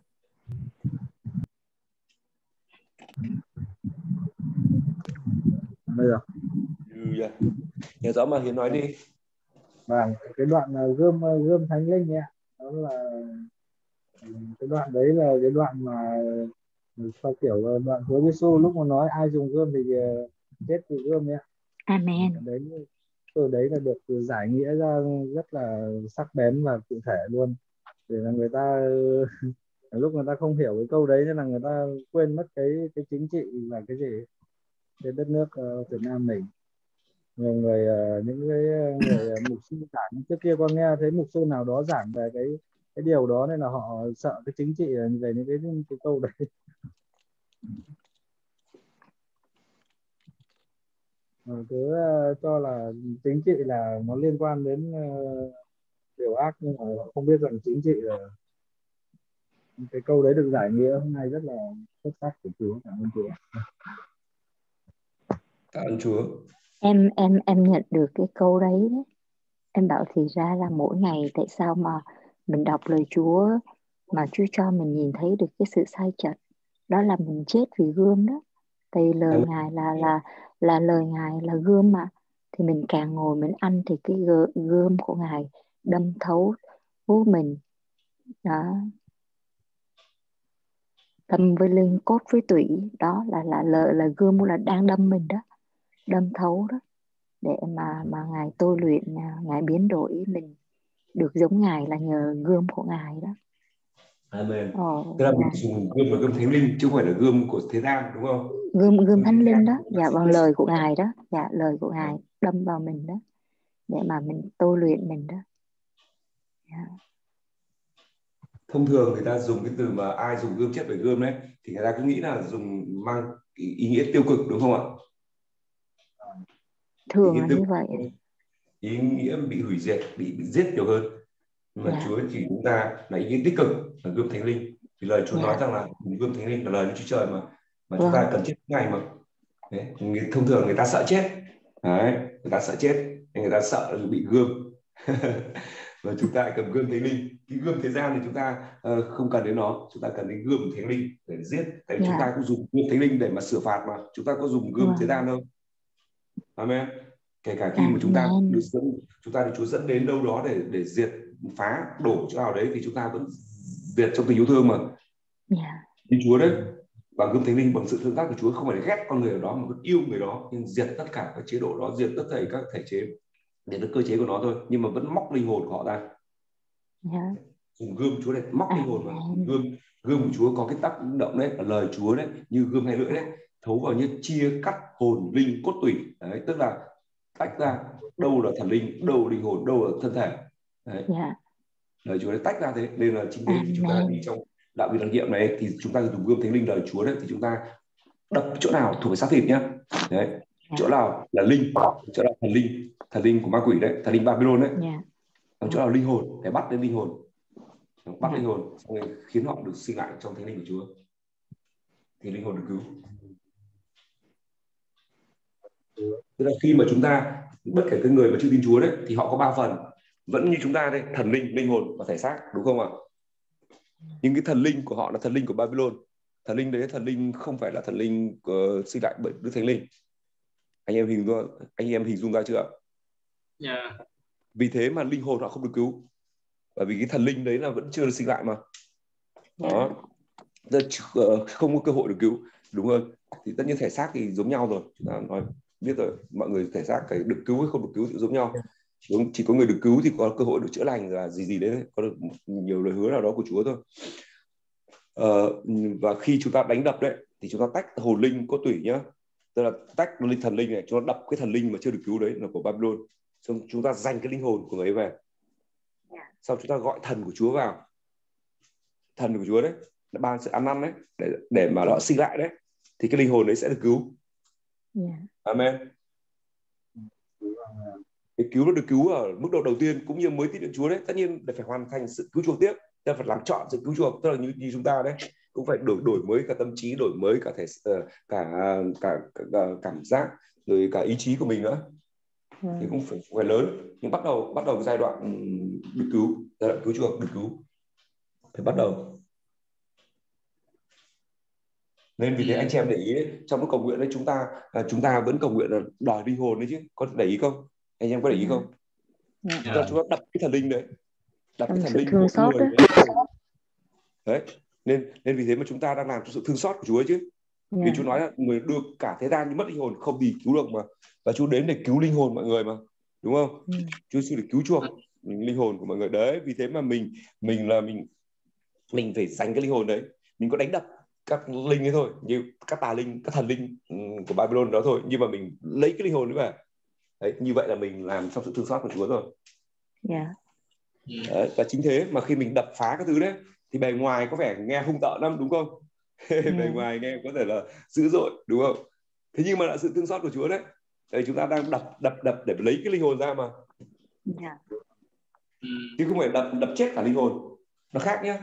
Bây giờ. Ừ, yeah. Nghe rõ mà Hiến nói đi. Vâng, cái đoạn uh, gươm uh, gươm thánh linh ấy, đó là cái đoạn đấy là cái đoạn mà sao kiểu đoạn Chúa Giêsu lúc mà nói ai dùng gươm thì chết vì gươm nhé. Amen. Đấy, từ đấy là được giải nghĩa ra rất là sắc bén và cụ thể luôn, để là người ta lúc người ta không hiểu cái câu đấy nên là người ta quên mất cái cái chính trị là cái gì, cái đất nước uh, Việt Nam mình. Nhiều người uh, những cái người uh, mục sư giảng trước kia con nghe thấy mục sư nào đó giảng về cái cái điều đó nên là họ sợ cái chính trị về những cái cái câu đấy. Cứ uh, cho là chính trị là nó liên quan đến uh, điều ác, nhưng mà họ không biết rằng chính trị là cái câu đấy được giải nghĩa hôm nay rất là xuất sắc của Chúa. Cảm ơn Chúa. Cảm ơn Chúa. Em em em nhận được cái câu đấy, đấy. Em bảo thì ra là mỗi ngày tại sao mà mình đọc lời Chúa mà Chúa cho mình nhìn thấy được cái sự sai chật, đó là mình chết vì gươm đó. Tại lời Ngài là là là lời Ngài là gươm mà, thì mình càng ngồi mình ăn thì cái gươm của Ngài đâm thấu vô mình đó, đâm với linh cốt với tủy, đó là là là, là gươm là đang đâm mình đó, đâm thấu đó, để mà mà Ngài tôi luyện, Ngài biến đổi mình được giống Ngài là nhờ gươm của Ngài đó. Amen. Ồ, Tức là mình dạ. dùng gươm là gươm thánh linh chứ không phải là gươm của thế gian, đúng không? Gươm gươm thánh linh đó, dạ bằng lời của Ngài đó, dạ lời của Ngài đâm vào mình đó, để mà mình tôi luyện mình đó. Dạ. Thông thường người ta dùng cái từ mà ai dùng gươm chết bởi gươm đấy thì người ta cũng nghĩ là dùng mang ý, ý nghĩa tiêu cực, đúng không ạ? Thường là như vậy. Ý nghĩa bị hủy diệt, bị, bị giết nhiều hơn. Nhưng mà dạ. Chúa chỉ chúng ta là ý nghĩa tích cực là gươm thánh linh. Thì lời Chúa dạ. nói rằng là gươm thánh linh là lời của Chúa Trời mà mà vâng. Chúng ta cần chết ngày mà. Đấy. Thông thường người ta sợ chết. Đấy. Người ta sợ chết, nên người ta sợ bị gươm. Và chúng ta cầm gươm thánh linh. Cái gươm thế gian thì chúng ta uh, không cần đến nó, chúng ta cần đến gươm thánh linh để giết. Tại vì yeah. Chúng ta cũng dùng gươm thánh linh để mà sửa phạt mà, chúng ta có dùng gươm wow. thế gian đâu. Amen. Kể cả khi Amen. Mà chúng ta được dẫn, chúng ta được Chúa dẫn đến đâu đó để để diệt, phá, đổ chỗ nào đấy thì chúng ta vẫn diệt trong tình yêu thương mà. Yeah. Như Chúa đấy, bằng gươm thánh linh, bằng sự tương tác của Chúa không phải để ghét con người ở đó mà vẫn yêu người đó, nhưng diệt tất cả các chế độ đó, diệt tất thảy các thể chế, để được cơ chế của nó thôi, nhưng mà vẫn móc linh hồn của họ ra. Yeah. Dùng gươm Chúa để móc linh hồn vào. Gươm gươm của Chúa có cái tác động đấy, là lời Chúa đấy, như gươm hai lưỡi đấy, thấu vào như chia cắt hồn linh cốt tủy. Đấy, tức là tách ra đâu là thần linh, đâu là linh hồn, đâu là thân thể. Đấy. Yeah. Lời Chúa đấy tách ra thế, nên là chính thế khi chúng ta đi trong đạo vị đặc nhiệm này thì chúng ta dùng gươm thánh linh lời Chúa đấy, thì chúng ta đập chỗ nào thuộc về xác thịt nhá. Đấy. Yeah. Chỗ nào là linh, chỗ nào thần linh, thần linh của ma quỷ đấy, thần linh Babylon đấy. Yeah. Chỗ nào linh hồn để bắt đến linh hồn, bắt yeah. linh hồn, xong rồi khiến họ được sinh lại trong thánh linh của Chúa, thì linh hồn được cứu. Tức là khi mà chúng ta, bất kể cái người mà chưa tin Chúa đấy, thì họ có ba phần, vẫn như chúng ta đây, thần linh, linh hồn và thể xác, đúng không ạ? Nhưng cái thần linh của họ là thần linh của Babylon. Thần linh đấy, thần linh không phải là thần linh uh, sinh lại bởi Đức Thánh Linh. Anh em hình dung, anh em hình dung ra chưa? Yeah. Vì thế mà linh hồn họ không được cứu, bởi vì cái thần linh đấy là vẫn chưa được sinh lại mà. Đó, không có cơ hội được cứu, đúng hơn. Thì tất nhiên thể xác thì giống nhau rồi, chúng ta nói biết rồi, mọi người thể xác cái được cứu hay không được cứu thì giống nhau. Đúng, chỉ có người được cứu thì có cơ hội được chữa lành là gì gì đấy, có được nhiều lời hứa nào đó của Chúa thôi. Ờ, và khi chúng ta đánh đập đấy thì chúng ta tách hồn linh có tủy nhá, tức là tách linh thần linh này, chúng ta đập cái thần linh mà chưa được cứu đấy là của Babylon, xong chúng ta giành cái linh hồn của người ấy về, sau chúng ta gọi thần của Chúa vào, thần của Chúa đấy là ban sự ăn năn đấy để để mà nó sinh lại đấy, thì cái linh hồn đấy sẽ được cứu. Yeah. Amen. Cái cứu nó được cứu ở mức độ đầu tiên cũng như mới tin đến Chúa đấy, tất nhiên để phải hoàn thành sự cứu chuộc tiếp, ta phải làm chọn sự cứu chuộc, tức là như, như chúng ta đấy cũng phải đổi đổi mới cả tâm trí, đổi mới cả thể cả cả, cả, cả cảm giác rồi cả ý chí của mình nữa. Ừ. Thì cũng phải, phải lớn, nhưng bắt đầu bắt đầu cái giai đoạn được cứu, giai đoạn cứu chuộc được cứu phải bắt đầu. Nên vì thế anh chị em để ý đấy, trong lúc cầu nguyện đấy chúng ta chúng ta vẫn cầu nguyện là đòi linh hồn đấy chứ, có để ý không? Anh em có để ý không? Yeah. Chúng ta chúng ta đập cái thần linh đấy, đập trong cái thần linh của người đấy. Đấy. Nên nên vì thế mà chúng ta đang làm cho sự thương xót của Chúa ấy chứ. Yeah. Vì Chúa nói là người đưa cả thế gian như mất linh hồn không gì cứu được mà, và Chúa đến để cứu linh hồn mọi người mà, đúng không? Mm. Chúa xin để cứu chuộc linh hồn của mọi người đấy. Vì thế mà mình mình là mình mình phải giành cái linh hồn đấy. Mình có đánh đập các linh ấy thôi, như các tà linh, các thần linh của Babylon đó thôi, nhưng mà mình lấy cái linh hồn đấy về. Đấy, như vậy là mình làm trong sự thương xót của Chúa rồi. Yeah. Đấy, và chính thế mà khi mình đập phá các thứ đấy thì bề ngoài có vẻ nghe hung tợn lắm, đúng không? Yeah. Bề ngoài nghe có thể là dữ dội, đúng không? Thế nhưng mà là sự thương xót của Chúa đấy. Đấy, chúng ta đang đập đập đập để lấy cái linh hồn ra mà. Yeah. Chứ không phải đập đập chết cả linh hồn, nó khác nhá.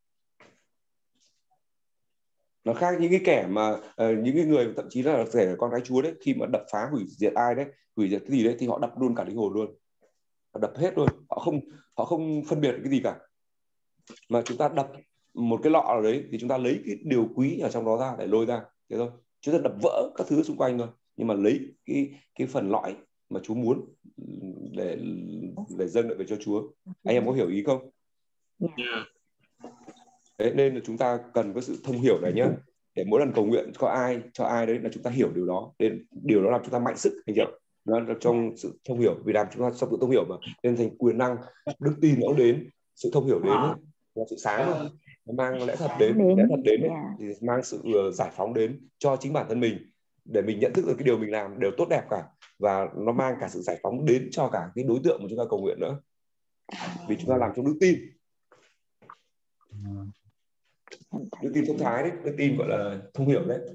Nó khác những cái kẻ mà uh, những cái người thậm chí là kẻ con gái Chúa đấy, khi mà đập phá hủy diệt ai đấy, hủy diệt cái gì đấy thì họ đập luôn cả linh hồn luôn, họ đập hết luôn, họ không họ không phân biệt cái gì cả, mà chúng ta đập một cái lọ nào đấy thì chúng ta lấy cái điều quý ở trong đó ra để lôi ra, thế thôi. Chúng ta đập vỡ các thứ xung quanh thôi, nhưng mà lấy cái cái phần lõi mà Chúa muốn để để dâng lại về cho Chúa. Anh em có hiểu ý không? Yeah. Đấy, nên là chúng ta cần có sự thông hiểu này nhé, để mỗi lần cầu nguyện cho ai cho ai đấy là chúng ta hiểu điều đó, nên điều đó làm chúng ta mạnh sức, anh chị ạ. Nó là trong sự thông hiểu, vì làm chúng ta trong sự thông hiểu mà nên thành quyền năng, đức tin nó đến, sự thông hiểu đến ấy, là sự sáng mà nó mang lẽ thật đến, lẽ thật đến ấy, thì mang sự giải phóng đến cho chính bản thân mình, để mình nhận thức được cái điều mình làm đều tốt đẹp cả, và nó mang cả sự giải phóng đến cho cả cái đối tượng mà chúng ta cầu nguyện nữa, vì chúng ta làm trong đức tin. Đức tin thông thái đấy, đức tin gọi là thông hiểu đấy.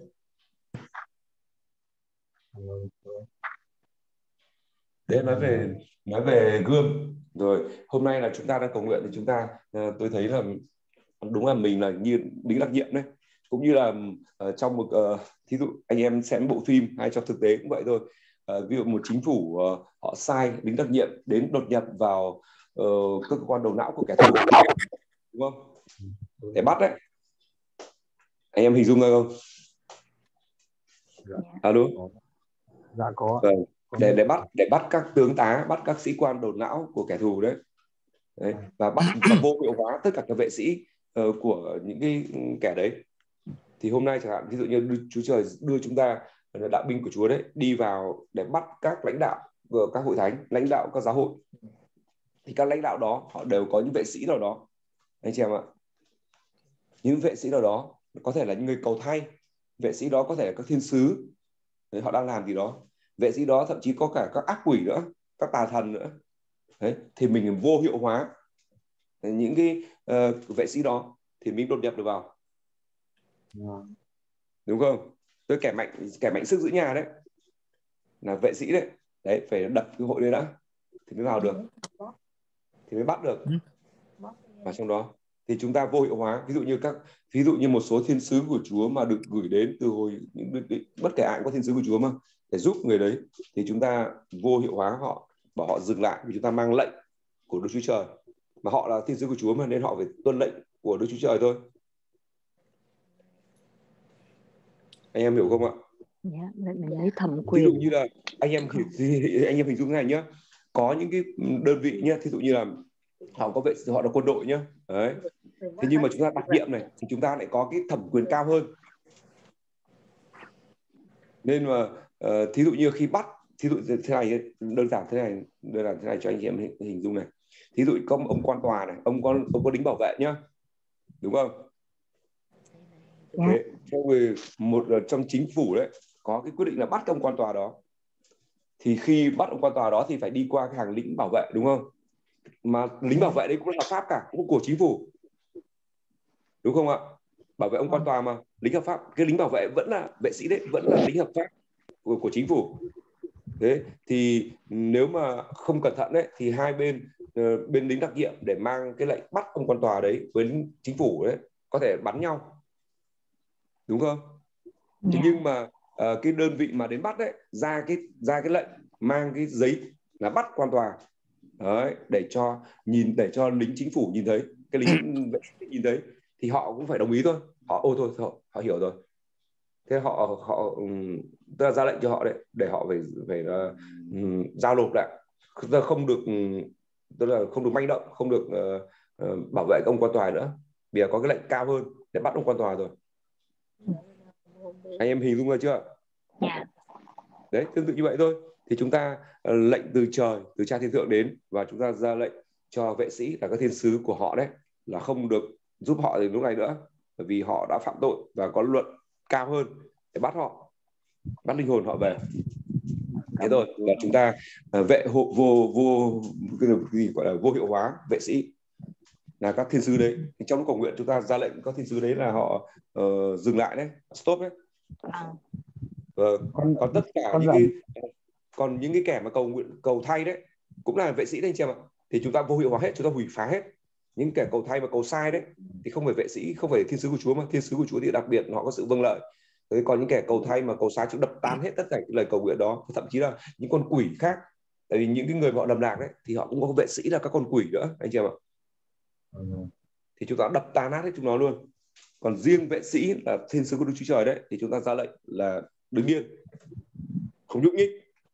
Đấy, nói về nói về gươm rồi. Hôm nay là chúng ta đang cầu nguyện thì chúng ta tôi thấy là đúng là mình là như lính đặc nhiệm đấy, cũng như là uh, trong một uh, thí dụ anh em xem bộ phim hay trong thực tế cũng vậy thôi. Uh, ví dụ một chính phủ uh, họ sai lính đặc nhiệm đến đột nhập vào uh, các cơ quan đầu não của kẻ thù, đúng không? Để bắt đấy. Anh em hình dung ra không? Dạ. Alo. Dạ có. Vâng. Để để bắt để bắt các tướng tá, bắt các sĩ quan đầu não của kẻ thù đấy. Đấy, và bắt và vô hiệu hóa tất cả các vệ sĩ uh, của những cái kẻ đấy. Thì hôm nay chẳng hạn, ví dụ như Chúa Trời đưa chúng ta, đạo binh của Chúa đấy, đi vào để bắt các lãnh đạo của các hội thánh, lãnh đạo các giáo hội, thì các lãnh đạo đó họ đều có những vệ sĩ nào đó, anh chị em ạ. Những vệ sĩ nào đó có thể là những người cầu thay, vệ sĩ đó có thể là các thiên sứ, đấy, họ đang làm gì đó. Vệ sĩ đó thậm chí có cả các ác quỷ nữa, các tà thần nữa. Đấy, thì mình vô hiệu hóa những cái uh, vệ sĩ đó thì mình đột nhập được vào. Yeah. Đúng không? Tôi kẻ mạnh kẻ mạnh sức giữ nhà đấy là vệ sĩ đấy. Đấy, phải đập cái hội đấy đã thì mới vào được, thì mới bắt được. Và trong đó thì chúng ta vô hiệu hóa, ví dụ như các ví dụ như một số thiên sứ của Chúa mà được gửi đến từ hồi những bất kể ai cũng có thiên sứ của Chúa mà để giúp người đấy, thì chúng ta vô hiệu hóa họ, bảo họ dừng lại, vì chúng ta mang lệnh của Đức Chúa Trời, mà họ là thiên sứ của Chúa mà nên họ phải tuân lệnh của Đức Chúa Trời thôi. Anh em hiểu không ạ? Dạ, mình lấy thẩm Ví quyền. dụ như là anh em anh em hình dung này nhá, có những cái đơn vị nhá, thí dụ như là họ có vệ họ là quân đội nhá, đấy. Thế nhưng mà chúng ta đặc nhiệm này thì chúng ta lại có cái thẩm quyền cao hơn. Nên mà uh, thí dụ như khi bắt, thí dụ thế này đơn giản thế này, đơn giản thế này cho anh chị em hình, hình dung này. Thí dụ có ông quan tòa này, ông có ông có lính bảo vệ nhá, đúng không? Dạ. Thế, theo người một trong chính phủ đấy có cái quyết định là bắt ông quan tòa đó, thì khi bắt ông quan tòa đó thì phải đi qua cái hàng lính bảo vệ, đúng không? Mà lính bảo vệ đấy cũng là hợp pháp cả, cũng của chính phủ, đúng không ạ? Bảo vệ ông quan tòa mà, lính hợp pháp, cái lính bảo vệ vẫn là vệ sĩ đấy, vẫn là lính hợp pháp của, của chính phủ. Thế thì nếu mà không cẩn thận đấy thì hai bên uh, bên lính đặc nhiệm để mang cái lệnh bắt ông quan tòa đấy với lính chính phủ đấy có thể bắn nhau, đúng không? Thế Yeah. nhưng mà uh, cái đơn vị mà đến bắt đấy ra cái ra cái lệnh mang cái giấy là bắt quan tòa đấy, để cho nhìn để cho lính chính phủ nhìn thấy, cái lính vệ sĩ nhìn thấy thì họ cũng phải đồng ý thôi. Họ ô thôi, thôi họ hiểu rồi. Thế họ họ um, tức là ra lệnh cho họ đấy để họ phải phải uh, um, giao nộp lại, không được um, tức là không được manh động, không được uh, uh, bảo vệ ông quan tòa nữa, vì có cái lệnh cao hơn để bắt ông quan tòa rồi. Anh em hình dung ra chưa? Yeah. Đấy, tương tự như vậy thôi. Thì chúng ta uh, lệnh từ trời, từ Cha Thiên Thượng đến, và chúng ta ra lệnh cho vệ sĩ là các thiên sứ của họ đấy là không được giúp họ từ lúc này nữa, bởi vì họ đã phạm tội và có luật cao hơn để bắt họ, bắt linh hồn họ về. Thế rồi là chúng ta uh, vệ hộ vô vô cái gì gọi là vô hiệu hóa vệ sĩ là các thiên sứ đấy. Thì trong cầu nguyện chúng ta ra lệnh các thiên sứ đấy là họ uh, dừng lại đấy, stop đấy. Vâng. Còn, còn tất cả những cái còn những cái kẻ mà cầu nguyện cầu thay đấy cũng là vệ sĩ đấy anh chị em ạ. Thì chúng ta vô hiệu hóa hết, chúng ta hủy phá hết. Những kẻ cầu thay mà cầu sai đấy thì không phải vệ sĩ, không phải thiên sứ của Chúa, mà thiên sứ của Chúa thì đặc biệt họ có sự vâng lợi. Thế còn những kẻ cầu thay mà cầu sai, chúng đập tan hết tất cả những lời cầu nguyện đó, thậm chí là những con quỷ khác. Tại vì những cái người mà họ lầm lạc đấy thì họ cũng có vệ sĩ là các con quỷ nữa anh chị em ạ. Thì chúng ta đập tan nát hết chúng nó luôn. Còn riêng vệ sĩ là thiên sứ của Đức Chúa Trời đấy thì chúng ta ra lệnh là đứng yên, không nhúc nhích,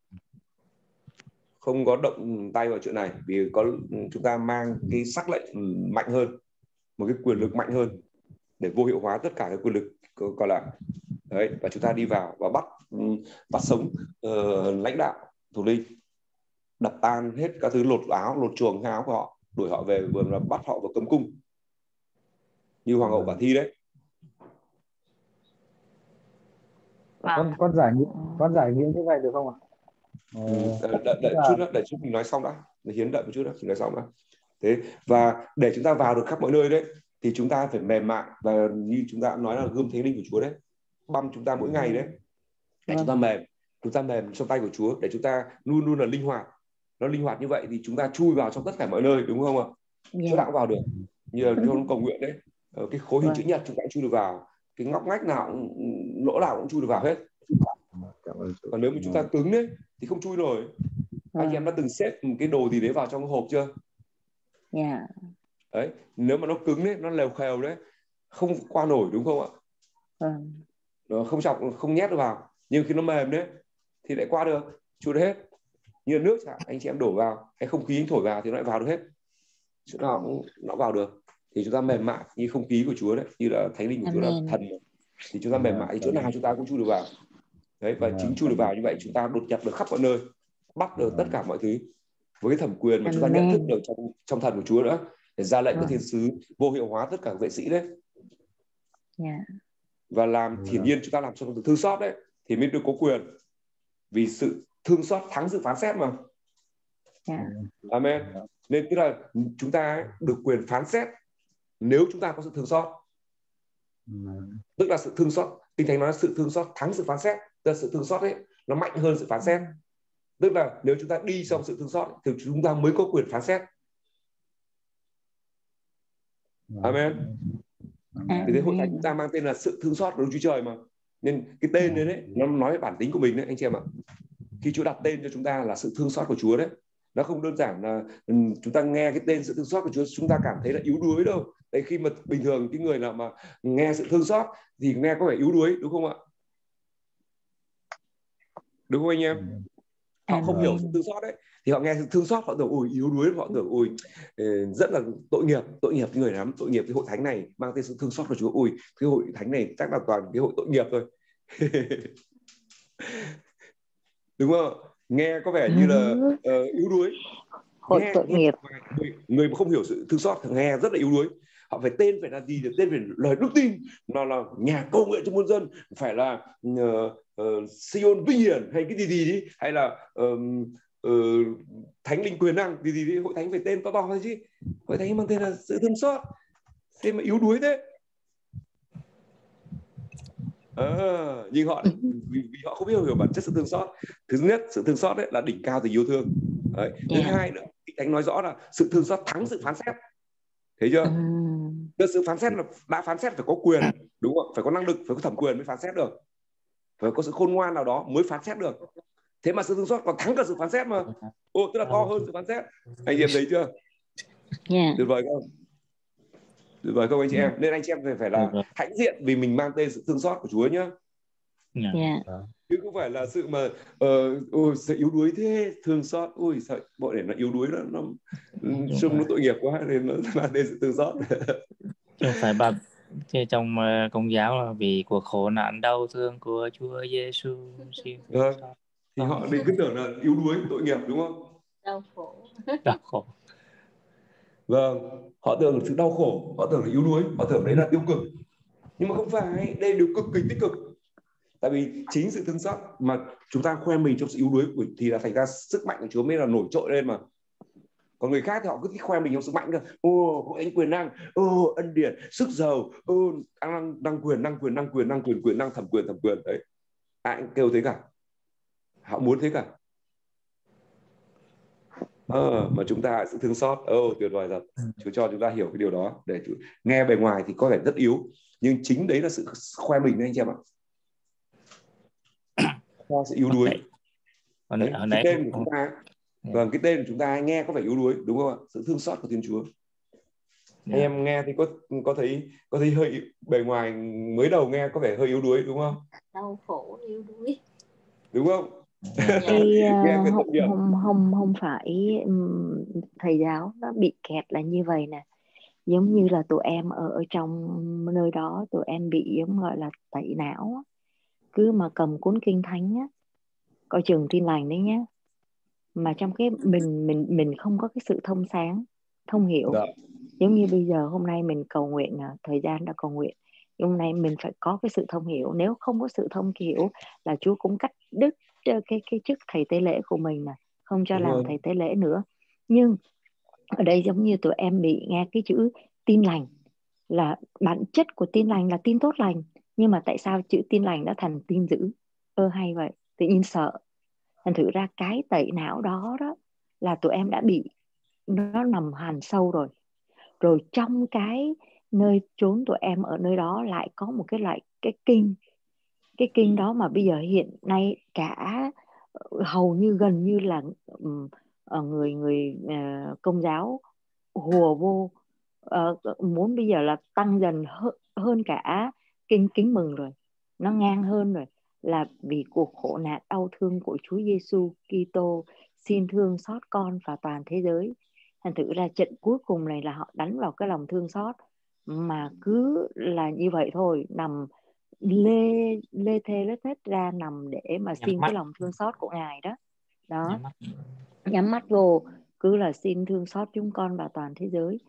không có động tay vào chuyện này, vì có chúng ta mang cái sắc lệnh mạnh hơn, một cái quyền lực mạnh hơn để vô hiệu hóa tất cả cái quyền lực còn lại đấy. Và chúng ta đi vào và bắt bắt sống uh, lãnh đạo thủ linh, đập tan hết các thứ, lột áo lột chuồng áo của họ, đuổi họ về, vừa là bắt họ vào cấm cung như hoàng hậu Vả Thi đấy. con con giải nghĩa con giải nghĩa như vậy được không ạ? Ừ, đợi, đợi chút nữa, để chút mình nói xong đã, để Hiến đợi một chút nữa, mình nói xong đã. Thế và để chúng ta vào được khắp mọi nơi đấy thì chúng ta phải mềm mại, và như chúng ta nói là gươm Thánh Linh của Chúa đấy, băm chúng ta mỗi ngày đấy, để chúng ta mềm, chúng ta mềm trong tay của Chúa, để chúng ta luôn luôn là linh hoạt. Nó linh hoạt như vậy thì chúng ta chui vào trong tất cả mọi nơi, đúng không ạ? Yeah. Chỗ nào cũng vào được, như là trong cầu nguyện đấy, cái khối hình chữ nhật chúng ta cũng chui được vào, cái ngóc ngách nào cũng, lỗ nào cũng chui được vào hết. Còn nếu mà chúng ta cứng đấy thì không chui nổi. Anh em đã từng xếp một cái đồ gì đấy vào trong cái hộp chưa? Yeah. Đấy, nếu mà nó cứng đấy, nó lèo khèo đấy, không qua nổi, đúng không ạ? Yeah. Nó không chọc, không nhét được vào. Nhưng khi nó mềm đấy thì lại qua được, chui được hết. Như là nước chẳng, anh chị em đổ vào, hay không khí anh thổi vào thì nó lại vào được hết. Chỗ nào cũng nó vào được. Thì chúng ta mềm mại như không khí của Chúa đấy, như là Thánh Linh của Chúa là thần, thì chúng ta mềm mại thì chỗ nào chúng ta cũng chui được vào. Đấy, và chính chui được vào như vậy chúng ta đột nhập được khắp mọi nơi, bắt được tất cả mọi thứ với cái thẩm quyền mà chúng ta nhận thức được trong trong thần của Chúa nữa, để ra lệnh các thiên sứ vô hiệu hóa tất cả vệ sĩ đấy. Yeah. Và làm hiển nhiên chúng ta làm trong thương xót đấy thì mới được có quyền, vì sự thương xót thắng sự phán xét mà. Yeah. Amen. Nên tức là chúng ta được quyền phán xét nếu chúng ta có sự thương xót. Tức là sự thương xót, Kinh Thánh nói là sự thương xót thắng sự phán xét. Tức là sự thương xót ấy nó mạnh hơn sự phán xét. Tức là nếu chúng ta đi trong sự thương xót thì chúng ta mới có quyền phán xét. Amen. Thì thế hội thánh chúng ta mang tên là sự thương xót của Đức Chúa Trời mà. Nên cái tên đấy, đấy nó nói về bản tính của mình đấy anh chị em ạ. Khi Chúa đặt tên cho chúng ta là sự thương xót của Chúa đấy, Nó không đơn giản là um, chúng ta nghe cái tên sự thương xót của Chúa chúng ta cảm thấy là yếu đuối đâu. Đấy, khi mà bình thường cái người nào mà nghe sự thương xót thì nghe có vẻ yếu đuối, đúng không ạ? Đúng không anh em? Họ không hiểu sự thương xót đấy thì họ nghe sự thương xót họ tưởng ôi yếu đuối, họ tưởng ôi rất là tội nghiệp, tội nghiệp cái người lắm, tội nghiệp cái hội thánh này mang tên sự thương xót của Chúa, ôi cái hội thánh này chắc là toàn cái hội tội nghiệp thôi. Đúng không? Nghe có vẻ như là uh, yếu đuối. Hội nghe, tội nghe, nghiệp. Người, người mà không hiểu sự thương xót nghe rất là yếu đuối. Họ phải tên phải là gì? Tên phải lời đức tin, nó là nhà công nghệ cho muôn dân, phải là uh, uh, Sion vinh hiển hay cái gì gì đi, hay là uh, uh, thánh linh quyền năng gì gì đi. Hội thánh phải tên to to thôi chứ. Hội thánh mang tên là sự thương xót, thế mà yếu đuối thế. À, nhưng họ vì, vì họ không biết hiểu bản chất sự thương xót. Thứ nhất, sự thương xót đấy là đỉnh cao tình yêu thương. Đấy. Thứ yeah. hai nữa, Thánh nói rõ là sự thương xót thắng sự phán xét. Thấy chưa? Mm. Sự phán xét là đã phán xét phải có quyền, đúng không? Phải có năng lực, phải có thẩm quyền mới phán xét được. Phải có sự khôn ngoan nào đó mới phán xét được. Thế mà sự thương xót còn thắng cả sự phán xét mà. Ô, tức là to hơn sự phán xét. Anh em thấy chưa? Yeah. Tuyệt vời không? Tuyệt vời không anh chị em? Nên anh chị em phải, phải là hãnh diện vì mình mang tên sự thương xót của Chúa nhá. Yeah. Chứ không phải là sự mà uh, ôi, sự yếu đuối thế, thương xót, ôi sao bọn này nó yếu đuối, nó nó trông nó tội nghiệp quá nên nó mang tên sự thương xót. Chứ không phải bà trong uh, Công giáo là vì cuộc khổ nạn đau thương của Chúa Giêsu. Vâng. Thì họ định cứ tưởng là yếu đuối, tội nghiệp, đúng không? Đau khổ. Đau khổ. Vâng, họ tưởng sự đau khổ, họ tưởng là yếu đuối, họ tưởng đấy là tiêu cực. Nhưng mà không phải, đây đều cực kỳ tích cực. Tại vì chính sự thương xót mà chúng ta khoe mình trong sự yếu đuối thì là thành ra sức mạnh của Chúa mới là nổi trội lên mà. Còn người khác thì họ cứ thích khoe mình trong sức mạnh cơ. Ô, hội thánh quyền năng, ô, ân điển, sức giàu, ô, năng, năng quyền, năng quyền, năng quyền, năng quyền, quyền năng, thẩm quyền, thẩm quyền. Đấy, ai cũng kêu thế cả. Họ muốn thế cả. À, mà chúng ta sự thương xót, ô, tuyệt vời thật. Chúa cho chúng ta hiểu cái điều đó. Để chú... nghe bề ngoài thì có vẻ rất yếu, nhưng chính đấy là sự khoe mình đấy anh chị em ạ. Cho sự yếu đuối. Đấy, cái tên của chúng ta, vâng, cái tên của chúng ta nghe có vẻ yếu đuối, đúng không ạ? Sự thương xót của Thiên Chúa. Yeah. Em nghe thì có có thấy có thấy hơi bề ngoài mới đầu nghe có vẻ hơi yếu đuối, đúng không? Đau khổ yếu đuối, đúng không? Thì uh, không, không không không phải um, thầy giáo nó bị kẹt là như vậy nè. Giống như là tụi em ở, ở trong nơi đó, tụi em bị giống gọi là tẩy não á. Cứ mà cầm cuốn kinh thánh á, coi chừng Tin Lành đấy nhé, mà trong cái mình mình mình không có cái sự thông sáng, thông hiểu. Dạ. Giống như bây giờ hôm nay mình cầu nguyện, thời gian đã cầu nguyện, hôm nay mình phải có cái sự thông hiểu. Nếu không có sự thông hiểu là Chúa cũng cắt đứt cái cái chức thầy tế lễ của mình nè, không cho Đúng làm rồi. thầy tế lễ nữa. Nhưng ở đây giống như tụi em bị nghe cái chữ tin lành, là bản chất của tin lành là tin tốt lành, nhưng mà tại sao chữ tin lành đã thành tin dữ? Ơ hay vậy, tự nhiên sợ. Thành thử ra cái tẩy não đó đó là tụi em đã bị, nó nằm hằn sâu rồi. Rồi trong cái nơi chốn tụi em ở nơi đó lại có một cái loại cái kinh. Cái kinh đó mà bây giờ hiện nay cả hầu như gần như là um, người người uh, Công giáo hùa vô, uh, muốn bây giờ là tăng dần hơn, hơn cả kinh Kính Mừng rồi. Nó ngang hơn rồi, là vì cuộc khổ nạn đau thương của Chúa Giêsu Kitô, xin thương xót con và toàn thế giới. Thành thử ra trận cuối cùng này là họ đánh vào cái lòng thương xót, mà cứ là như vậy thôi, nằm lê lê thê lết hết ra nằm để mà xin cái lòng thương xót của Ngài đó. Đó, nhắm mắt, nhắm mắt vô cứ là xin thương xót chúng con và toàn thế giới.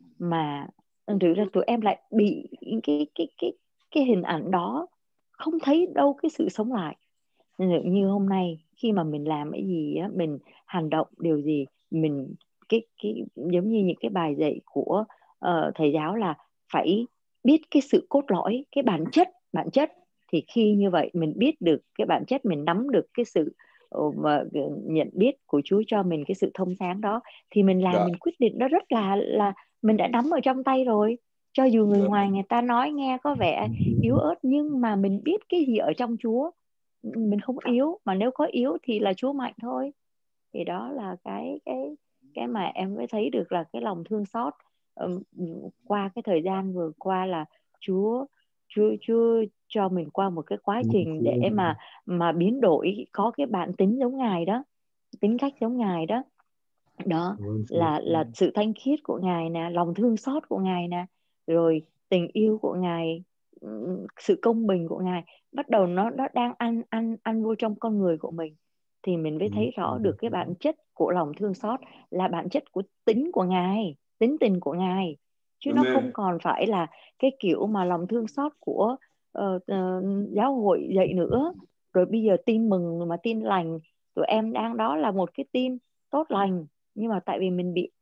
Mà thành thử ra tụi em lại bị cái cái cái cái hình ảnh đó, không thấy đâu cái sự sống lại. Nên như hôm nay khi mà mình làm cái gì á, mình hành động điều gì, mình cái cái giống như những cái bài dạy của uh, thầy giáo là phải biết cái sự cốt lõi, cái bản chất bản chất thì khi như vậy mình biết được cái bản chất, mình nắm được cái sự uh, mà nhận biết của Chúa cho mình cái sự thông sáng đó, thì mình làm, Đã. mình quyết định nó rất là là mình đã nắm ở trong tay rồi. Cho dù người Đã. ngoài người ta nói nghe có vẻ yếu ớt, nhưng mà mình biết cái gì ở trong Chúa. Mình không yếu, mà nếu có yếu thì là Chúa mạnh thôi. Thì đó là cái cái cái mà em mới thấy được là cái lòng thương xót. um, qua cái thời gian vừa qua là Chúa Chúa Chúa cho mình qua một cái quá trình để mà mà biến đổi, có cái bản tính giống Ngài đó, tính cách giống Ngài đó. Đó là là sự thanh khiết của Ngài nè, lòng thương xót của Ngài nè, rồi tình yêu của Ngài, sự công bình của Ngài bắt đầu nó nó đang ăn ăn ăn vô trong con người của mình, thì mình mới thấy rõ được cái bản chất của lòng thương xót là bản chất của tính của Ngài, tính tình của Ngài, chứ nó không còn phải là cái kiểu mà lòng thương xót của uh, uh, giáo hội dạy nữa. Rồi bây giờ tin mừng mà tin lành, tụi em đang đó là một cái tin tốt lành, nhưng mà tại vì mình bị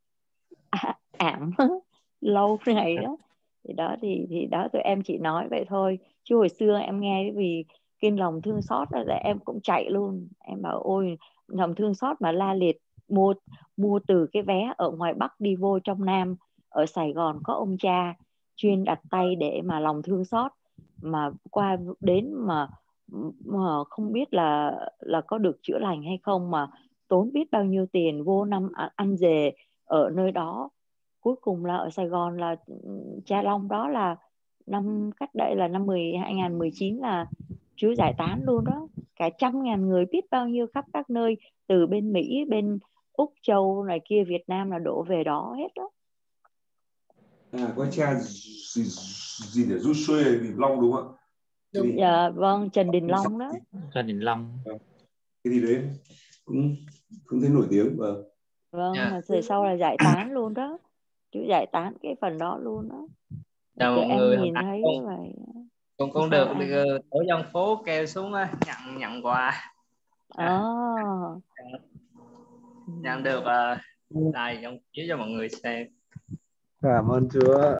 ảm lâu ngày đó, thì đó thì thì đó tụi em chỉ nói vậy thôi, chứ hồi xưa em nghe vì kinh lòng thương xót là em cũng chạy luôn. Em bảo ôi, lòng thương xót mà la liệt, mua mua từ cái vé ở ngoài Bắc đi vô trong Nam. Ở Sài Gòn có ông cha chuyên đặt tay để mà lòng thương xót, mà qua đến mà mà không biết là là có được chữa lành hay không, mà tốn biết bao nhiêu tiền vô năm ăn dề ở nơi đó. Cuối cùng là ở Sài Gòn là cha Long đó là năm cách đây là năm hai không một chín là Chúa giải tán luôn đó. Cả trăm ngàn người, biết bao nhiêu khắp các nơi, từ bên Mỹ, bên Úc Châu này kia, Việt Nam là đổ về đó hết đó. À, có cha gì, gì để rút xuê Đình Long đúng không ạ? Đúng, dạ, vâng, Trần Đình Long đó. Trần Đình Long. Cái gì đấy cũng cũng thấy nổi tiếng. Vâng. Vâng, yeah. Mà về sau là giải tán luôn đó. Chú giải tán cái phần đó luôn đó. Chào tụi mọi em người, nhìn thấy như vậy. Con con được tổ dân phố kêu xuống nhận nhận quà. À. Nhận được uh, like trong chiếu cho mọi người xem. Cảm ơn Chúa.